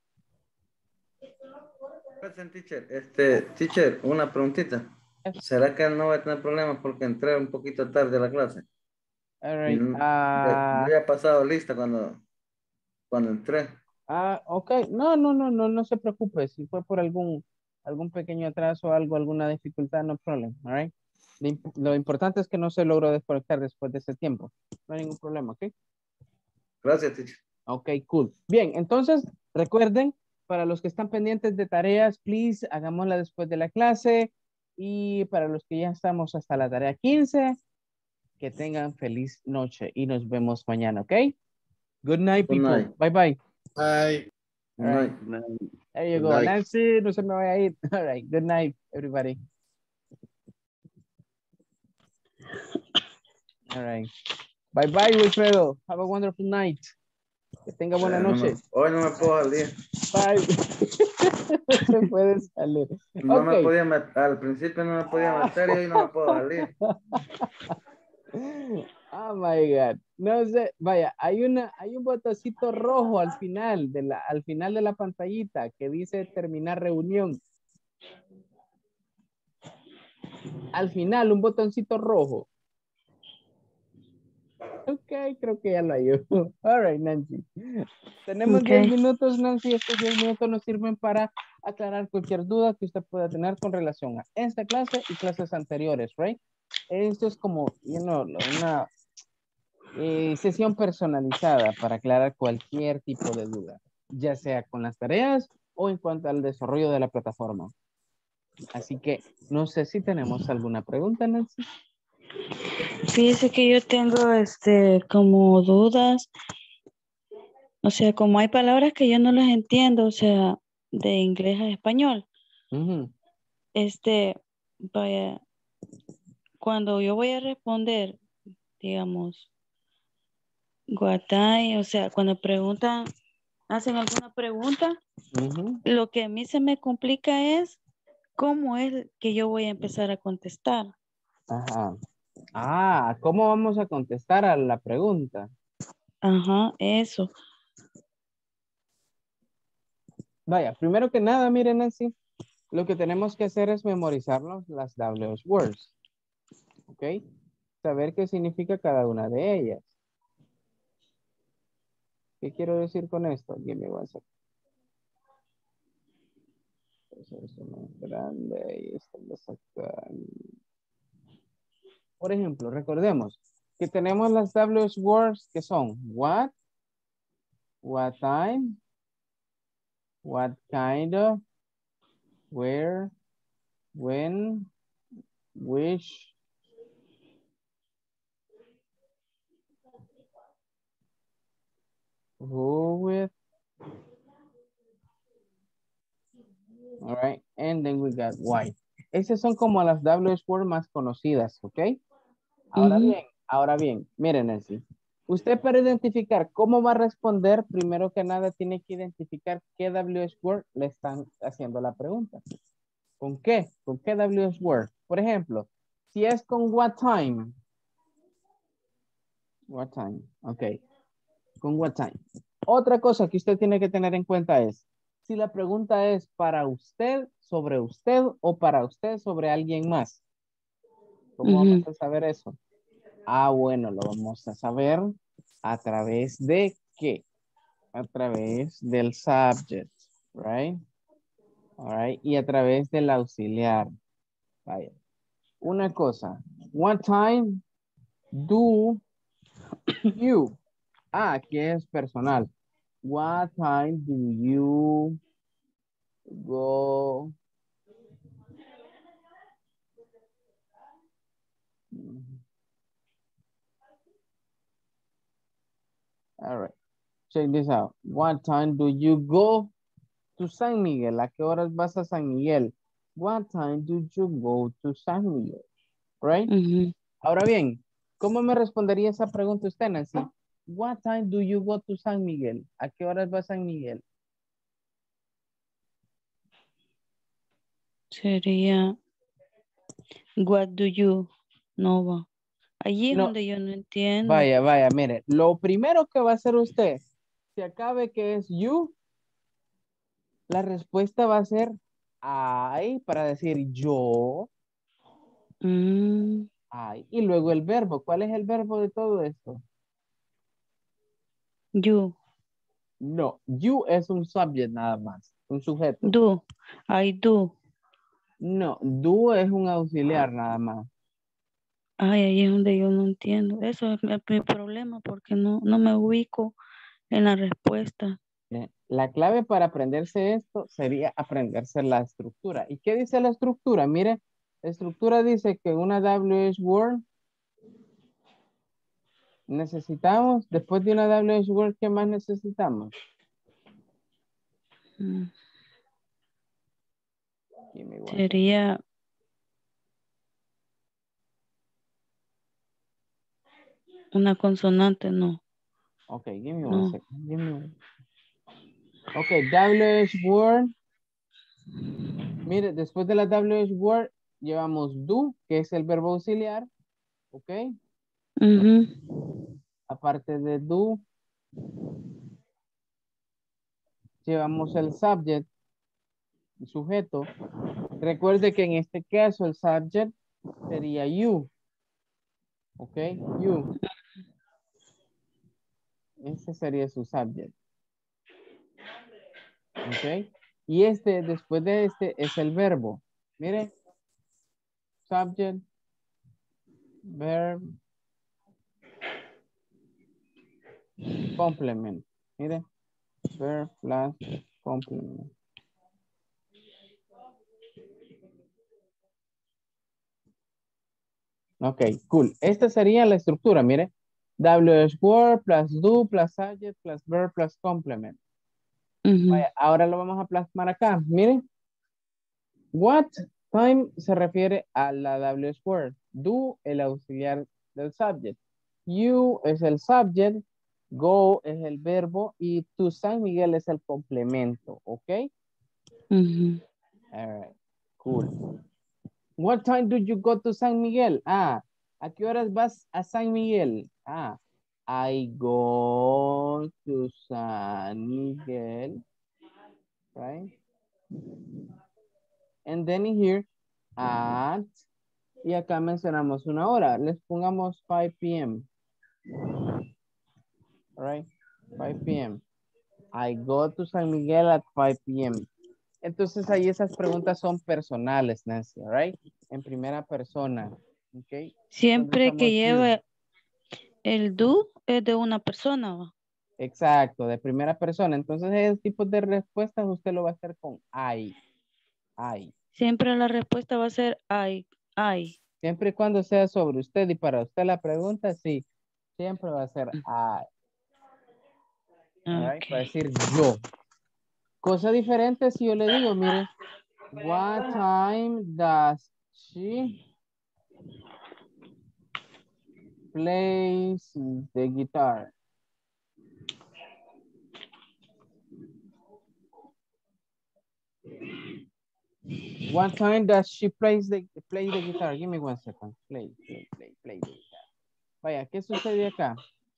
Present, teacher. Este, teacher, una preguntita. ¿Será que no va a tener problemas porque entré un poquito tarde a la clase? All right. Mm, Uh, Yo ya he pasado lista cuando, cuando entré. ah, ok. No, no, no, no, no se preocupe. Si fue por algún, algún pequeño atraso, algo, alguna dificultad, no problema. All right. Lo, imp- lo importante es que no se logró desconectar después de ese tiempo. No hay ningún problema, ¿ok? Gracias, teacher. Ok, cool. Bien, entonces, recuerden, para los que están pendientes de tareas, please, hagámosla después de la clase. Y para los que ya estamos hasta la tarea quince, que tengan feliz noche y nos vemos mañana, ¿ok? Good night, Good people. night. Bye, bye. Bye. Good All night. right. There you Good go. night. Nancy, no se me vaya a ir. All right. Good night, everybody. All right. Bye, bye, Wilfredo. Have a wonderful night. Que tenga buena Eh, no noche. me- hoy no me puedo salir. Bye. Se puede salir. No me Ok. podía met- al principio no me podía meter y hoy no me puedo salir. my God. No sé, vaya, hay una, hay un botoncito rojo al final de la, al final de la pantallita que dice terminar reunión. Al final, un botoncito rojo. Ok, creo que ya lo ayudo. All right, Nancy. Tenemos diez Ok. minutos, Nancy. Estos diez minutos nos sirven para aclarar cualquier duda que usted pueda tener con relación a esta clase y clases anteriores, right? Esto es como, you know, una eh, sesión personalizada para aclarar cualquier tipo de duda, ya sea con las tareas o en cuanto al desarrollo de la plataforma. Así que no sé si tenemos alguna pregunta, Nancy. Fíjese que yo tengo este como dudas, o sea, como hay palabras que yo no las entiendo, o sea, de inglés a español. Ujú. Este, vaya, cuando yo voy a responder, digamos, Guatay, o sea, cuando preguntan, hacen alguna pregunta, Ujú. lo que a mí se me complica es cómo es que yo voy a empezar a contestar. Ajá. Ah, ¿cómo vamos a contestar a la pregunta? Ajá, eso. Vaya, primero que nada, miren, Nancy, lo que tenemos que hacer es memorizarnos las W H words. ¿Ok? Saber qué significa cada una de ellas. ¿Qué quiero decir con esto? Give me one second. Eso es más grande y esto más acá. Por ejemplo, recordemos que tenemos las W H words que son what, what time, what kind of, where, when, which, who with. All right, and then we got why. Esas son como las W H words más conocidas, ¿ok? Ahora Ujú. bien, ahora bien, miren, Nancy. Usted para identificar cómo va a responder, primero que nada tiene que identificar qué W H word le están haciendo la pregunta. ¿Con qué? ¿Con qué W H word? Por ejemplo, si es con what time. What time, ok. Con what time. Otra cosa que usted tiene que tener en cuenta es, si la pregunta es para usted, sobre usted o para usted sobre alguien más. ¿Cómo Ujú. vamos a saber eso? Ah, bueno, lo vamos a saber a través de qué? A través del subject, right? All right. Y a través del auxiliar. Vaya. Una cosa. What time do you? Ah, aquí es personal. What time do you go? All right. Check this out. What time do you go to San Miguel? ¿A qué horas vas a San Miguel? What time do you go to San Miguel? Right? Ujú. Ahora bien, ¿cómo me respondería esa pregunta usted, Nancy? What time do you go to San Miguel? ¿A qué horas va a San Miguel? Sería, what do you, no va. Allí es No, donde yo no entiendo. vaya, vaya, mire. Lo primero que va a hacer usted, si acabe que es you, la respuesta va a ser I, para decir yo. Mm, I. Y luego el verbo. ¿Cuál es el verbo de todo esto? you, No, you es un subject nada más, un sujeto. do, I do. No, do es un auxiliar nada más. Ay, ahí es donde yo no entiendo. Eso es mi, mi problema porque no, no me ubico en la respuesta. Bien, la clave para aprenderse esto sería aprenderse la estructura. ¿Y qué dice la estructura? Mire, la estructura dice que una W H word necesitamos, después de una W H word, ¿qué más necesitamos? Mm, Give me one second. Sería una consonante, no. Ok, give me one No. second. Give me one. Ok, W H word. Mire, después de la W H word llevamos do, que es el verbo auxiliar. Ok. Ujú. Aparte de do, llevamos el subject, el sujeto. Recuerde que en este caso el subject sería you. Ok, you. Ese sería su subject. Ok. Y este, después de este, es el verbo. Mire. Subject, verb, complement. Mire. Verb plus complement. Ok, cool. Esta sería la estructura, mire. W es word plus do plus subject plus verb plus complement. Vaya, ahora lo vamos a plasmar acá. Miren. What time se refiere a la W S word. Do, el auxiliar del subject. You es el subject. Go es el verbo. Y to San Miguel es el complemento. ¿Ok? Ujú. All right. Cool. What time do you go to San Miguel? Ah, ¿a qué horas vas a San Miguel? Ah, I go to San Miguel. Right? And then in here, at, y acá mencionamos una hora. Les pongamos five p m All right, five p m I go to San Miguel at five p m Entonces ahí esas preguntas son personales, Nancy, all right? En primera persona, ok. Siempre que you. lleve el do es de una persona, ¿va? Exacto, de primera persona. Entonces ese tipo de respuestas usted lo va a hacer con I. I. Siempre la respuesta va a ser I, I. Siempre y cuando sea sobre usted y para usted la pregunta, sí. Siempre va a ser I. All right, va a decir yo. Cosa diferente si yo le digo, mire, what time does she play the guitar? What time does she plays the, play the guitar? Give me one second. Play, play, play, play the guitar. Vaya, ¿qué sucede acá?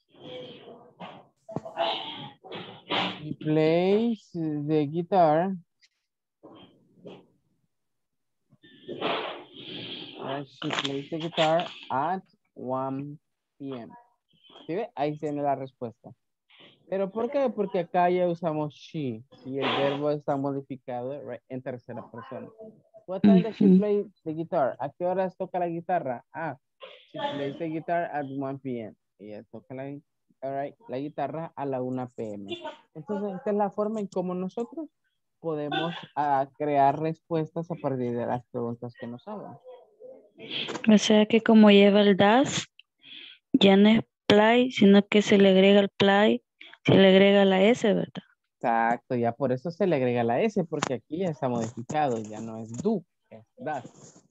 She plays the guitar. Right, she plays the guitar at one p m ¿Sí ve? Ahí tiene la respuesta. ¿Pero por qué? Porque acá ya usamos she y el verbo está modificado, right, en tercera persona. What time does she play the guitar? ¿A qué horas toca la guitarra? Ah, she plays the guitar at one p m Ella toca la, all right, la guitarra a la una p m Entonces, esta es la forma en cómo nosotros podemos uh, crear respuestas a partir de las preguntas que nos hagan. O sea que como lleva el das, ya no es play, sino que se le agrega el play, se le agrega la S, ¿verdad? Exacto, ya por eso se le agrega la S, porque aquí ya está modificado, ya no es do, es das.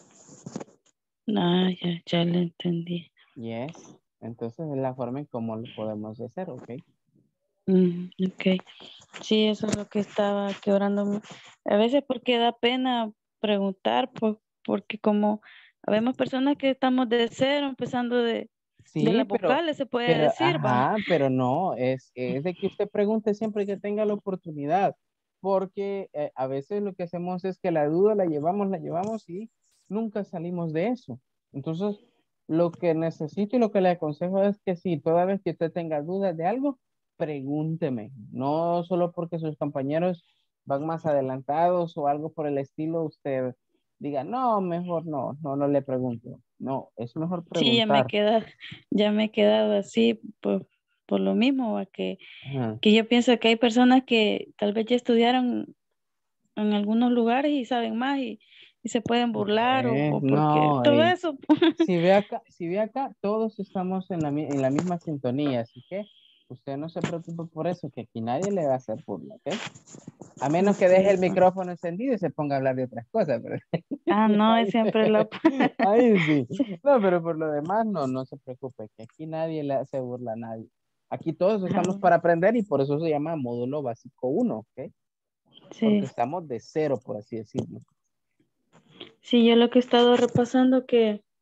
Ah, ya, ya lo entendí. Yes, entonces es la forma en cómo lo podemos hacer, ¿ok? Mm, ok, sí, eso es lo que estaba quebrando. A veces porque da pena preguntar, pues, porque como habemos personas que estamos de cero, empezando de, Sí, de las pero, vocales, se puede pero, decir, va. ajá, pero no, es, es de que usted pregunte siempre que tenga la oportunidad, porque eh, a veces lo que hacemos es que la duda la llevamos, la llevamos y nunca salimos de eso. Entonces, lo que necesito y lo que le aconsejo es que si toda vez que usted tenga dudas de algo, pregúnteme, no solo porque sus compañeros van más adelantados o algo por el estilo, usted diga, no, mejor no, no, no le pregunto. No, es mejor Sí, ya me preguntar. queda, ya me he quedado así por, por lo mismo, va, que, Ajá. que yo pienso que hay personas que tal vez ya estudiaron en algunos lugares y saben más y, y se pueden burlar o, Eh, o porque no, todo y eso. si ve acá, si ve acá, todos estamos en la, mi- en la misma sintonía, así que usted no se preocupe por eso, que aquí nadie le va a hacer burla, ¿ok? A menos que deje el Ok, va. micrófono encendido y se ponga a hablar de otras cosas, pero Ah, no, es ahí, siempre la... ahí sí. Sí. No, pero por lo demás, no, no se preocupe, que aquí nadie le hace burla a nadie. Aquí todos estamos Ah, para aprender y por eso se llama módulo básico uno, ¿ok? Porque sí. estamos de cero, por así decirlo. Sí, yo lo que he estado repasando que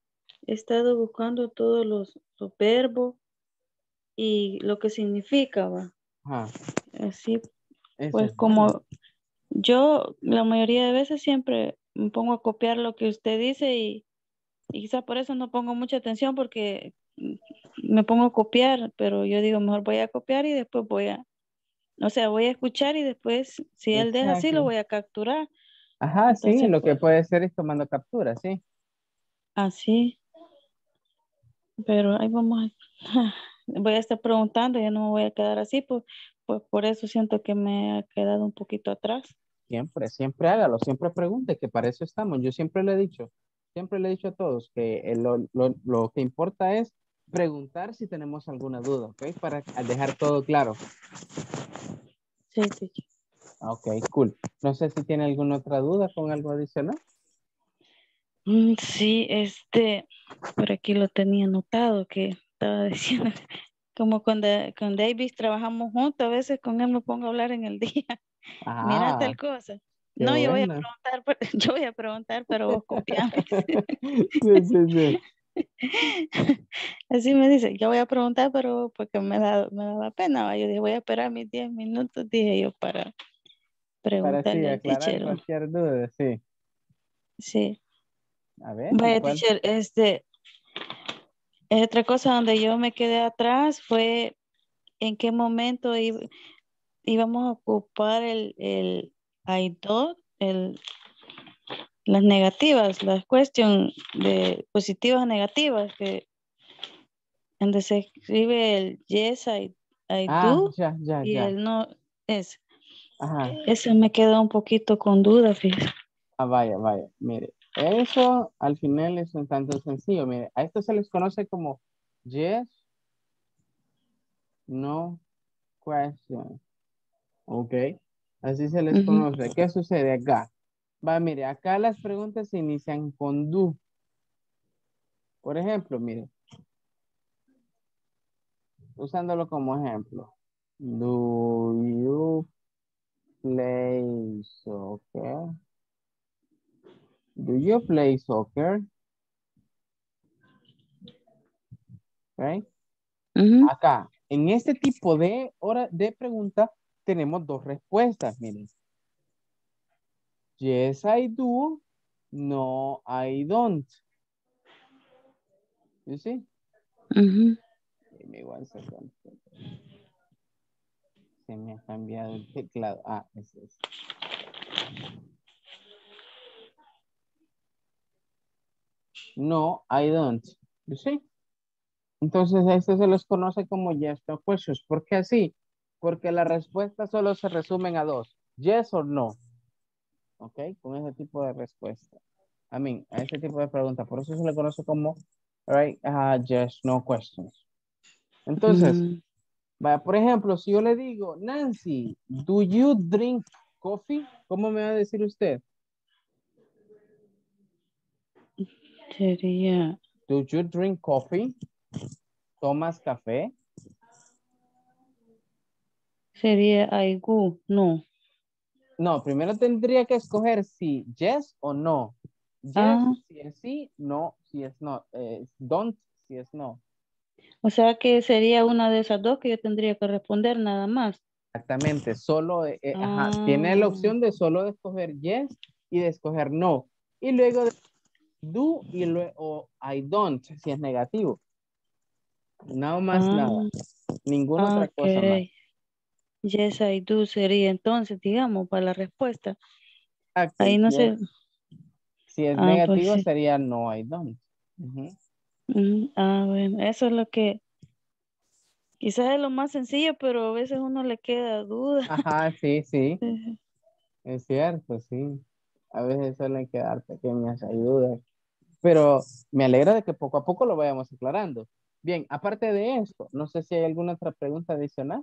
he estado buscando todos los, los verbos y lo que significa, va. Ajá. Así, Eso pues es como bueno. yo la mayoría de veces siempre me pongo a copiar lo que usted dice y, y quizás por eso no pongo mucha atención porque mm, me pongo a copiar, pero yo digo, mejor voy a copiar y después voy a, o sea, voy a escuchar y después, si él deja así, lo Exacto. voy a capturar. Ajá, sí, Entonces, lo que pues, puede ser es tomando captura, sí. así, pero ahí vamos a, voy a estar preguntando, ya no me voy a quedar así, pues, pues por eso siento que me ha quedado un poquito atrás. Siempre, siempre hágalo, siempre pregunte, que para eso estamos. Yo siempre le he dicho, siempre le he dicho a todos que el- lo, lo- lo que importa es preguntar si tenemos alguna duda, ¿ok? Para dejar todo claro. Sí, sí. Ok, cool. No sé si tiene alguna otra duda con algo adicional. Mm, Sí, este, por aquí lo tenía anotado que estaba diciendo, como con, Da- con Davis trabajamos juntos, a veces con él me pongo a hablar en el día. Mira Ah, tal cosa. qué No, yo voy a bueno. preguntar, pero- yo voy a preguntar, pero vos copiame. Sí, sí, sí. Así me dice, yo voy a preguntar, pero porque me da, me daba pena, ¿va? Yo dije, voy a esperar mis diez minutos, dije yo, para Para sí, preguntarle al aclarar teacher. ¿Va? cualquier duda, sí. Sí. A ver, ¿y Vaya, cuál? teacher, este, otra cosa donde yo me quedé atrás fue en qué momento í- íbamos a ocupar el, el I D O T, el, las negativas, las cuestiones de positivas a negativas, que donde se escribe el yes, I, I Ah, do, ya, ya, y ya. el no es. Ajá. Ese me quedó un poquito con duda, fíjate. Ah, vaya, vaya. Mire, eso al final es un tanto sencillo. Mire, a esto se les conoce como yes, no question. Ok. Así se les Ujú, conoce. ¿Qué sucede acá? Va, mire, acá las preguntas se inician con do. Por ejemplo, mire, usándolo como ejemplo. Do you play soccer? Do you play soccer? Right? ujú, Acá, en este tipo de hora de pregunta, tenemos dos respuestas, miren. Yes, I do. No, I don't. You see? ujú. Give me one second. Se me ha cambiado el teclado. Ah, ese es. No, I don't. You see? Entonces, a esto se les conoce como yes, no questions. ¿Por qué así? Porque la respuesta solo se resumen a dos. Yes or no. ¿Ok? Con ese tipo de respuesta. I mean, a ese tipo de pregunta. Por eso se le conoce como, right, uh, yes, no questions. Entonces, Mm, vaya, por ejemplo, si yo le digo, Nancy, do you drink coffee? ¿Cómo me va a decir usted? sería, Do you drink coffee? ¿Tomas café? sería I go, no. No, primero tendría que escoger si yes o no. Yes, Ah, si es sí, no, si es no. Eh, don't, si es no. o sea que sería una de esas dos que yo tendría que responder nada más. Exactamente, solo, eh, eh, ajá, tiene la Ah, opción de solo de escoger yes y de escoger no. Y luego de do y luego I don't, si es negativo. Nada más ah, nada. Ninguna ah, otra cosa más. ok. Yes, I do sería entonces, digamos, para la respuesta. Exacto, y Ahí no si es, sé. si es Ah, pues negativo sí. sería no I don't. Ujú. Mm, ah, bueno, eso es lo que quizás es lo más sencillo, pero a veces uno le queda duda. Ajá, sí, sí, Ujú. es cierto, sí. A veces suelen quedar pequeñas ayudas, pero me alegra de que poco a poco lo vayamos aclarando. Bien, aparte de esto, no sé si hay alguna otra pregunta adicional.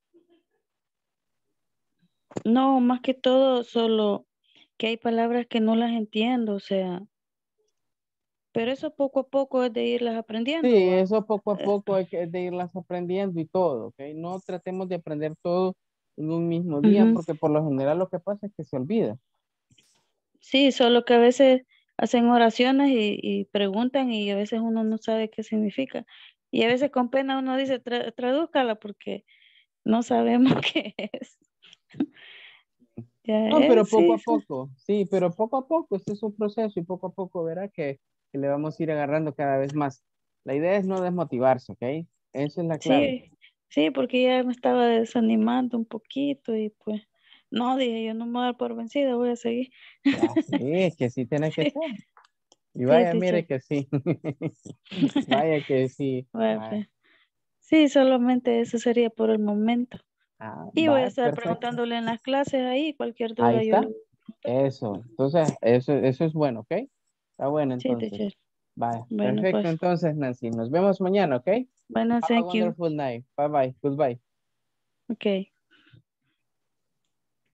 No, más que todo, solo que hay palabras que no las entiendo, o sea, pero eso poco a poco es de irlas Sí, aprendiendo, ¿va? eso poco a Eh, poco hay que de irlas aprendiendo y todo, ¿ok? No tratemos de aprender todo en un mismo día ujú. porque por lo general lo que pasa es que se olvida. Sí, solo que a veces hacen oraciones y, y preguntan y a veces uno no sabe qué significa. Y a veces con pena uno dice, "Tra- tradúzcala porque no sabemos qué es. Ya No, pero es, poco sí, a sí. poco, sí, pero poco a poco, este es un proceso y poco a poco verá que, que le vamos a ir agarrando cada vez más. La idea es no desmotivarse, ¿ok? Esa es la clave. Sí, sí, porque ya me estaba desanimando un poquito y pues, no, dije, yo no me voy a dar por vencida, voy a seguir. Ya, sí, es que sí tiene que Sí, ser. Y sí, vaya, mire teacher. que sí. Vaya que sí. Bueno, Vaya. pues, sí, solamente eso sería por el momento. Ah, Y voy a vaya, estar perfecto. preguntándole en las clases ahí, cualquier Ahí duda yo está. le... Eso. Entonces, eso, eso es bueno, ¿ok? Está bueno Sí, entonces. teacher. Vaya. Bueno, Perfecto pues, entonces, Nancy. Nos vemos mañana, ¿ok? bueno, Have a thank you. wonderful night. Bye bye. Goodbye. Okay.